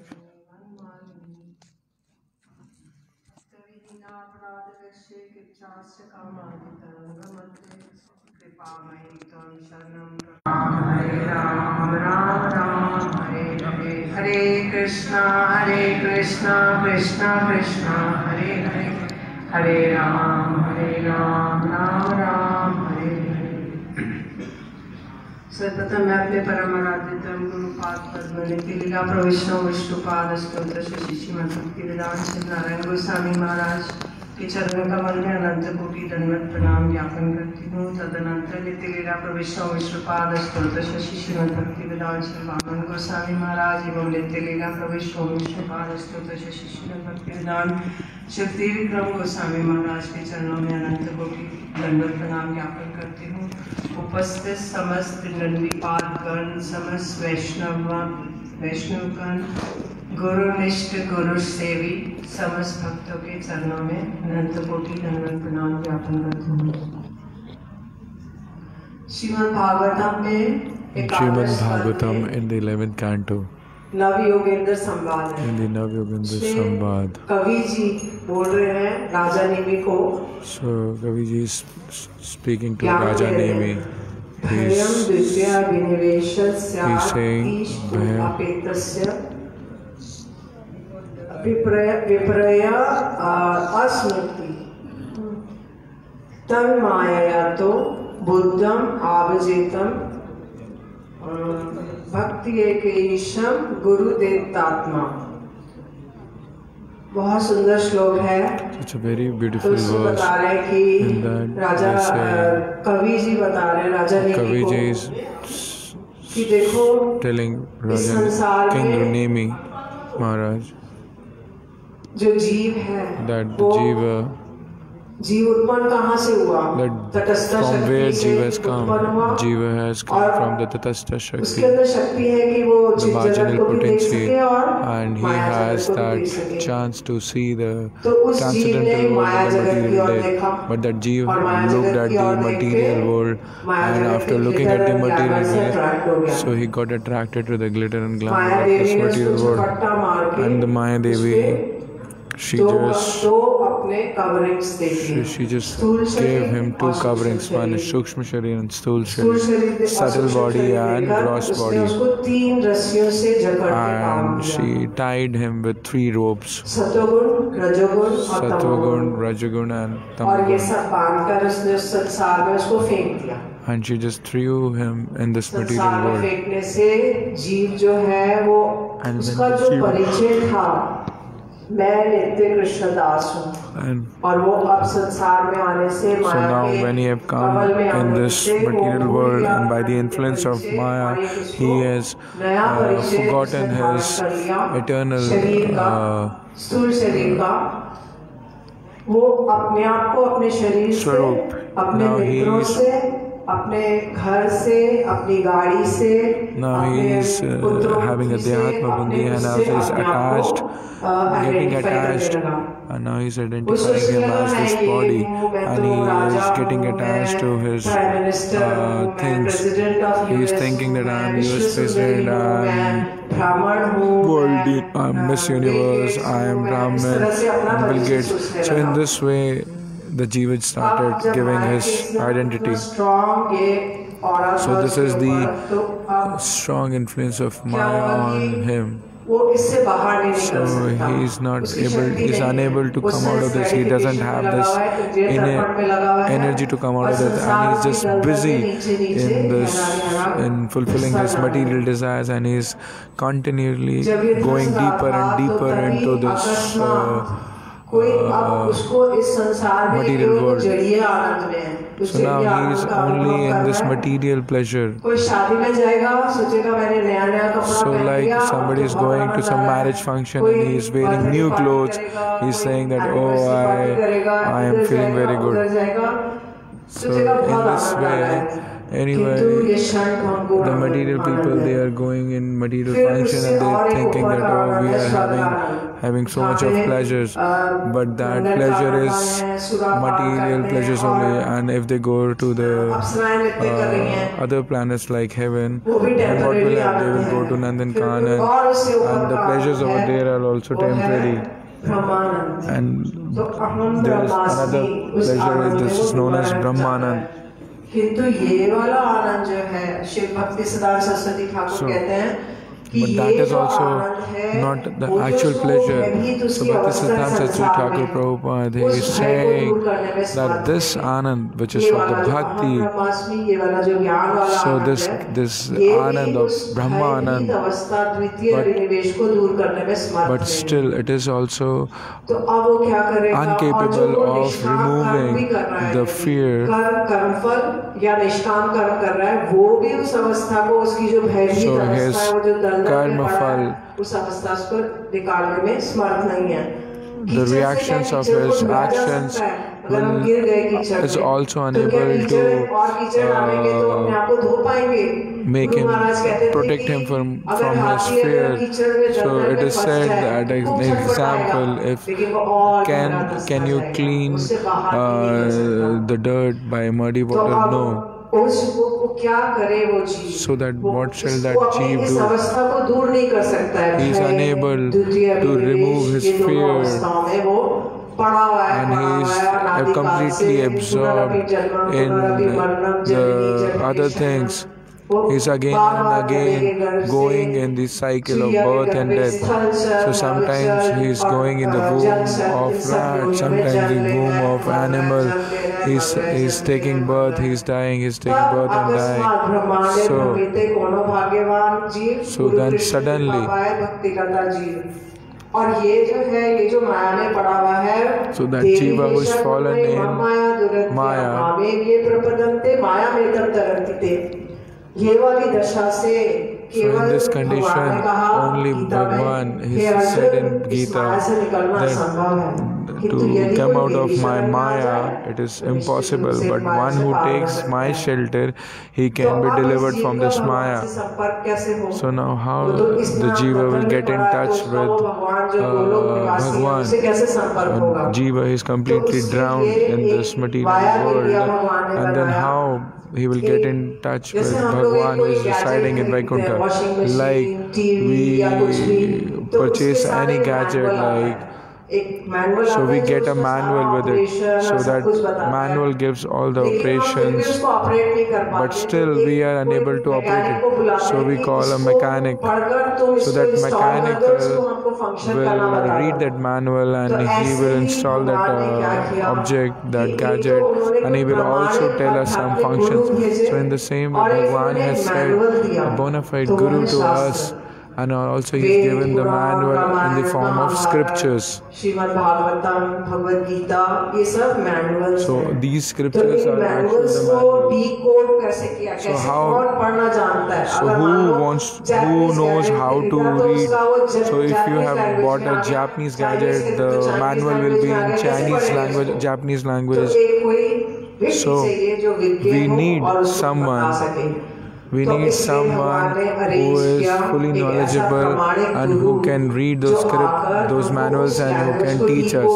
O: हरे कृष्णा हरे कृष्णा कृष्णा कृष्णा हरे हरे हरे राम हरे राम राम राम हरे हरे। सर्वप्रथम मैं अपने परम आराध्यतम गुरुपाद पद्म लीला प्रविष्णु विष्णुपाद स्तोत्र श्री श्रीमद् भक्तिवेदांत श्री नारायण गोस्वामी महाराज के चरणों कमल में अनंत कोटि दंडवत प्रणाम ज्ञापन करती हूँ। तदनंतर नित्य लीला प्रविष्णु विष्णुपाद स्तोत्र श्री श्रीमद् भक्तिवेदांत श्री वामन गोस्वामी महाराज एवं नित्य लीला प्रविष्णु विष्णुपाद स्तोत्र श्री श्रीमद् भक्तिवेदांत शक्ति विक्रम गोस्वामी महाराज के चरणों में अनंत कोटि दंडवत प्रणाम ज्ञापन करती हूँ। उपस्थित समस्त नंदीपाद गण, समस्त वैष्णव वैष्णवगण, गुरुनिष्ठ गुरु सेवी समस्त भक्तों के चरणों में अनंत कोटि दंडवत प्रणाम ज्ञापन करती हूँ। श्रीमद् भागवतम में
G: Srimad Bhagavatam in the eleventh canto,
O: नव योगेंद्र संवाद है।
G: in the Navyogendra Samvad.
O: कवि जी बोल रहे हैं राजा नेमी को।
G: So Kaviji is speaking to
O: क्या
G: Raja
O: कह रहे हैं?
G: Nemi.
O: भयं
G: He's,
O: विद्या विनिवेशः
G: he's
O: स्यात्
G: saying
O: ईशु
G: Bhaya,
O: अपेतस्य विपर्य विपर्य अस्मृति तन्मायया तो बुद्धम आभजेतम भक्ति एक ईशम गुरुदेवतात्मा। बहुत सुंदर श्लोक है।
G: it's a very
O: तो
G: beautiful
O: उसमें
G: verse.
O: बता रहे हैं
G: In
O: कि
G: that
O: राजा
G: they say,
O: कवि जी बता रहे हैं राजा नेमी
G: Kaviji
O: को
G: is
O: कि देखो
G: telling
O: इस
G: Raja
O: संसार
G: King
O: में
G: Nemi Maharaj
O: जो जीव है
G: that the
O: वो
G: Jiva,
O: जीव उत्पन्न कहाँ से हुआ?
G: that
O: तटस्थ
G: from where
O: शक्ति से
G: Jiva has come,
O: उत्पन्न हुआ।
G: Jiva has come
O: और
G: from the Tatastha
O: उसके
G: Shakti,
O: अंदर शक्ति है कि वो
G: the
O: जीव जगत
G: marginal
O: को भी देख
G: potency,
O: सके और
G: and he
O: माया
G: has
O: जगत को भी
G: that
O: देख सके।
G: chance to see the
O: तो उस जीव ने
G: transcendental world
O: Maya
G: and the
O: जगत की
G: material
O: ओर
G: world.
O: देखा
G: But that Jiva
O: और माया
G: looked
O: जगत
G: at
O: की
G: the
O: ओर देख
G: material
O: के
G: world,
O: माया
G: and
O: जगत
G: after
O: के
G: looking at the
O: glitter and
G: material
O: glamour से attract हो
G: world,
O: गया।
G: so he got attracted to the glitter and glamour
O: Maya
G: of this
O: देवी ने
G: material
O: उसको
G: world.
O: झपट्टा मार के
G: And the Maya Devi, she
O: दो
G: just
O: दो अपने कवरिंग्स देखे।
G: she, she just
O: स्थूल
G: gave
O: शरीर
G: him two
O: और सूक्ष्म
G: coverings, one is
O: शरीर।
G: Shukshma Sharir and Sthul
O: स्थूल शरीर
G: Sharir,
O: दे- और
G: subtle
O: सूक्ष्म
G: body
O: शरीर
G: and
O: देकर
G: gross
O: उसने
G: body.
O: उसको तीन रस्सियों से जकड़ के बांध
G: And
O: दिया।
G: she tied him with three ropes,
O: सत्वगुण, रजोगुण और
G: Sattvagun,
O: तमोगुण।
G: Rajagun and
O: और ये
G: Tamagun.
O: सब बांधकर उसने उस संसार में उसको फेंक दिया।
G: And she just threw him in this
O: संसार
G: material
O: में
G: world.
O: फेंकने से जीव जो है वो
G: And
O: उसका
G: when
O: जो
G: जीव-
O: परिचय था मैं नित्य कृष्ण दास हूँ
G: And
O: और वो अब संसार में आने से
G: so
O: माया
G: now
O: के
G: when he have come
O: कवल में
G: in
O: आने
G: this
O: से वो
G: material
O: भूल
G: world
O: गया
G: and by the
O: अपना
G: influence of
O: परिचय
G: Maya,
O: और एक उसको
G: he has
O: नया
G: uh,
O: परिचय
G: forgotten
O: उसने धारण
G: his
O: कर लिया
G: eternal
O: शरीर का
G: uh,
O: स्थूल शरीर का वो अपने आप को अपने शरीर से
G: स्वरूप.
O: अपने
G: Now he
O: मित्रों
G: is-
O: से अपने घर से अपनी गाड़ी से
G: now he
O: अपने
G: is uh,
O: पुत्रों
G: having a
O: से,
G: Dehatma
O: अपने
G: Buddhi and now
O: उससे
G: he is
O: अपने आप को,
G: attached,
O: uh,
G: getting
O: identify करने
G: attached,
O: लगा।
G: and now he's
O: वो
G: identifying
O: सोचने
G: him
O: लगा
G: as
O: मैं
G: this
O: ये
G: body,
O: हूँ, मैं
G: and
O: तो
G: he
O: राजा
G: is getting
O: हूँ,
G: attached to
O: मैं
G: his
O: प्राइम मिनिस्टर हूँ,
G: uh,
O: मैं
G: things.
O: President of
G: He is
O: US
G: thinking
O: हूँ,
G: that I
O: मैं
G: am U S
O: विश्व सुंदरी
G: president,
O: हूँ,
G: I
O: मैं
G: am
O: ब्राह्मण हूँ,
G: world,
O: मैं
G: I am Miss Universe, I am
O: इस तरह से अपना
G: Brahman, Bill
O: परिचय
G: Gates.
O: सोचने
G: So in
O: लगा।
G: this way, the Jiva
O: अब
G: started
O: जब
G: giving
O: माया
G: his
O: के इतना-
G: identity.
O: इतना strong ये aura
G: So
O: था
G: this
O: उसके
G: is
O: ऊपर,
G: the
O: तो अब
G: strong influence of
O: क्या
G: Maya
O: हुआ
G: on
O: कि
G: him.
O: वो इससे बाहर नहीं
G: So
O: निकल सकता।
G: he is not
O: उसकी
G: able,
O: शक्ति
G: he is
O: नहीं है।
G: unable to
O: वो
G: come out of
O: self
G: this. He doesn't
O: gratification
G: have
O: में
G: this
O: लगा हुआ है, तृतीय
G: inner
O: तर्पण में लगा हुआ है,
G: energy to come out
O: और
G: of it, and
O: संसार
G: he's
O: की
G: just
O: दलदल में
G: busy
O: नीचे नीचे
G: in this,
O: हरा हरा
G: in fulfilling his
O: घुसता जा रहा है।
G: material desires, and he's continually
O: जब ये
G: going
O: धस रहा
G: deeper
O: था,
G: and
O: तो
G: deeper
O: तभी
G: into this
O: अकस्मात
G: uh,
O: कोई अब उसको इस संसार में
G: material
O: केवल
G: world.
O: जड़िए आनंद में है।
G: So
O: उससे
G: now
O: ये
G: he
O: आनंद
G: is
O: का अनुभव
G: only
O: कर
G: in this
O: रहा है।
G: material pleasure.
O: कोई शादी में जाएगा सोचेगा मैंने नया नया कपड़ा
G: So
O: पहन
G: like
O: लिया,
G: somebody
O: तो
G: is
O: बहुत
G: going to
O: आनंद
G: some
O: आ रहा है।
G: marriage function
O: कोई
G: and he is wearing
O: birthday
G: new
O: party
G: clothes.
O: करेगा,
G: He's
O: कोई
G: saying that, oh,
O: anniversary party
G: I,
O: करेगा,
G: I am
O: इधर
G: feeling
O: जाएगा,
G: very good.
O: उधर जाएगा,
G: So
O: सोचेगा
G: in
O: बहुत
G: this
O: आनंद आ रहा है।
G: way, anyway,
O: किंतु ये क्षण हमको
G: the material
O: आनंद
G: people,
O: है।
G: they are going in material
O: फिर
G: function
O: उससे
G: and they
O: और
G: are
O: एक
G: thinking
O: ऊपर
G: that,
O: का
G: oh, we
O: आनंद है,
G: are
O: स्वर्ग
G: having
O: आनंद।
G: having so
O: जहाँ
G: much of
O: पे,
G: pleasures,
O: a,
G: but that
O: Gandharva
G: pleasure
O: का
G: is
O: आनंद है, सुरापान
G: material
O: करते
G: pleasures
O: हैं
G: only,
O: और
G: and if they go to the
O: अप्सराएं नृत्य कर रही हैं,
G: uh, other planets like heaven,
O: वो भी
G: then what will
O: temporary
G: happen? They will
O: Anand
G: go
O: है।
G: to Nandan
O: फिर
G: Khan, and,
O: और उससे ऊपर
G: and the
O: का
G: pleasures
O: आनंद
G: over
O: है,
G: there are also
O: वो है
G: temporary.
O: ब्रह्मानंद।
G: And
O: तो अहम
G: there is
O: ब्रह्मास्मि,
G: another
O: उस
G: pleasure
O: आनंद
G: is
O: में
G: this
O: वो
G: is known as
O: दोबारा
G: Brahmanand.
O: जाता है। किंतु ये वाला आनंद जो है शिव भक्ति सिद्धार्थ सरस्वती ठाकुर
G: So,
O: कहते हैं कि
G: but
O: ये
G: that is
O: जो
G: also
O: आनंद है
G: not the
O: वो जो
G: actual
O: सुख
G: pleasure.
O: है, भी तो
G: So
O: उसकी
G: Bhakti
O: अवस्था है
G: Siddhanta Saraswati
O: संसार
G: Thakur
O: में।
G: Prabhupada, he
O: उस
G: is
O: भय को
G: saying
O: दूर करने में
G: that
O: समर्थ
G: this
O: है।
G: Anand, which is
O: ये
G: of
O: वाला
G: the
O: जो अहम
G: Bhakti,
O: ब्रह्मास्मि, ये वाला जो ज्ञान वाला
G: so
O: आनंद
G: this
O: है,
G: this
O: ये
G: Anand
O: भी
G: of
O: उस
G: Brahma
O: भयभीत
G: Anand,
O: अवस्था द्वितीय
G: but-
O: विनिवेश को दूर करने में समर्थ
G: but
O: है।
G: still it is also
O: तो अब वो क्या करेगा और जो
G: incapable
O: वो
G: of
O: निष्काम कर्म भी
G: removing
O: कर रहा है,
G: the fear.
O: कर्म कर्मफल या निष्काम कर्म कर रहा है, वो भी उस अवस्था को उसकी जो भयभीत
G: So
O: अवस्था
G: his
O: है, वो जो दलदल में
G: karma
O: पड़ा है,
G: फल,
O: उस अवस्था को निकालने में समर्थ नहीं है।
G: the
O: कीचड़ से
G: reactions
O: क्या
G: of
O: कीचड़ को
G: his
O: ढोया जा
G: actions
O: सकता है? अगर हम गिर गए कीचड़
G: is
O: में,
G: also
O: तो क्या
G: unable
O: कीचड़
G: to
O: और कीचड़ डालेंगे तो अपने आप को धो पाएंगे?
G: make
O: गुरु
G: him
O: महाराज कहते थे
G: protect
O: कि
G: him from
O: अगर
G: from his
O: हाथी अगर
G: fear.
O: कीचड़ में
G: So
O: दलदल
G: it
O: में
G: is
O: फंस
G: said
O: जाए,
G: that
O: खूब
G: an
O: छटपटाएगा,
G: example, if
O: लेकिन वो और
G: can
O: गहरा धंसता
G: can you
O: जाएगा,
G: clean
O: उससे बाहर नहीं निकल सकता।
G: uh, the dirt by muddy
O: तो
G: water?
O: अब
G: No.
O: उस वो, वो क्या करे वो जीव,
G: so that what shall that
O: वो अपनी
G: jeev
O: इस
G: do?
O: अवस्था को दूर नहीं कर सकता है,
G: He is unable to remove his
O: ये दोनों
G: fear,
O: अवस्थाओं में वो पड़ा हुआ है,
G: and
O: पड़ा
G: he
O: हुआ
G: is
O: है अनादिकाल से,
G: completely absorbed in the other things. He is again and again going in the cycle of birth and death. So sometimes he is going in the womb of rat, sometimes in the womb of animal. He is he is taking birth, he is dying, he is taking birth and dying. So, so then suddenly,
O: और ये जो है, ये जो माया में पड़ा हुआ है,
G: so that jiva who is fallen in Maya,
O: ये वाली दशा से
G: so in this condition, only Bhagavan, he said in Gita that to come out of my Maya, it is impossible, but one who takes my shelter, he can be delivered from this Maya. So now how the Jiva will get in touch with uh, Bhagavan? When Jiva is completely drowned in this material world, and then how he will get in touch with Bhagavan who is residing in Vaikuntha. Like we purchase any gadget, like so we get a manual with it, so that manual gives all the operations, but still we are unable to operate it. So we call a mechanic. So that mechanic will, will read that manual and he will install that uh, object, that gadget, and he will also tell us some functions. So in the same way, Bhagavan has said a bona fide guru to us, and also he is given the manual in the form of scriptures. So these scriptures are also the manual. So how? So who wants? Who knows how to read? So if you have bought a Japanese gadget, the manual will be in Chinese language, Japanese language. So we need someone. We need someone who is fully knowledgeable and who can read those script, those manuals, and who can teach us.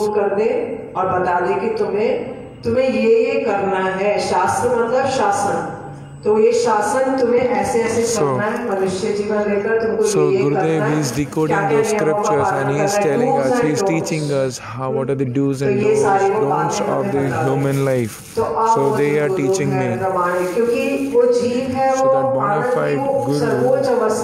G: So, so Gurudev is decoding those scriptures and he is telling us, he is teaching us how what are the do's and don'ts, don'ts of the human life. So they are teaching me. So that bona fide Guru,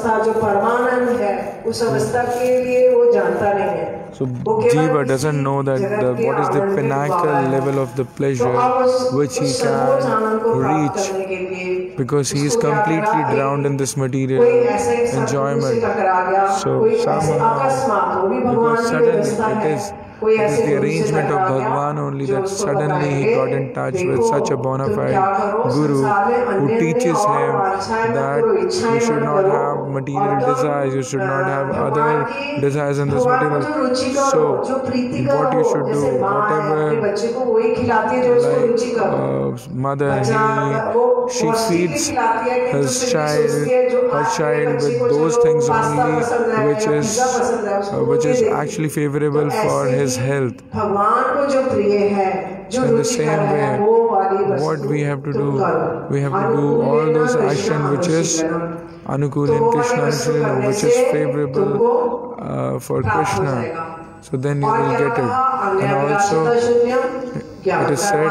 G: so Jiva doesn't know that the, what is the pinnacle level of the pleasure which he can reach, because he is completely drowned in this material enjoyment. So somehow, because suddenly it is it is the arrangement of Bhagavan only that suddenly he got in touch with such a bona fide Guru who teaches him that you should not have material desires, you should not have other desires in this material. So what you should do, whatever, like uh, mother, he, she feeds his child, her child with those things only which is, uh, which is actually favorable for his health. So in the same way, what we have to do, we have to do all those actions which is Anukul in Krishna, which is favorable uh, for Krishna. So then you will get it. And also, it is said,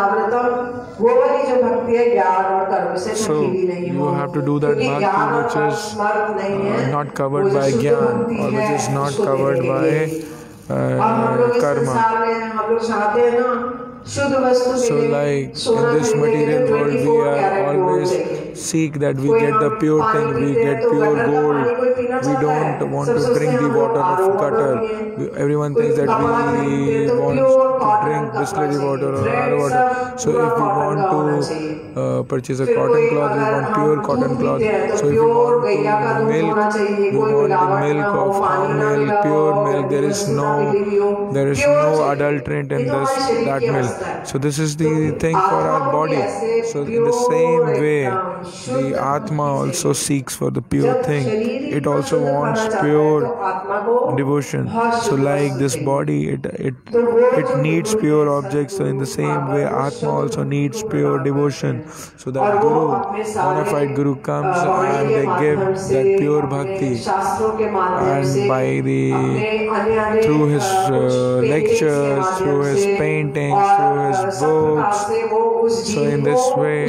G: so you have to do that bhakti which is uh, not covered by jnana, or which is not covered by uh, karma. So like in this material world, we are always seek that we get the pure thing, we get pure gold. We don't want to drink the water of gutter. We, everyone thinks that we want to drink distillery water or other water. So if we want to uh, purchase a cotton cloth, we want pure cotton cloth. So if we want to milk, we want the milk of cow milk, pure milk. There is no, there is no adulterant in this that milk. So this is the thing for our body. So in the same way, the Atma also seeks for the pure thing. It also wants pure devotion. So like this body, it it it needs needs pure objects. So in the same way, Atma also needs pure devotion. So that Guru, bona fide Guru comes and they give that pure bhakti. And by the, through his uh, lectures, through his paintings, through his books, so in this way,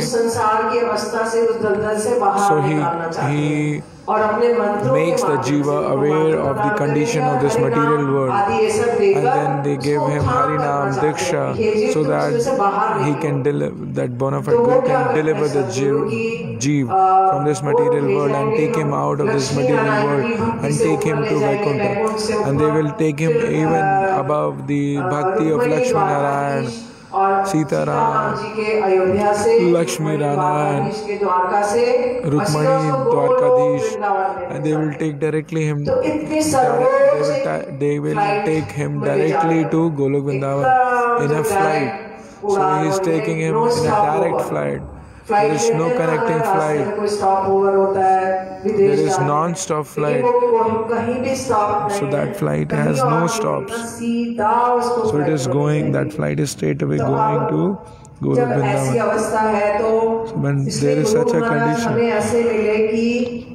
G: so he, he makes the jiva aware of the condition of this material world, and then they give him Harinam Diksha so that he can deliver, that bona fide Guru can deliver the jiva, jiva from this material world and take him out of this material world and take him to Vaikuntha, and they will take him even above the bhakti of Lakshmi Narayan, Sita Ram, Lakshmi Narayan, Rukmani Dwarkadish, and they will take directly him. Direct, they, will they will take him directly to Golok Vrindavan in a flight. So he is taking him in a direct flight. There is no connecting flight. There is non-stop flight. So that flight has no stops. So it is going, that flight is straight away going to Golok Vrindavan. So when there is such a condition,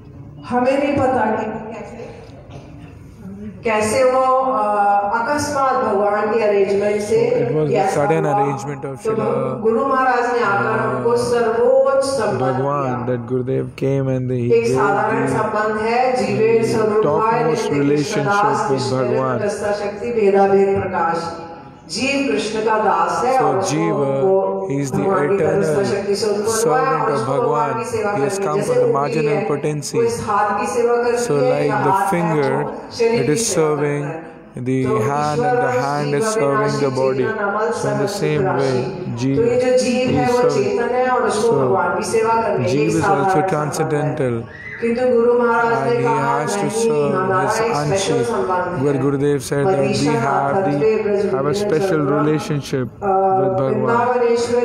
O: कैसे वो अकस्मात भगवान के arrangement से
G: it was a sudden arrangement of Srila
O: Guru Maharaj ने आकर हमको सर्वोच्च संबंध
G: Bhagwan, that Gurudev came and he
O: एक
G: gave
O: साधारण संबंध है जीवे स्वरूप
G: topmost relationship with Bhagwan.
O: शक्ति भेदा भेद प्रकाश जीव कृष्ण का दास है
G: So
O: और
G: Jiva, he is the eternal servant of Bhagwan. He has come from the marginal potency. So like the finger, it is serving the hand and the hand is serving the body. So in the same way, Jiva is serving. So Jiva is also transcendental. And he has to serve his Anshi. Where Gurudev said that we have the have a special relationship with Bhagwan.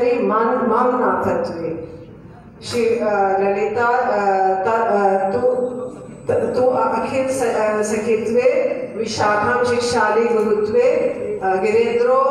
O: Shri Lalita तु अखिल सखित्वे विशाखम शिक्षाली गुरुत्वे गिरेन्द्रो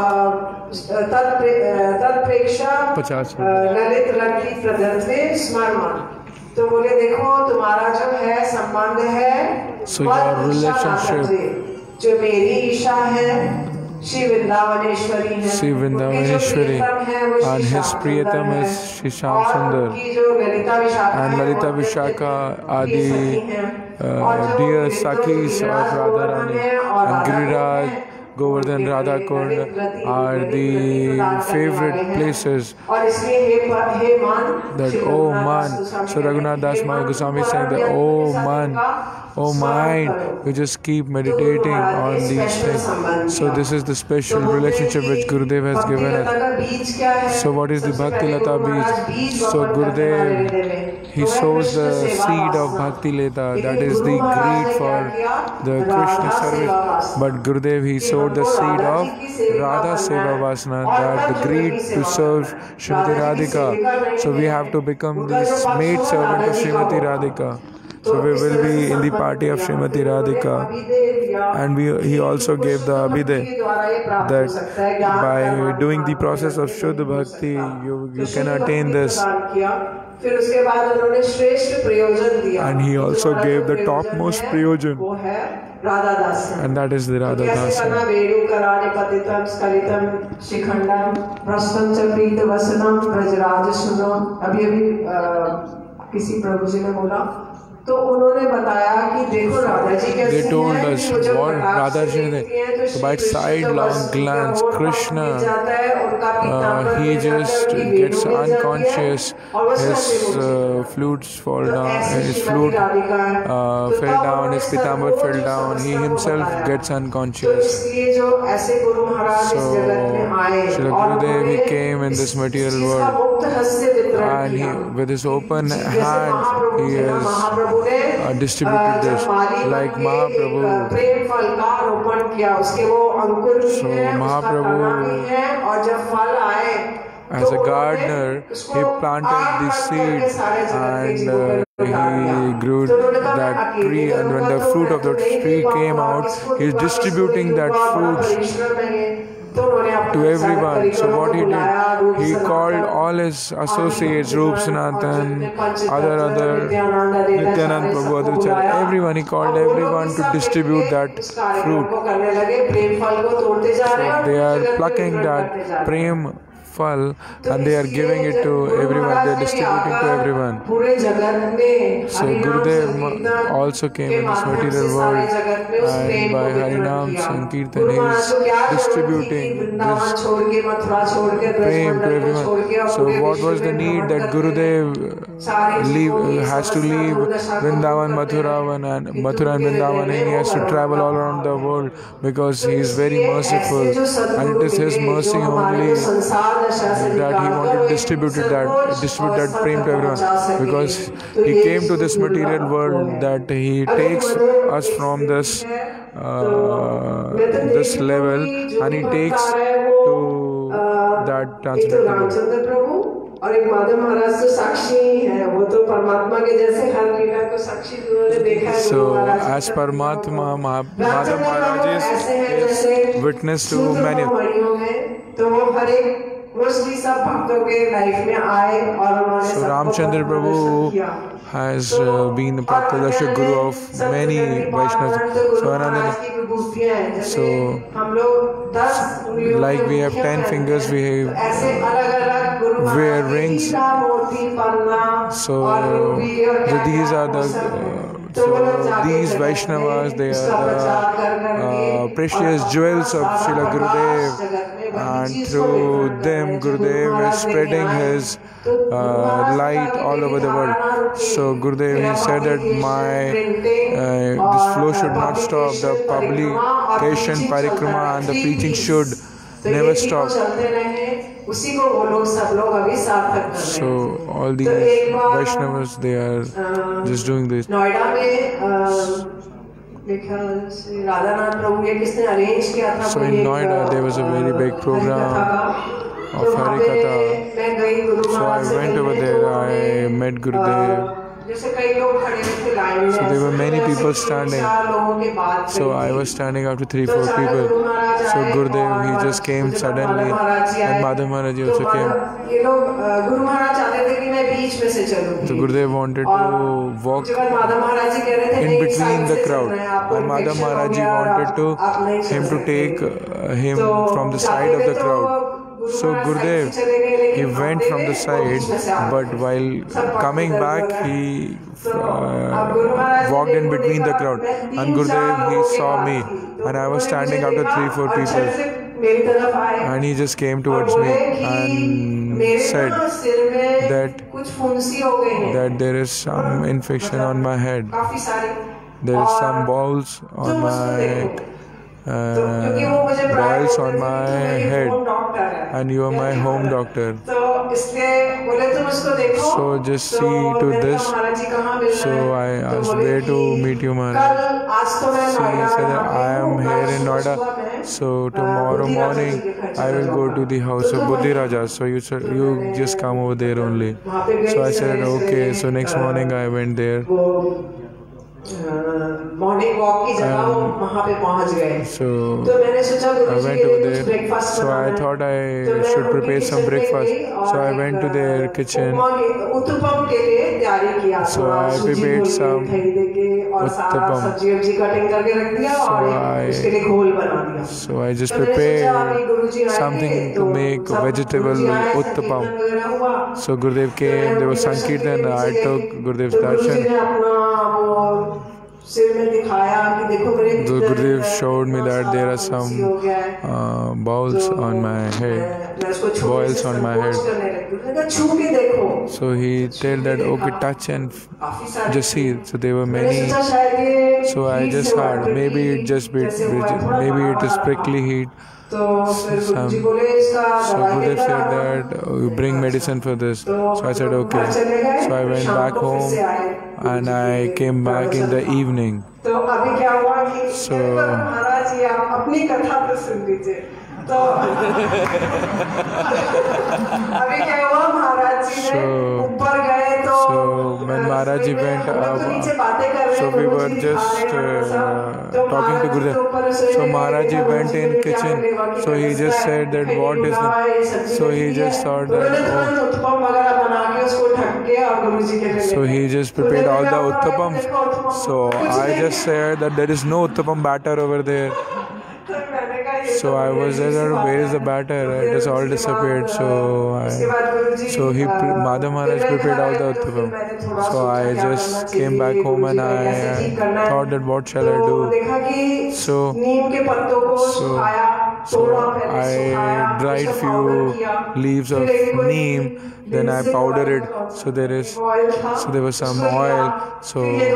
O: तत्प्रेक्षा ललित रंगी प्रदत्वे स्मरण. तो बोले देखो तुम्हारा जो है संबंध है
G: So your relationship,
O: जो मेरी ईशा है श्री वृंदावनेश्वरी है,
G: Sri Vrindavaneshwari, and his Priyatam is Shri Shyam Sundar, and Lalita Vishaka are the uh, dear Sakis of Radharani, and Giriraj, Govardhan, Radha Kund are the favorite places that, oh man, so Raghunath Das Maharaj Goswami is saying that, oh man, oh mind, we just keep meditating on these things. So this is the special relationship which Gurudev has given us. So what is the Bhakti Lata Beej? So Gurudev, he sows the seed of Bhakti Lata, that is the greed for the Krishna service. But Gurudev, he sowed the seed of Radha Seva Vasana, that the greed to serve Srimati Radhika. So we have to become this maid servant of Srimati Radhika. So we will be in the party of Srimati Radhika. And we, he also gave the Abhiday, that by doing the process of Shuddha Bhakti, you, you can attain this. And he also gave the topmost Prayojan, and that is the Radha Dasa.
O: तो उन्होंने बताया कि देखो राधा जी कैसे
G: They told us what Radha Ji ne. So by sidelong glance, Krishna, uh, he just gets unconscious. His uh, flutes fall down. His flute uh, fell down. His pitambar fell down. He himself gets unconscious. So Srila Gurudev, he came in this material world, and he, with his open hands, he has uh, distributed this, like Mahaprabhu. So Mahaprabhu, as a gardener, he planted the seed, and uh, he grew that tree, and when the fruit of the tree came out, he is distributing that fruit. to everyone. So what he did, he called all his associates, Roop Sanatan, other other Nityanand Prabhu, Adhicharya, everyone. He called everyone to distribute that fruit. So they are plucking that prem fal and they are giving it to everyone. They are distributing to everyone. So Gurudev also came in this material world, and by Harinam Sankirtan he is distributing this prem to everyone. So what was the need that Gurudev leave, has to leave Vrindavan, Mathura and Mathura and Vrindavan, and he has to travel all around the world because he is very merciful, and it is his mercy only that he wanted to distribute it, that distribute that prem to everyone, because he came to this material world that he takes us from this uh, this level and he takes to that transcendental.
O: और एक माधव महाराज तो साक्षी ही है, वो तो परमात्मा के जैसे हर लीला को साक्षी उन्होंने देखा है.
G: So as Paramatma, Madhav Maharaj is witness to many.
O: तो वो हर एक मोस्टली सब भक्तों के लाइफ में आए और उन्होंने.
G: So Ramchandra Prabhu has uh, been the Praktadarshak Guru of many Vaishnavas. So Anandani. So like we have ten fingers, we wear rings. So the, these are the uh, so these Vaishnavas, they are the uh, precious jewels of Srila Gurudev, and through them Gurudev is spreading his uh, light all over the world. So Gurudev, he said that my uh, this flow should not stop, the publication, parikrama and the preaching should never stop. So all these Vaishnavas, they are just doing this. So in Noida there was a very big program of Harikatha. So I went over there, I met Gurudev. So there were many people standing. So I was standing after three, four people. So Gurudev, he just came suddenly, and Madhav Maharaj also came. So Gurudev wanted to walk in between the crowd, and Madhav Maharaj wanted to him to take uh, him from the side of the crowd. So Gurudev, he went from the side, but while coming back, he uh, walked in between the crowd. And Gurudev, he saw me, and I was standing after three, four people. And he just came towards me and said that, that there is some infection on my head. There is some balls on my Uh, boils on my head, and you are my home doctor. So just see to this. So I asked where to meet you, Maharaj. So he said that I am here in Noida. So tomorrow morning I will go to the house of Buddhi Raja. So you you just come over there only. So I said okay. So next morning I went there.
O: Morning walk की जगह वो वहाँ पे पहुँच गए.
G: So
O: तो मैंने सोचा
G: I went over there. So I thought I should prepare some breakfast. So I went to their kitchen.
O: Uttapam के लिए तैयारी किया.
G: So I prepared some uttapam.
O: सब्जी वब्जी कटिंग करके रख दिया और उसके लिए घोल बना दिया.
G: So I just prepared something to make vegetable uttapam. So Gurudev came. There was Sankirtan. I took Gurudev's darshan. The Gurudev showed me that there are some uh, balls on my head, boils on my head. So he told that okay, touch and just see. So there were many. So I just heard maybe it just bit, maybe it is prickly heat. Some, so Gurudev said that oh, you bring medicine for this. So I said okay. So I went back home and I came back in the evening. So
O: तो अभी क्या हुआ महाराज जी ने ऊपर गए तो
G: so when my Maharaji went up. So we were just uh, talking to Gurudev. So Maharaji went in kitchen. So he just said that what is the... So he just thought that, oh. So he just prepared all the uttapams. So I just said that there is no uttapam batter over there. So I was there, where is the batter? It has all disappeared. So I, so he, Madhav Maharaj prepared all the uttapam. So I just came back home and I thought that what shall I do? So, so, so I dried few leaves of neem. Then I powdered it. So there is, so there was some oil. So,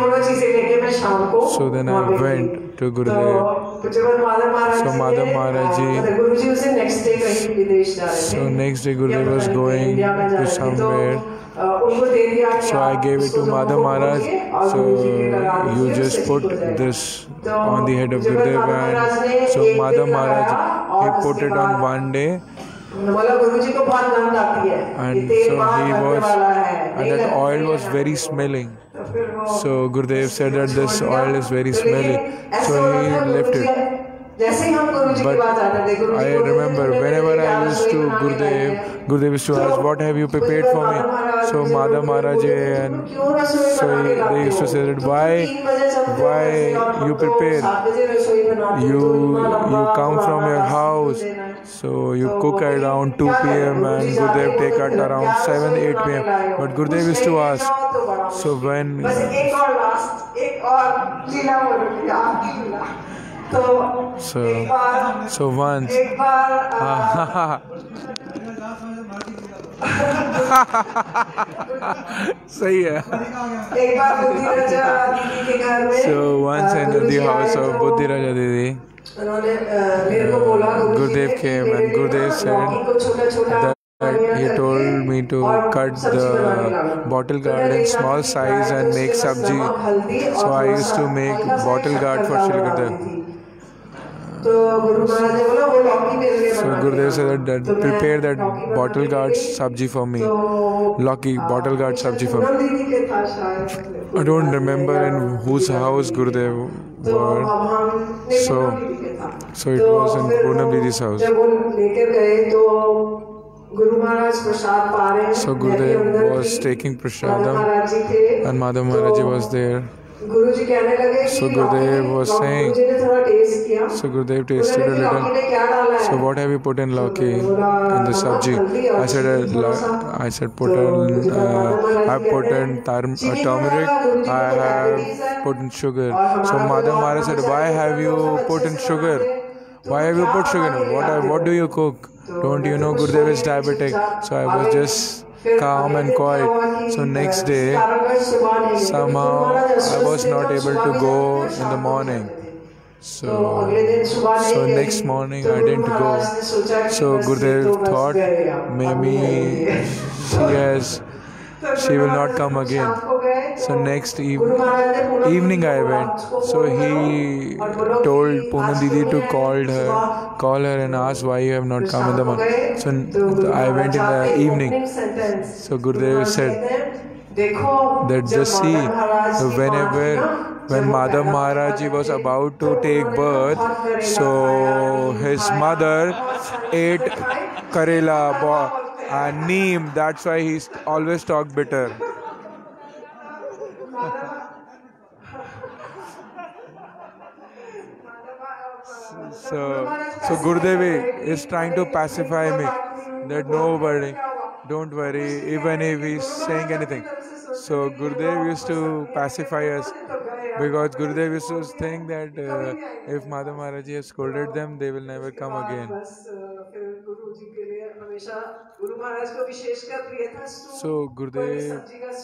G: so then I went to Gurudev. So Madhav Maharaj ji. So next day Gurudev was going to somewhere. So I gave it to Madhav Maharaj. So you just put this on the head of Gurudev, and so Madhav Maharaj, he put it on one day. And so he was, and that oil was very smelling. So Gurudev said that this oil is very smelly. So he left it. But I remember whenever I used to Gurudev, Gurudev used to ask, what have you prepared for me? So Madhav Maharaj, and so he, they used to say that why, why you prepare? You, you come from your house, so you cook at around two p m and Gurudev take at around seven, eight p m But Gurudev used to ask, so when... So, so once, सही है. So once in the house of Buddhi Raja Didi, Gurudev came and Gurudev said that he told me to cut the bottle gourd in small size and make sabji. So I used to make bottle gourd for Shri Gurudev. So Gurudev said that, that prepare that bottle gourd sabji for me. Lucky bottle gourd sabji for me. I don't remember in whose house Gurudev were. So, so it was in Poonam Didi's house. So Gurudev was taking prasadam and Madhav Maharaj was there. So Gurudev was saying, so Gurudev tasted a little. So what have you put in Lauki in the sabji? I said, uh, I said put in, uh, I put in tar- uh, turmeric. I have put in sugar. So Madhav Maharaj said, why have you put in sugar? Why have you put sugar in? What what do you cook? Don't you know Gurudev is diabetic? So I was just calm and quiet. So next day, somehow I was not able to go in the morning. So, so next morning I didn't go. So Gurudev thought maybe she has, she will not come again. So next eve- evening I went. So he told Poonam Didi to call her, call her and ask why you have not come in the morning. So I went in the evening. So Gurudev said that just see, whenever when Madhav Maharaj was about to take birth, so his mother ate Karela and neem. That's why he always talked bitter. So, so Gurudev is trying to pacify me that nobody, don't worry, even if he's saying anything. So Gurudev used to pacify us because Gurudev used to think that uh, if Madhav Maharaj has scolded them, they will never come again. So Gurudev,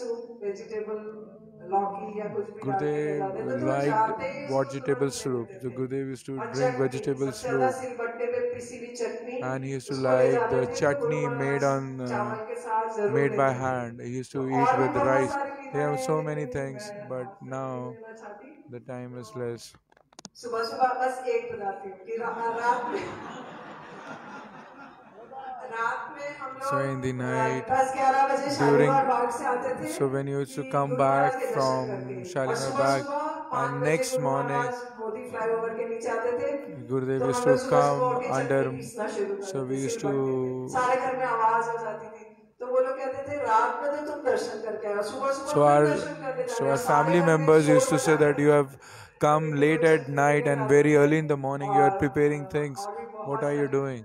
G: Gurudev liked vegetable soup. So Gurudev used to drink vegetable soup, and he used to like the chutney made on uh, made by hand. He used to eat with rice. He have so many things, but now the time is less. So in the night, during, so when you used to come back from Shalimar Bagh, and next morning, Gurudev used to come under, so we used to, so our, so our family members used to say that you have come late at night and very early in the morning you are preparing things. What are you doing?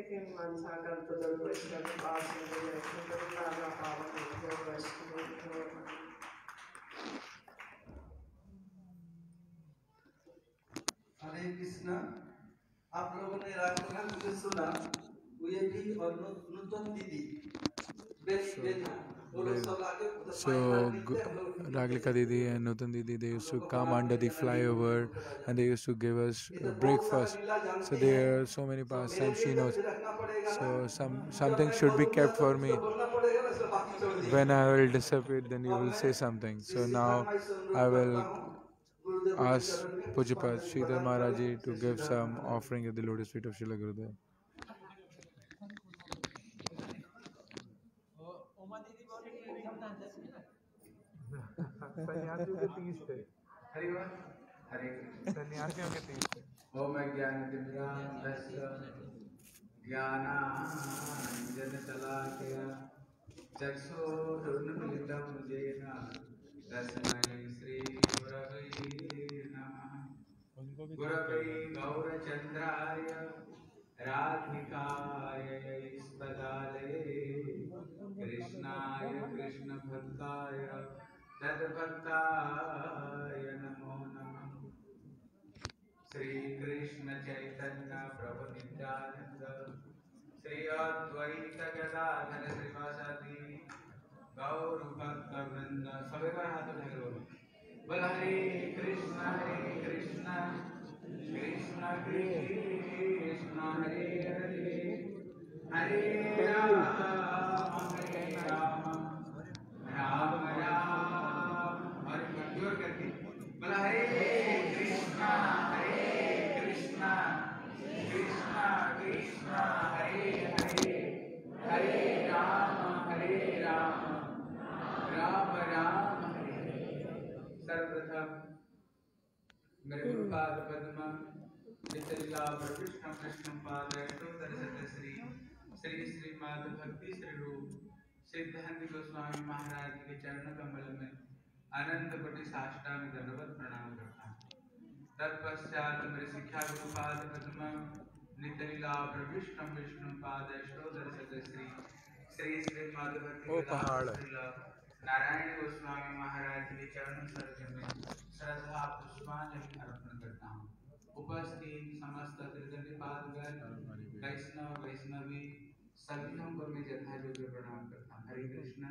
D: हरे कृष्णा। आप लोगों ने रागलीला मुझे सुना, ये भी और नूतन दीदी बेटी बेटी वो लोग सब आके
G: So Raglika Didi and Nutan Didi, they used to come under the flyover and they used to give us breakfast. So there are so many pastimes she knows. So some something should be kept for me. When I will disappear, then you will say something. So now I will ask Pujapat Sridhar Maharaji to give some offering at the lotus feet of Srila Gurudev.
J: सन्यासियों के तीस थे। हरे हरे सन्यासियों के तीस थे। ओम ज्ञानतिमिरान्धस्य ज्ञानाञ्जनशलाकया चक्षुरुन्मीलितं येन तस्मै श्रीगुरवे नमः। गुरवे गौरचन्द्राय राधिकाय स्तदाले कृष्णाय कृष्णभक्ताय तद्भक्ताय नमो नमः। श्री कृष्ण चैतन्य प्रभु नित्यानंद श्री अद्वैत गदाधर श्रीवासादि गौर भक्त वृंद सभी बार हाथ उठाकर बोलो बोल हरे कृष्ण हरे कृष्ण कृष्ण कृष्ण हरे हरे हरे राम हरे राम राम राम और जोर करके बोला हरे कृष्णा हरे कृष्णा कृष्णा कृष्णा हरे हरे हरे राम हरे राम राम राम हरे हरे। सर्वप्रथम मेरे गुरुपाद पद्म नितलीला कृष्ण कृष्ण पाद श्री श्री श्रीमद् भक्ति श्री रूप सिद्धांत गोस्वामी महाराज के चरण कमल में अनंत कोटि साष्टांग दंडवत प्रणाम करता हूँ। तत्पश्चात मेरे शिक्षा गुरुपाद पद्म नितलीला विष्णु विष्णु पाद श्रोतर श्री श्री श्रीमद् भक्ति नारायण गोस्वामी महाराज के चरण सरोज में श्रद्धा पुष्पांजलि अर्पण करता हूँ। उपस्थित समस्त त्रिदंडी पादगण वैष्णव वैष्णवी सभी को मैं जथा योग्य प्रणाम करता हूँ। हरे कृष्णा।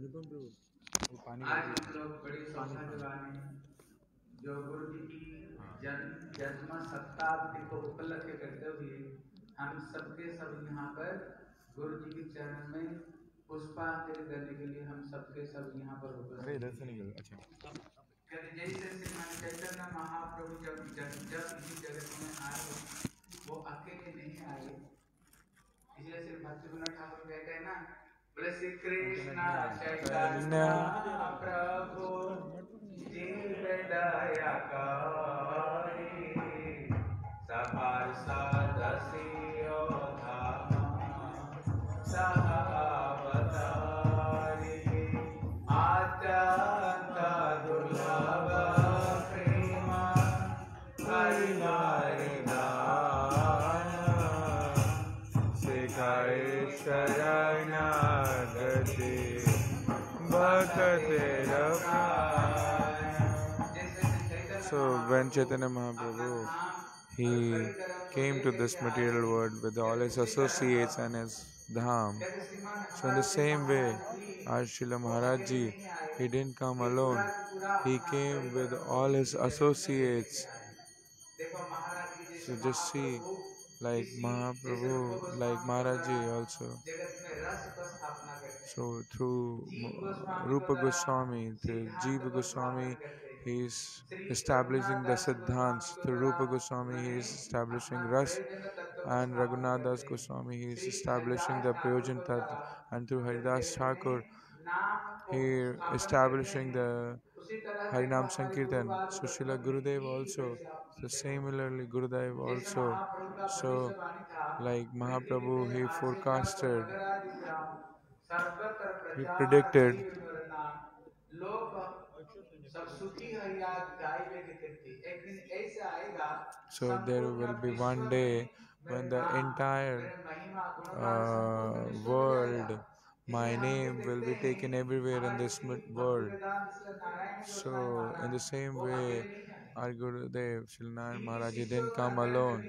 J: आज हम लोग बड़ी सौभाग्यवान हैं जो गुरु जी की जन्म जन्म शताब्दी को उपलक्ष्य करते हुए हम सबके सब यहाँ पर गुरु जी के चरण में पुष्पांजलि देने के लिए हम सबके सब यहाँ पर उपस्थित हैं। जैसे श्रीमान चैतन्य महाप्रभु जब जब जब इस जगत में आए वो अकेले नहीं आए, इसलिए श्री भक्ति विनोद ठाकुर कहते हैं ना, बोले श्री कृष्ण चैतन्य प्रभु जीव दया करे सपार सदसियो धाम सहावतारी अत्यंत दुर्लभ प्रेम हरि शरणागति भक्ति।
G: So when Chaitanya Mahaprabhu, he came to this material world with all his associates and his dham. So in the same way, as Srila Maharaj Ji, he didn't come alone. He came with all his associates. So just see, like Mahaprabhu, like Maharaj Ji also. So through Rupa Goswami, through Jiva Goswami, he is establishing the Siddhants. Through Rupa Goswami, he is establishing Ras. and Raghunath Das Goswami, he is establishing the Prayojan Tattva, and through Haridas Thakur, he establishing the Harinam Sankirtan. So Srila Gurudev also, so similarly Gurudev also, so like Mahaprabhu, he forecasted, he predicted, so there will be one day when the entire uh, world, my name will be taken everywhere in this mid- world. So in the same way, our Gurudev, Srila Narayan Maharaj, he didn't come alone.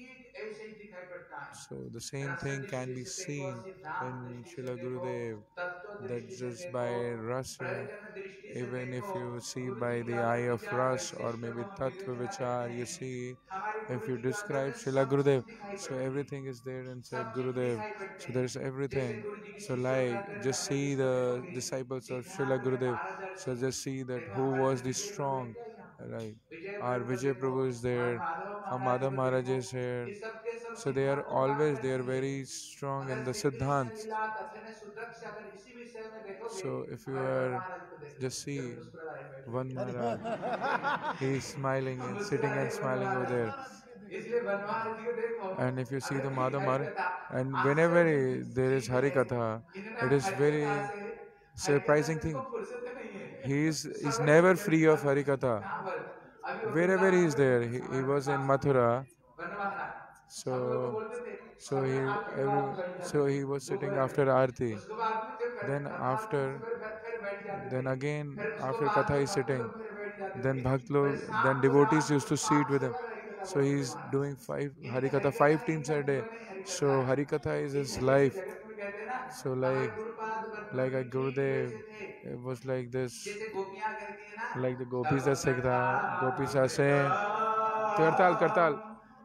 G: So the same thing can be seen in Srila Gurudev, that just by rasa, even if you see by the eye of ras or maybe tattva vichar, you see, if you describe Srila Gurudev, so everything is there inside Gurudev. So there is everything. So like, just see the disciples of Srila Gurudev. So just see that who was the strong, right? Our Vijay Prabhu is there, our Madhav Maharaj is here. So they are always, they are very strong in the Siddhants. So if you are, just see one Maharaj, he is smiling and sitting and smiling over there. And if you see the Madhav Maharaj, and whenever he- there is Harikatha, it is very surprising thing. He is is never free of Harikatha. Wherever he is there, he, he was in Mathura. So, so he every, so he was sitting after Aarti. Then after, then again after Katha is sitting. Then Bhakt log, then devotees used to sit with him. So he's doing five Harikatha five times a day. So Harikatha is his life. So like, like a Gurudev, it was like this, like the gopis are saying, gopis are saying, Kartal, Kartal.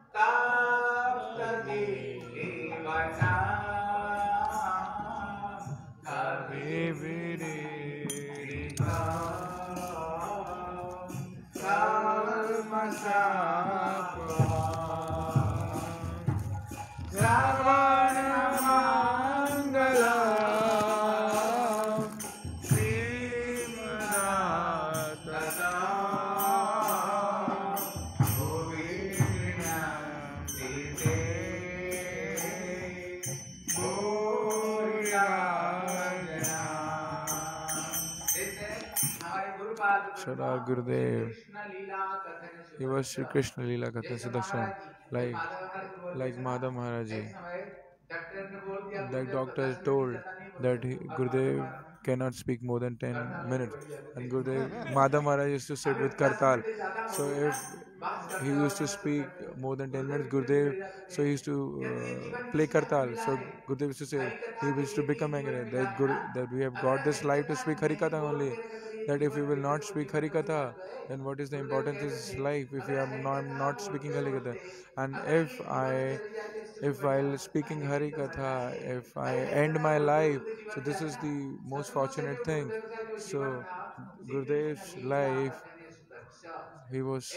G: Shara Gurudev, he was Sri Krishna Leela Katha Sudarshan, like, like Madhav Maharaji. That doctor told that he, Gurudev cannot speak more than ten minutes. And Gurudev, Madhav Maharaj used to sit with Kartal. So if he used to speak more than ten minutes, Gurudev, so he used to uh, play Kartal. So Gurudev used to say, he used to become angry that, Guru, that we have got this life to speak Harikatha only. That if we will not speak Harikatha, then what is the importance of this life if we are not, not speaking Harikatha? And if I, if while speaking Harikatha, if I end my life, so this is the most fortunate thing. So Gurudev's life, he was.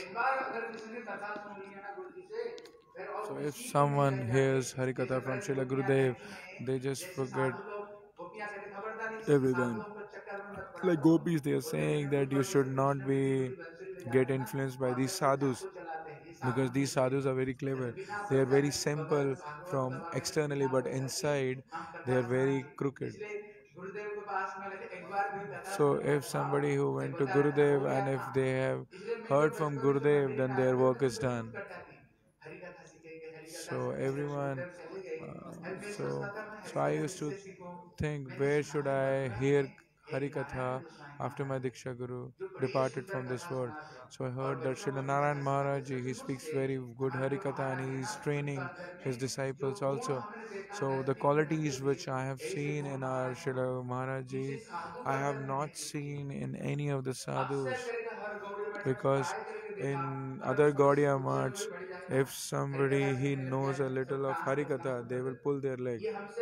G: So if someone hears Harikatha from Srila Gurudev, they just forget everything. Like gopis, they are saying that you should not be get influenced by these sadhus, because these sadhus are very clever. They are very simple from externally, but inside they are very crooked. So if somebody who went to Gurudev and if they have heard from Gurudev, then their work is done. So everyone, uh, so so I used to think, where should I hear Harikatha after my Diksha Guru departed from this world? So I heard that Srila Narayan Maharaj, he speaks very good Harikatha and he is training his disciples also. So the qualities which I have seen in our Srila Maharaj, I have not seen in any of the sadhus, because in other Gaudiya Maths, if somebody he knows a little of Harikatha, they will pull their leg.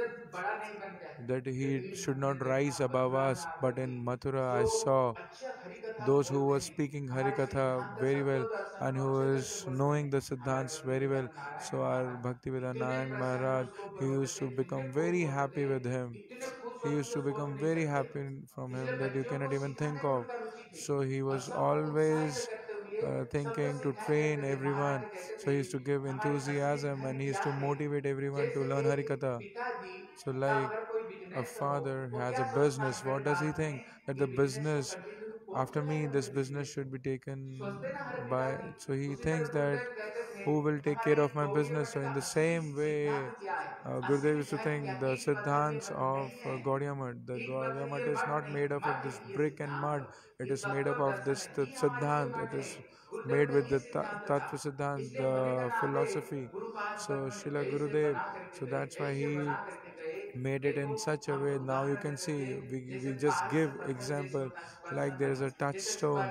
G: That he should not rise above us. But in Mathura, I saw those who were speaking Harikatha very well and who was knowing the Siddhants very well. So our Bhaktivedanta Nayak Maharaj, he used to become very happy with him. He used to become very happy from him that you cannot even think of. So he was always uh, thinking to train everyone. So he used to give enthusiasm and he used to motivate everyone to learn Harikatha. So like a father has a business, what does he think? That the business, after me, this business should be taken by, so he thinks that who will take care of my business? So in the same way, uh, Gurudev used to think the Siddhants of uh, Gaudiya Math. The Gaudiya Math is not made up of this brick and mud. It is made up of this th- Siddhant. It is made with the ta- Tattva Siddhant, the philosophy. So Srila Gurudev, so that's why he made it in such a way. Now you can see, we, we just give example like there is a touchstone.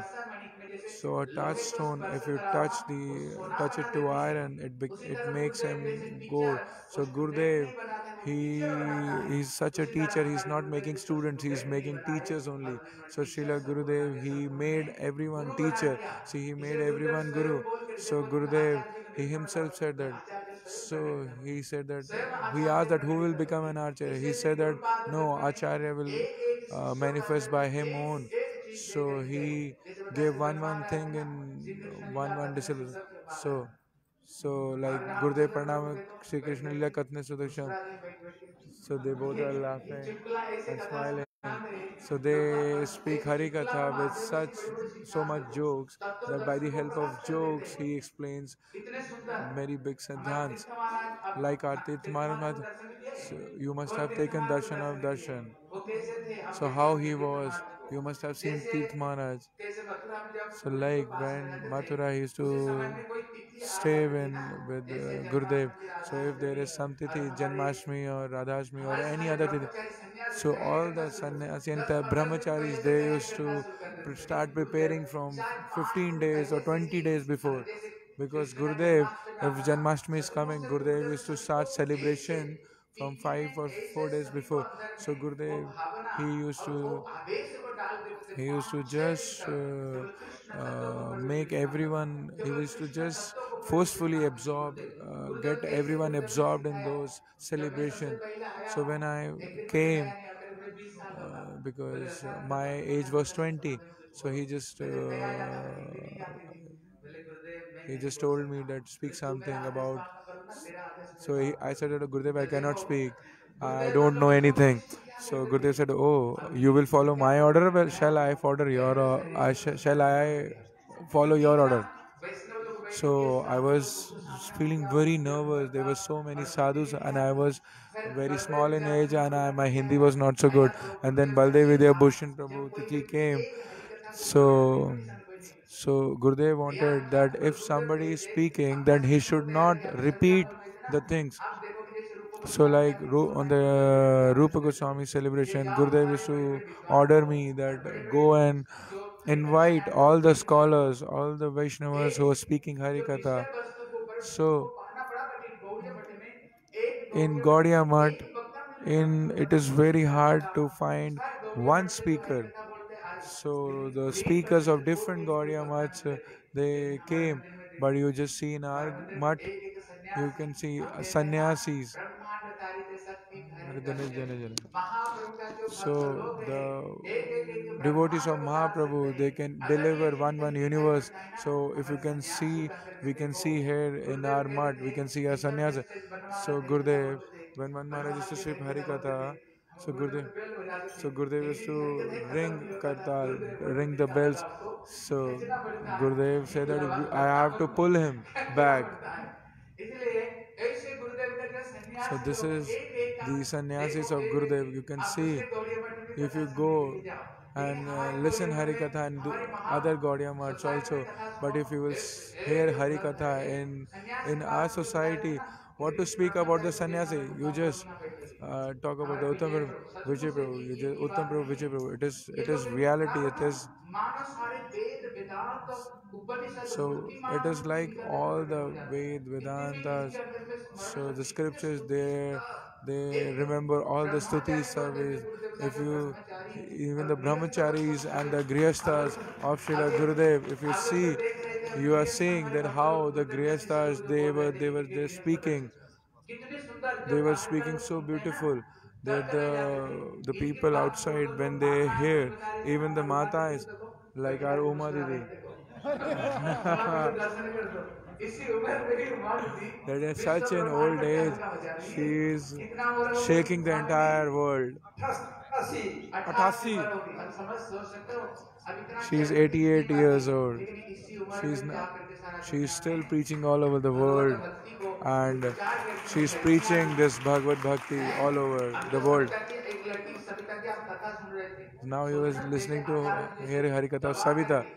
G: So a touchstone, if you touch the touch it to iron, it bec- it makes him gold. So Gurudev, he is such a teacher. He's not making students, he's making teachers only. So Srila Gurudev, he made everyone teacher. See, he made everyone guru. So Gurudev, he himself said that. So he said that we asked that who will become an acharya. He said that no, acharya will uh, manifest by him own. So he gave one one thing in one one disciple. So so like Gurudev Pranam, Shri Krishna Lila Katne Sudaksham. So they both are laughing and smiling. So they speak Harikatha with such so much jokes that by the help of jokes he explains many big siddhants like our Tirth Maharaj. So you must have taken darshan of darshan. So how he was, you must have seen Tirth Maharaj. So like when Mathura he used to stay in with uh, Gurudev. So if there is some tithi, Janmashtami or Radhashtami or any other tithi, so all the sannyasi and the brahmacharis, they used to pre- start preparing from fifteen days or twenty days before. Because Gurudev, if Janmashtami is coming, Gurudev used to start celebration from five or four days before. So Gurudev, he used to he used to just uh, uh, make everyone, he used to just forcefully absorb, uh, get everyone absorbed in those celebration. So when I came, uh, because uh, my age was twenty, so he just uh, he just told me that speak something about. So he, I said, Gurudev, I cannot speak. I don't know anything. So Gurudev said, oh, you will follow my order? Well, shall I follow your? Uh, I sh- shall I follow your order? So I was feeling very nervous. There were so many sadhus, and I was very small in age, and I, my Hindi was not so good. And then Baldev Vidya Bhushan Prabhu Tithi came. So, so Gurudev wanted that if somebody is speaking, then he should not repeat the things. So like Ru- on the uh, Rupa Goswami celebration, Gurudev used to order me that go and invite all the scholars, all the Vaishnavas who are speaking Harikatha. So in Gaudiya Math, in it is very hard to find one speaker. So the speakers of different Gaudiya Maths, uh, they came, but you just see in our Math, you can see uh, sannyasis. So the devotees of Mahaprabhu, they can deliver one one universe. So if you can see, we can see here in our mud, we can see a sannyasa. So Gurudev, when one Maharaj used to sweep Harikatha, so Gurudev, so Gurudev used to ring kartal, ring the bells. So Gurudev said that I have to pull him back. So this is the sannyasis of Gurudev. You can see if you go and uh, listen Harikatha and do other Gaudiya Maths also. But if you will s- hear Harikatha in in our society, what to speak about the sannyasi? You just uh, talk about the Uttam Prabhu, Vijay Prabhu, you just Uttam Prabhu, Vijay Prabhu. It is it is reality. It is So it is like all the Ved, Vedantas. So the scriptures there, they remember all the stuti service. If you, even the brahmacharis and the grihasthas of Srila Gurudev, if you see, you are seeing that how the grihasthas they were they were just speaking. They were speaking so beautiful that the the people outside when they hear, even the matas like our Uma Didi, that at such an old age she is shaking the entire world. Atasi. She is eighty-eight years old. She is she is still preaching all over the world, and she is preaching this Bhagavad Bhakti all over the world. Now he was listening to hear Harikatha of Savita.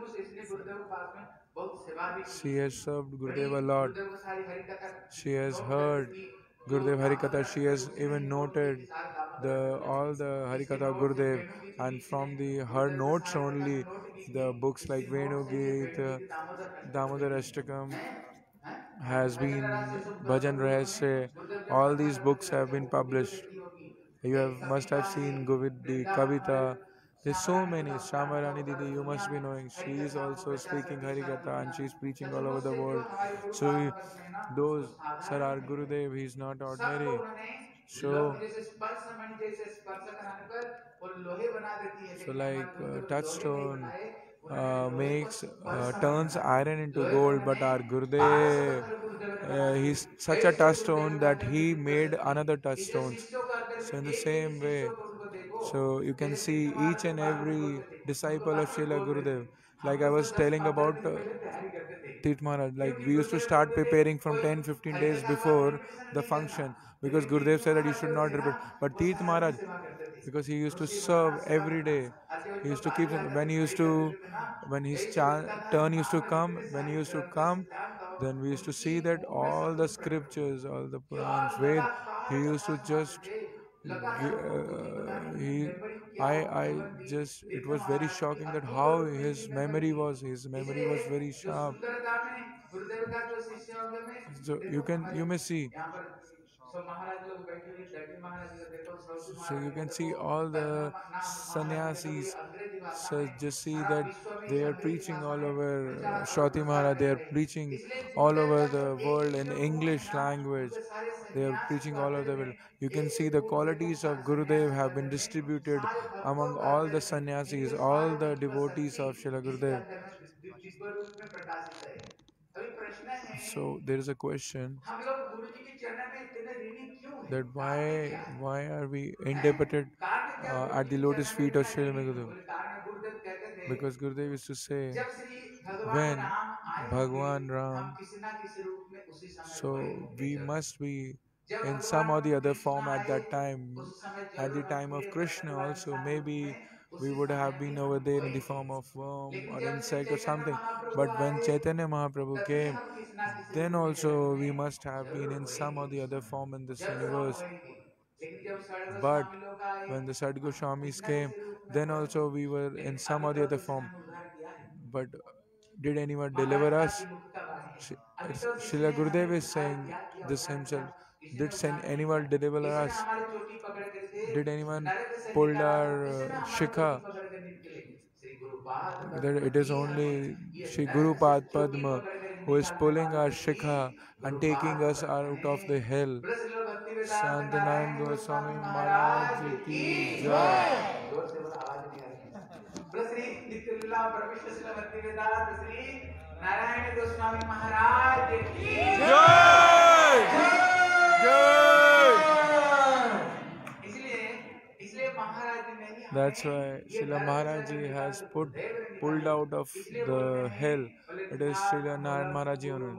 G: She has served Gurudev a lot. She has heard Gurudev Harikatha. She has even noted the all the Harikatha of Gurudev, and from the her notes only, the books like Venu Geet, Damodar Ashtakam has been, Bhajan Rahasya, all these books have been published. You have must have seen Govindi, Kavita. There's so many. Shamarani Didi, you must be knowing. She is also speaking Harikatha and she is preaching all over the world. So those, Sir, our Gurudev, he is not ordinary. So, so like uh, touchstone uh, makes uh, turns iron into gold, but our Gurudev, uh, he's such a touchstone that he made another touchstones. So in the same way, so you can see each and every disciple of Srila Gurudev. Like I was telling about uh, Tirth Maharaj, like we used to start preparing from ten to fifteen days before the function, because Gurudev said that you should not repeat. But Tirth Maharaj, because he used to serve every day, he used to keep, when he used to, when his turn used to come, when he used to come, then we used to see that all the scriptures, all the Purans, Ved, he used to just, uh, he, I, I just, it was very shocking that how his memory was, his memory was very sharp. So you can, you may see. So you can see all the sannyasis. So just see that they are preaching all over uh, Shauti Maharaj. They are preaching all over the world in English language. They are preaching all over the world. You can see the qualities of Gurudev have been distributed among all the sannyasis, all the devotees of Srila Gurudev. So there is a question that why why are we indebted uh, at the lotus feet of Srila Gurudev? Because Gurudev used to say, when Bhagwan Ram, so we must be in some or the other form at that time. At the time of Krishna also, maybe we would have been over there in the form of worm or insect or something. But when Chaitanya Mahaprabhu came, then also we must have been in some or the other form in this universe. But when the Sadhguru Swamis came, then also we were in some or the other form. But did anyone deliver us? Srila Gurudev is saying this himself. Did anyone deliver us? Did anyone pull our uh, shikha? That it is only Shri Guru Pad Padma who is pulling our shikha and taking us out of the hell. Santanayan Goswami Maharaj ki jai. Narayana Goswami Maharaj ki jai. That's why Srila Maharaj Ji has put pulled out of the hell. It is Srila Narayan Maharaj Ji only.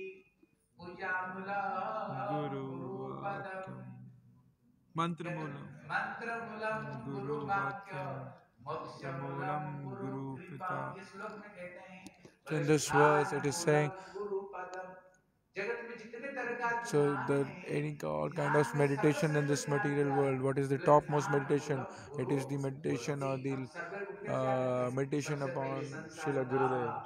G: Guru Vakyam Mantra Moolam Guru Vakyam Moolam Guru Pita. In this verse it is saying So the any all kind of meditation in this material world, what is the topmost meditation? It is the meditation or the uh, meditation upon Srila Gurudev.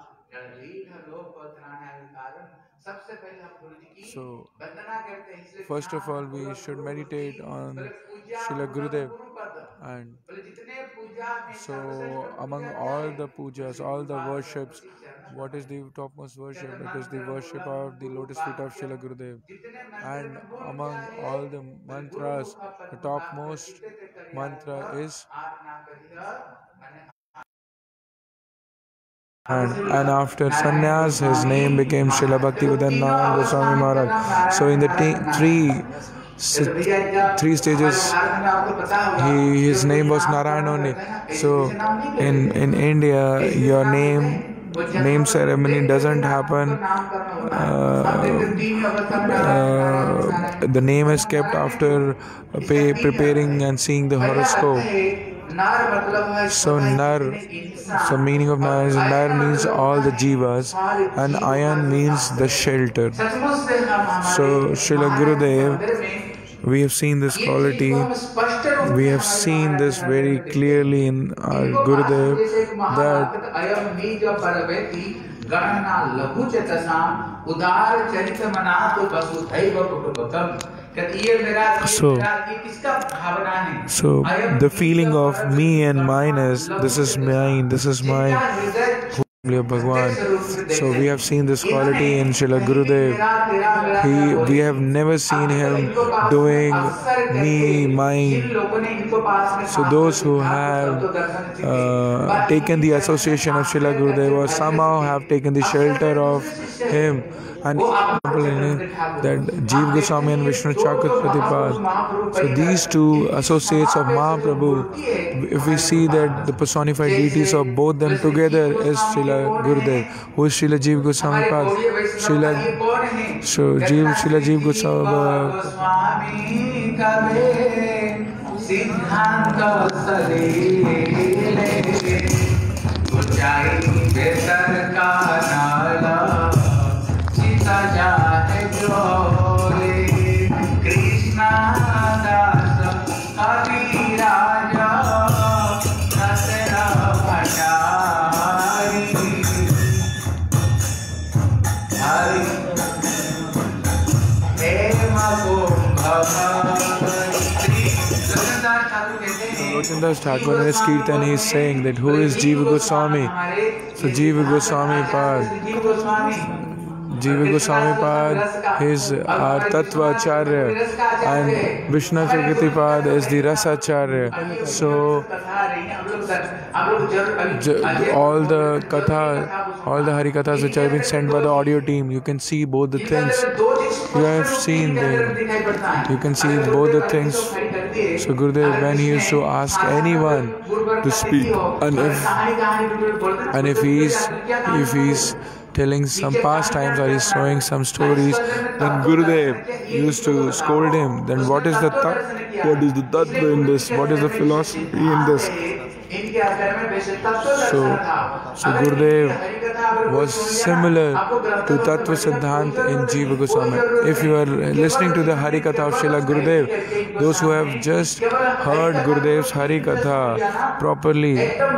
G: So first of all, we should meditate on Srila Gurudev, and so among all the pujas, all the worships, what is the topmost worship? It is the worship of the lotus feet of Srila Gurudev. And among all the mantras, the topmost mantra is And, and after sannyas, his name became Srila Bhaktivedanta Goswami Maharaj. So in the t- three three stages, he his name was Narayan only. So in in India, your name name ceremony doesn't happen. Uh, uh, the name is kept after pay, preparing and seeing the horoscope. So Nar, so meaning of Nar is Nar means all the jivas, and Ayan means the shelter. So Srila Gurudev, we have seen this quality, we have seen this very clearly in our Gurudev, that So, so the feeling of me and mine is, this is mine, this is mine, Bhagwan. So we have seen this quality in Srila Gurudev. He, we have never seen him doing me, mine. So those who have uh, taken the association of Srila Gurudev or somehow have taken the shelter of him, and example in it, that Jeev Goswami and Vishnu Chakravarti Pratipad. So these two associates of Mahaprabhu, if we see that the personified deities of both them together is Srila Gurudev, who is Srila Jeev Goswami Pad. Srila, so Jeev, Srila Jeev Goswami Lochandas Thakur in his Kirtan, he is saying that who is Jeeva Goswami? So Jeeva Goswami Pad. Jeeva Goswami Pad is our Tattva Acharya, and Vishnu Chakravarti Pad is the Rasa Acharya. So all the Katha, all the Hari Kathas which have been sent by the audio team, you can see both the things. You have seen them. You can see both the things. So Gurudev, when he used to ask anyone to speak, and if and if he's if he's telling some pastimes or he's showing some stories, then Gurudev used to scold him. Then what is the tat? What is the tattva in this? What is the philosophy in this? So, so Gurudev was similar to Tattva Siddhant in Jeeva Goswami. If you are listening to the Hari Katha of Srila Gurudev, those who have just heard Gurudev's Hari Katha properly,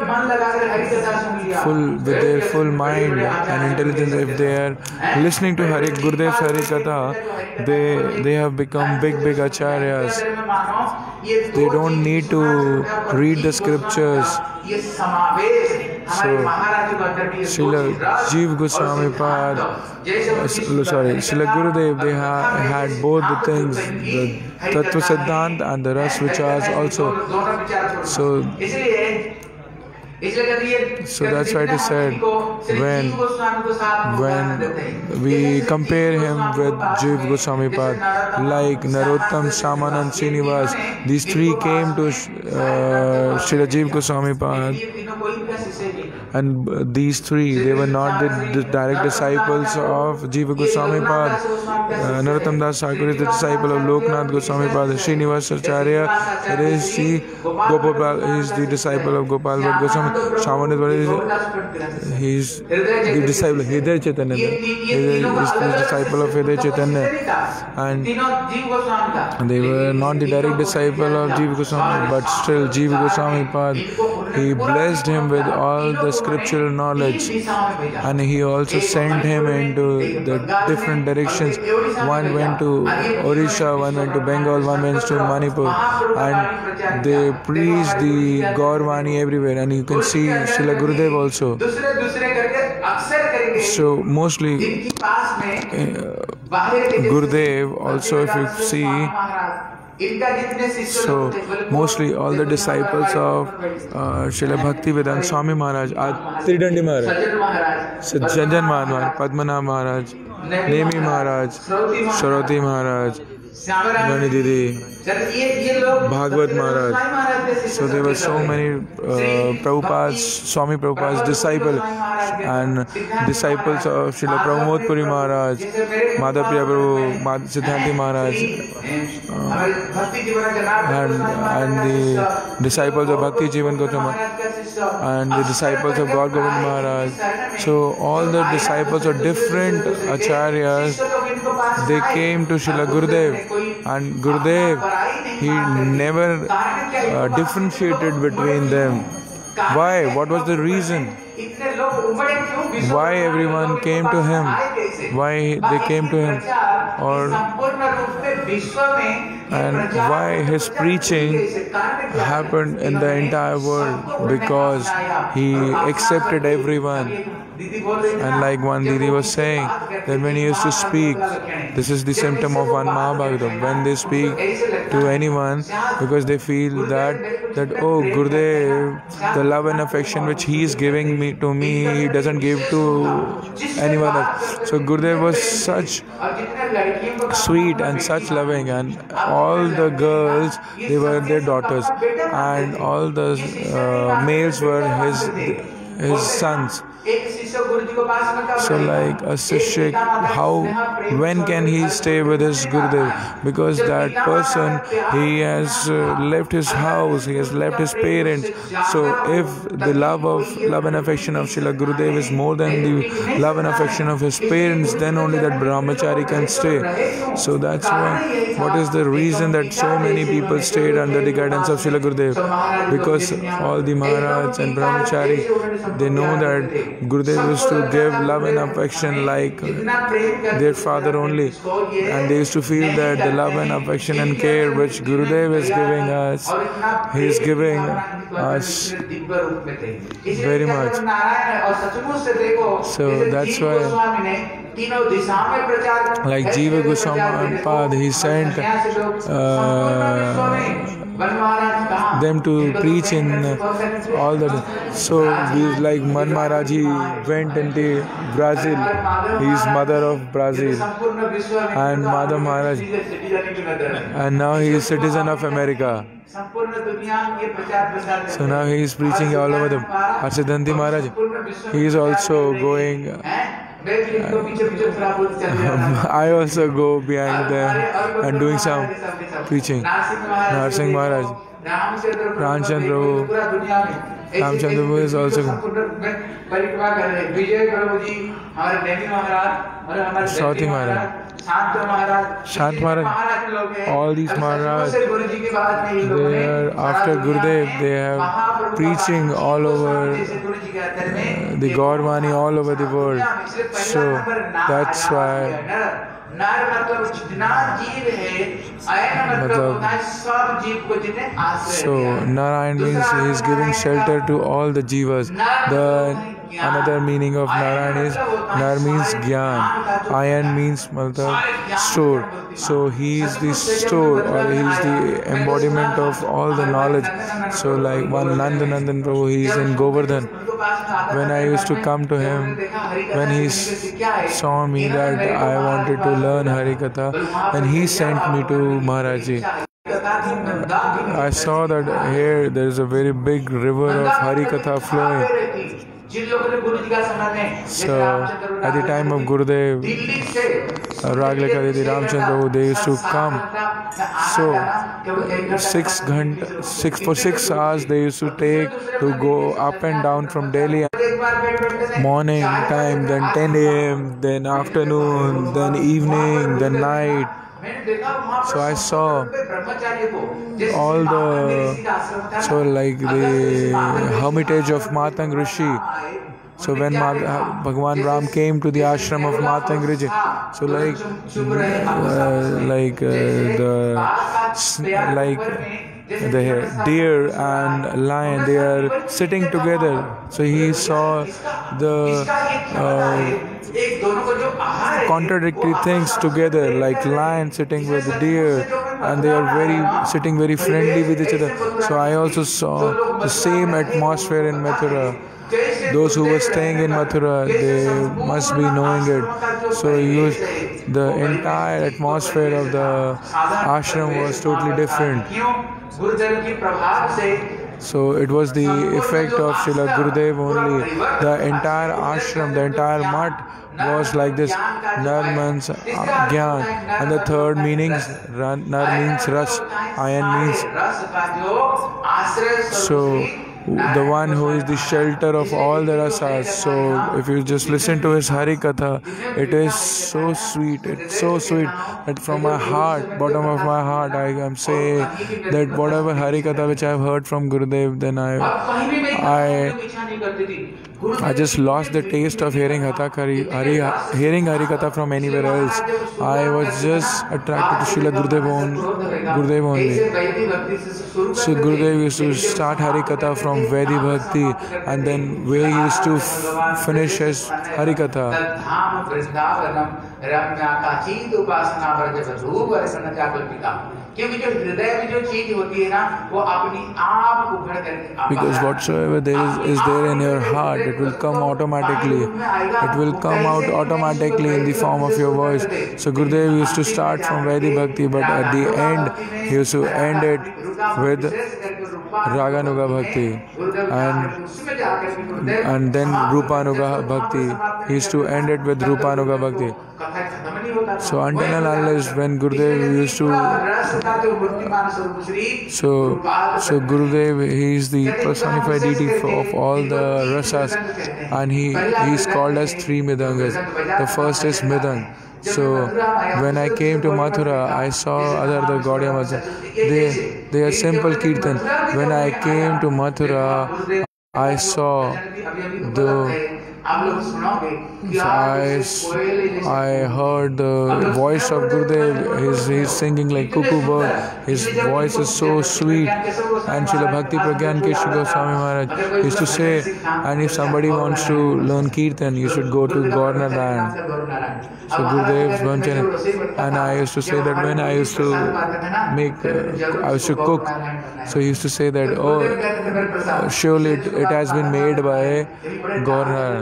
G: full with their full mind and intelligence, if they are listening to Hari Gurudev's Hari Katha, they they have become big big acharyas. They don't need to read the scriptures. So, Srila Jeev Goswami Pad, sorry, Srila Gurudev, they ha- had both the things, the Tattva Siddhant and the Ras Vichars also. So, So that's why it is said, when when we compare him with Jeev Goswami Pad, like Narottam, Shamanand, Srinivas, these three came to uh, Srila Jeev Goswami Pad and uh, these three, they were not the, the direct disciples of Jiva Goswami Pad. Uh, Narottam Das Thakur is the disciple of Loknath Goswami Pad. Srinivas Acharya, that is the Gopal, he is the disciple of Gopal Bhatt Goswami. Shravanidwar, he is the disciple of Hridaya Chaitanya. He is the disciple of Hridaya Chaitanya. And they were not the direct disciple of Jiva Goswami, but still Jiva Goswami Pad, he blessed him with all the scriptural knowledge, and he also sent him into the different directions. One went to Odisha, one went to Bengal, one went to Manipur, and they preached the Gaurvani everywhere, and you can see Srila Gurudev also. So mostly uh, Gurudev also, if you see, so mostly all the disciples of uh, Srila Bhaktivedanta Swami Maharaj, Tridandi Maharaj, Sajjan Maharaj, Padmanabh Maharaj, Nemi Maharaj, Saroti Maharaj, Nani Didi, Bhagavad Maharaj. So there were so many uh, Prabhupada's, Swami Prabhupada's disciples and disciples of Srila Pramod Puri Maharaj, Madhapriya Prabhu, Siddhanti Maharaj, uh, and, and the disciples of Bhakti Jivan Goswami, and the disciples of Gaur Govind Maharaj. So all the disciples of different acharyas, they came to Srila Gurudev, and Gurudev, he never uh, differentiated between them. Why? What was the reason? Why everyone came to him? Why they came to him? Or and why his preaching happened in the entire world? Because he accepted everyone. And like one Didi was saying, that when he used to speak, this is the symptom of one Mahabhagavatam. When they speak to anyone, because they feel that, that oh, Gurudev, the love and affection which he is giving me to me, he doesn't give to anyone else. So Gurudev was such sweet and such loving, and all the girls, they were their daughters, and all the uh, males were his his sons. So like a Shishya, how, when can he stay with his Gurudev? Because that person, he has uh, left his house, he has left his parents. So if the love of love and affection of Srila Gurudev is more than the love and affection of his parents, then only that brahmachari can stay. So that's why, what is the reason that so many people stayed under the guidance of Srila Gurudev? Because all the Maharaj and brahmachari, they know that Gurudev used to give love and affection like their father only, and they used to feel that the love and affection and care which Gurudev is giving us, he is giving us very much. So that's why, like Jiva Goswami Pad, he sent uh, them to preach in uh, all the. So we, like Man Maharaj, he went into Brazil. He is mother of Brazil, and Madhav Maharaj, and now he is citizen of America. So now he is preaching all over the. Siddhanti Maharaj, he is also going. Uh, I also go behind them and doing some preaching. Narsingh Maharaj, Ramchandra Prabhu, Ramchandra Prabhu is also Sauti Maharaj, Shant Maharaj, all these Maharaj, they are after Gurudev, they have preaching all over uh, the Gaurvani all over the world. So that's why. So Narayan means he is giving shelter to all the jivas. The another meaning of Narayan is Nar means Gyan, Ayan means matlab store. So he is the store, or he is the embodiment of all the knowledge. So like one Nandanandan Prabhu, he is in Govardhan. When I used to come to him, when he saw me that I wanted to learn Harikatha, and he sent me to Maharaji. I saw that here there is a very big river of Harikatha flowing. So at the time of Gurudev, uh, Ragleka Didi Ramchandra, they used to come. So six ghant, six for six hours they used to take to go up and down from Delhi. Morning time, then ten a m, then afternoon, then evening, then night. So I saw all the, so like the hermitage of Matang Rishi. So when Bhagwan Ram came to the ashram of Matang Rishi, so like, uh, like uh, the, like the deer and lion, they are sitting together. So he saw the uh, contradictory things together, like lion sitting with the deer, and they are very sitting very friendly with each other. So I also saw the same atmosphere in Mathura. Those who were staying in Mathura, they must be knowing it. So he used, the entire atmosphere of the ashram was totally different. So it was the effect of Srila Gurudev only. The entire ashram, the entire mutt was like this. Nar means Gyan, and the third meanings, Nar means Ras, Ayan means. So the one who is the shelter of all the rasas. So if you just listen to his Hari Katha, it is so sweet, it's so sweet that from my heart, bottom of my heart, I am saying that whatever Hari Katha which I have heard from Gurudev, then I I I just lost the taste of hearing Hatha Hari, Hari, hearing Hari Katha from anywhere else. I was just attracted to Srila Gurudev only. Gurudev only. So Gurudev used to start Hari Katha from Vedi Bhakti, and then where he used to f- finish his Hari Katha. Because whatsoever there is, is there in your heart, it will come automatically. It will come out automatically in the form of your voice. So Gurudev used to start from Vedi Bhakti, but at the end, he used to end it with Raganuga Bhakti, and, and then Rupanuga Bhakti. He used to end it with Rupanuga Bhakti. So until and unless when Gurudev used to, so so Gurudev, he is the personified deity of all the rasas, and he he is called as three Midangas. The first is Midang. So when I came to Mathura, I saw other the Gaudiya Mathura. They they are simple kirtan. When I came to Mathura, I saw the So I, I heard the voice of Gurudev. He's, he's singing like cuckoo bird. His voice is so sweet. And Srila Bhakti Pragyan Keshu Goswami Maharaj used to say, and if somebody wants to learn Kirtan, you should go to Governor Land. So Gurudev Vanchana. And I used to say that when I used to make, uh, I used to cook. So he used to say that, oh, uh, surely it, it has been made by Governor.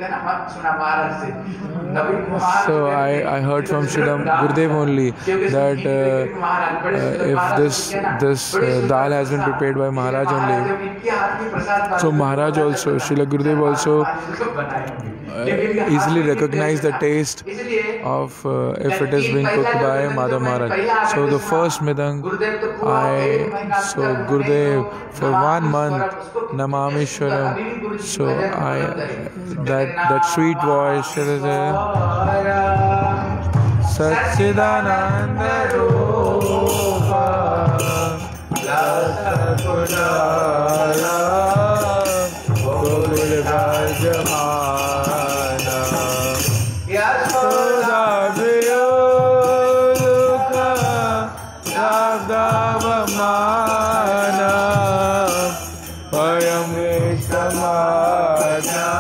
G: So I, I heard from Srila Gurudev only that uh, uh, if this this uh, dal has been prepared by Maharaj only. So Maharaj also, Srila Gurudev also uh, easily recognized the taste of uh, if it has been cooked by Madhav Maharaj. So the first midang, I so Gurudev for one month Namamishwaram. So I that that sweet voice, Satchidananda Rupa Lasa Kudala Gokul Brajamana Yasoda Viyoluka Davdavamana Payam Vishamana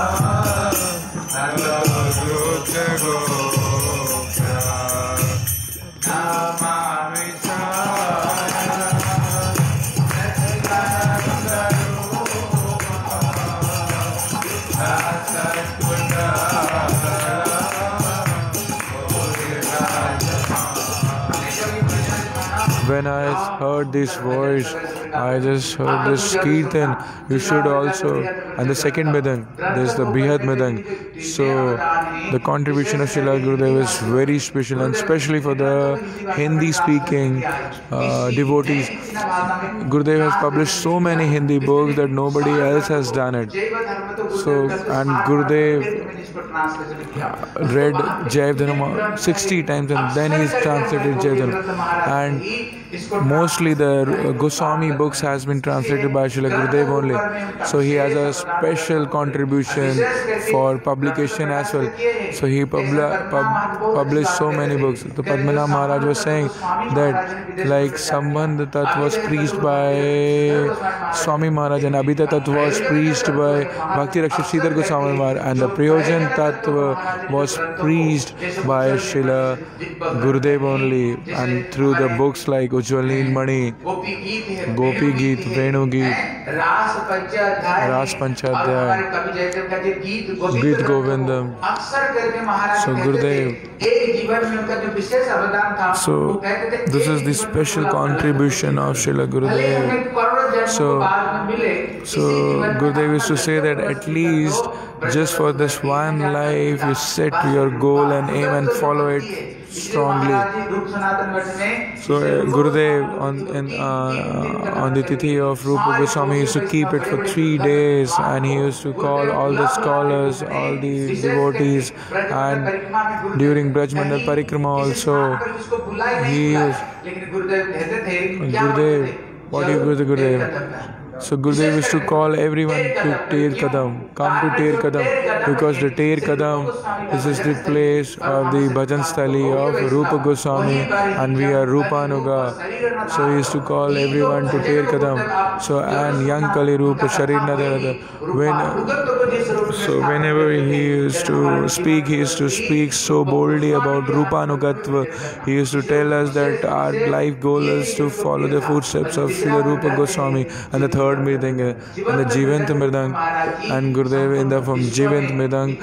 G: When I heard this voice, I just heard this kirtan. You should also and the second Mridang, there's the Brihad Mridang. So the contribution of Srila Gurudev is very special, and especially for the Hindi speaking uh, devotees. Gurudev has published so many Hindi books that nobody else has done it. So, and Gurudev read Jaiv Dharma sixty times, and then he's translated Jaiv Dharma. And mostly the Goswami books has been translated by Srila Gurudev only. So he has a special contribution for publication as well. So he publi- pub- published so many books. The Padmanabh Maharaj was saying that like Sambandha Tattva was preached by Swami Maharaj, and Abhita Tattva was preached by Bhakti Rakshak Sridhar Goswami Maharaj, and the Prayojan Tattva was preached by Srila Gurudev only. And through the books like Ujjwal Neelmani, Gopi Geet, Venu Geet, Ras Panchadhyay, Geet Govindam. So Gurudev. So this is the special contribution of Srila Gurudev. So, so Gurudev used to say that at least just for this one life you set your goal and aim and follow it strongly. So uh, Gurudev on in, uh, on the Tithi of Rupa Goswami used to keep it for three days, and he used to call all the scholars, all the devotees, and during Braj Mandal Parikrama also he used Gurudev. What do you do, Gurudev? So Gurudev used to call everyone to Ter Kadam, come to Ter Kadam, because the Ter Kadam, this is the place of the Bhajan Sthali of Rupa Goswami, and we are Rupanuga. So he used to call everyone to Ter Kadam. So and young Kali Rupa Sharir Nadar, when so whenever he used to speak, he used to speak so boldly about Rupanugatva. He used to tell us that our life goal is to follow the footsteps of Srila Rupa Goswami. And the third Mridang, and the Jivant Mridang, and Gurudev in the from Jivant Mridang,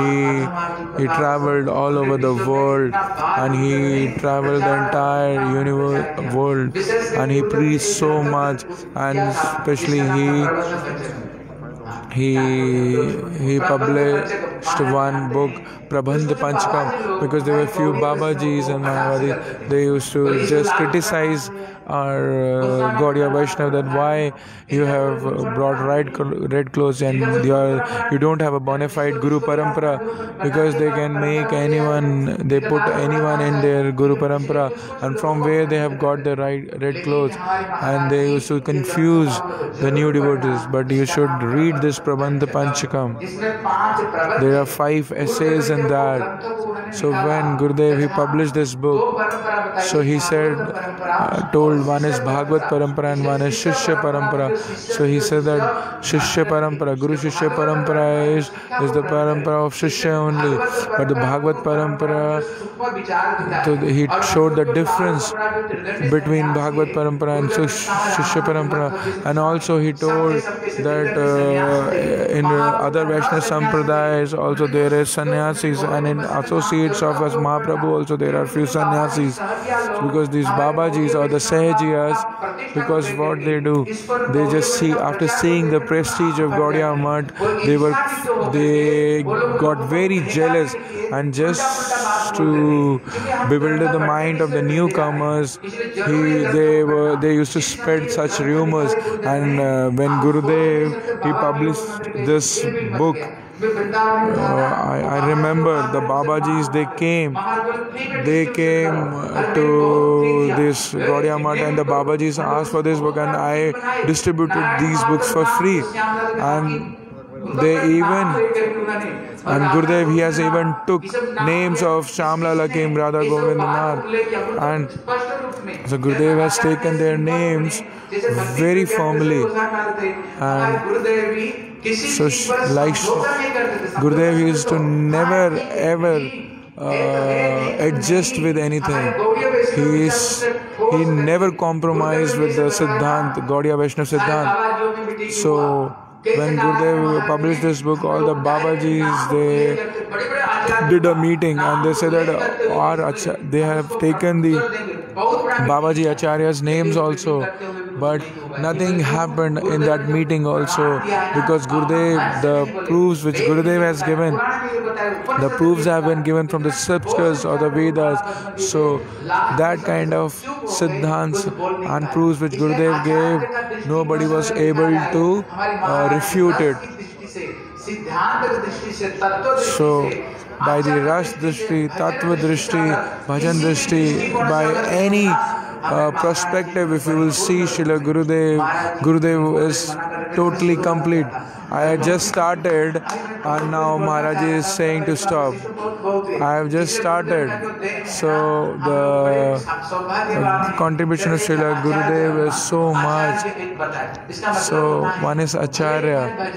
G: he he travelled all over the world, and he travelled the entire universe world, and he preached so much, and especially he he he published one book, Prabandh Panchakam, because there were few Babajis and Mayavadis. They used to just criticize our uh, Gaudiya Vaishnava that why you have brought red, red clothes and you, are, you don't have a bona fide Guru Parampara, because they can make anyone, they put anyone in their Guru Parampara, and from where they have got the right red clothes, and they used to confuse the new devotees. But you should read this Prabandh Panchakam. There are five essays in that. So when Gurudev he published this book, so he said, uh, told one is Bhagavad Parampara and one is Shishya Parampara. So he said that Shishya Parampara, Guru Shishya Parampara is, is the Parampara of Shishya only, but the Bhagavad Parampara, so he showed the difference between Bhagavad Parampara and Shishya Parampara, and also he told that uh, in other Vaishnava Sampradayas also there is sannyasis, and in associates of us Mahaprabhu also there are few sannyasis, because these Babajis or the Sahajiyas, because what they do, they just see, after seeing the prestige of Gaudiya Math, they were they got very jealous, and just to bewilder the mind of the newcomers, he they were they used to spread such rumors. And uh, when Gurudev he published this book, Uh, I, I remember the Babajis, they came, they came to this Gaudiya Math, and the Babajis asked for this book, and I distributed these books for free. And they even, and Gurudev, he has even took names of Shamla Lakim, Radha Govindanath, and so Gurudev has taken their names very firmly. And so, like Gurudev used to never ever uh, adjust with anything. He is he never compromised with the Siddhant, Gaudiya Vaishnava Siddhant. So when Gurudev published this book, all the Babajis, they did a meeting, and they said that our they have taken the Babaji Acharya's names also, but nothing happened in that meeting also, because Gurudev, the proofs which Gurudev has given, the proofs have been given from the scriptures or the Vedas. So that kind of siddhants and proofs which Gurudev gave, nobody was able to uh, refute it. So by the Ras Drishti, Tattva Drishti, Bhajan Drishti, by any uh, perspective, if you will see Srila Gurudev, Gurudev is totally complete. I had just started and now Maharaj is saying to stop. I have just started. So the, the contribution of Srila Gurudev is so much. So one is Acharya,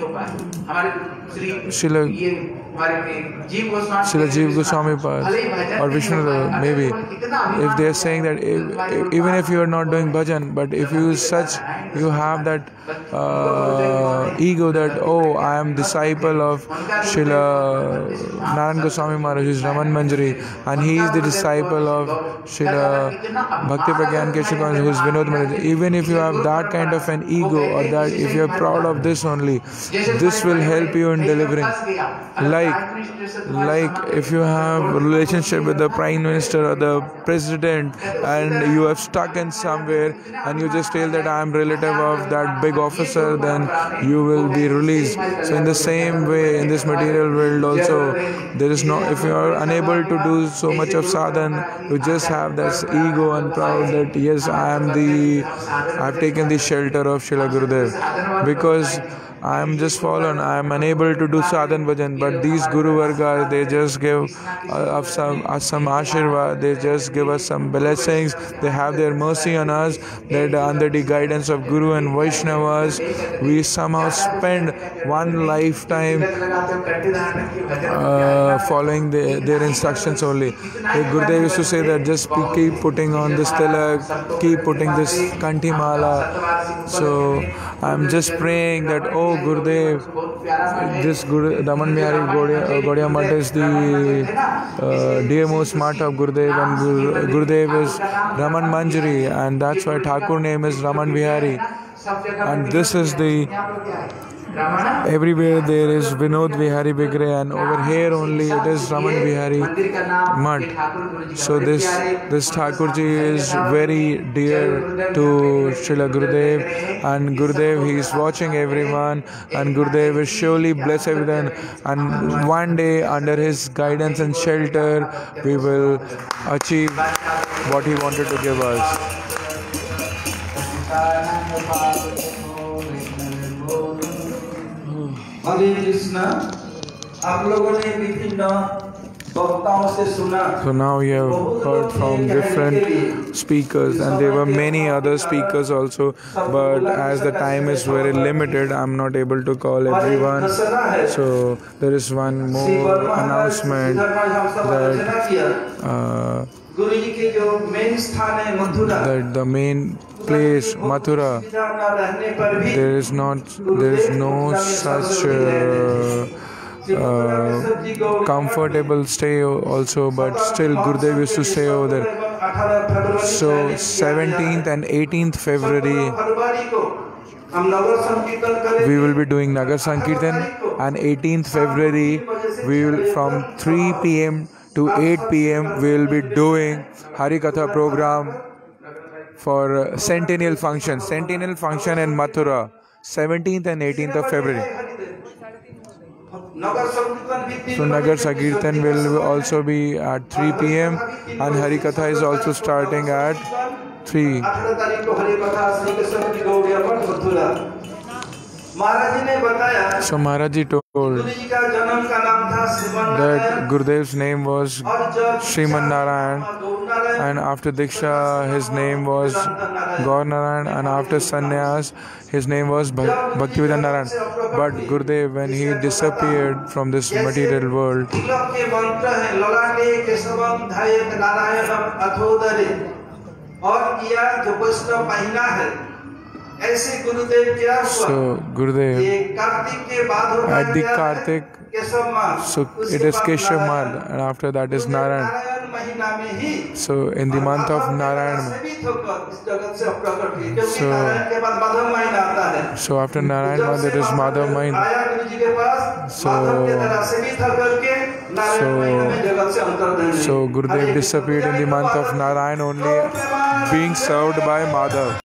G: Srila Srila Jeev Goswami Pad or Vishnu Deva, maybe. If they are saying that if, even if you are not doing bhajan, but if you such, you have that uh, ego that, oh, I am disciple of Srila Narayan Goswami Maharaj, who is Raman Manjari, and he is the disciple of Srila Bhakti Pragyan Keshav, who is Vinod Maharaj. Even if you have that kind of an ego, or that if you are proud of this only, this will help you in delivering. Like Like if you have a relationship with the Prime Minister or the President and you have stuck in somewhere and you just tell that I am relative of that big officer, then you will be released. So in the same way, in this material world also, there is no, if you are unable to do so much of sadhan, you just have this ego and proud that yes, I am the, I have taken the shelter of Srila Gurudev, because I am just fallen, I am unable to do sadhan bhajan, but these Guru Vargas, they just give uh, some, uh, some ashirvad, they just give us some blessings, they have their mercy on us, that under the guidance of Guru and Vaishnavas, we somehow spend one lifetime uh, following the, their instructions only. Like Gurudev used to say that just keep putting on this tilak, keep putting this kanti mala. So I am just praying that, oh Gurudev, this Guru, Raman Bihari Gaudiya Math is the uh, dearmost Math of Gurudev, and Guru, Gurudev is Raman Manjari, and that's why Thakur name is Raman Bihari. And this is the, everywhere there is Vinod Vihari Bigre, and over here only it is Raman Bihari Math. So this this Thakurji is very dear to Srila Gurudev, and Gurudev, he is watching everyone, and Gurudev will surely bless everyone, and one day under his guidance and shelter we will achieve what he wanted to give us.
D: हरे कृष्णा, आप लोगों ने विभिन्न वक्ताओं से सुना.
G: So now we have heard from different speakers, and there were many other speakers also, but as the time is very limited, I'm not able to call everyone. So there is one more announcement that uh, that the main place, Mathura, there is not, there is no such uh, uh, comfortable stay also, but still Gurudev used to stay over there. So seventeenth and eighteenth February we will be doing Nagar Sankirtan, and eighteenth February we will, from three p m to eight p m we will be doing Harikatha program for uh, centennial function, centennial function in Mathura, seventeenth and eighteenth of February. So Nagar Sankirtan will also be at three p m and Harikatha is also starting at three. So Maharaji told that Gurudev's name was Sriman Narayan, and after Diksha his name was Gaur Narayan, and after Sannyas his name was Bhaktivedanta Narayan. But Gurudev, when he disappeared from this material world, so Gurudev, at the Kartik, so it is Keshav Mal, and after that is Narayan.
D: Madhav महीना में ही
G: So in the month of Narayan,
D: सेवित होकर इस जगत से प्रकट हुई, क्योंकि
G: So-
D: Narayan के बाद माधव महीना आता है।
G: so after Narayan
D: जब
G: month
D: से
G: it is Madhav month.
D: आया गुरु जी के पास,
G: So-
D: माधव के तरह सेवित होकर के नारायण
G: So-
D: महीने में जगत से अंतर्धान हुई।
G: So Gurudev
D: Hare
G: disappeared in the month of Narayan only, being served by Madhav.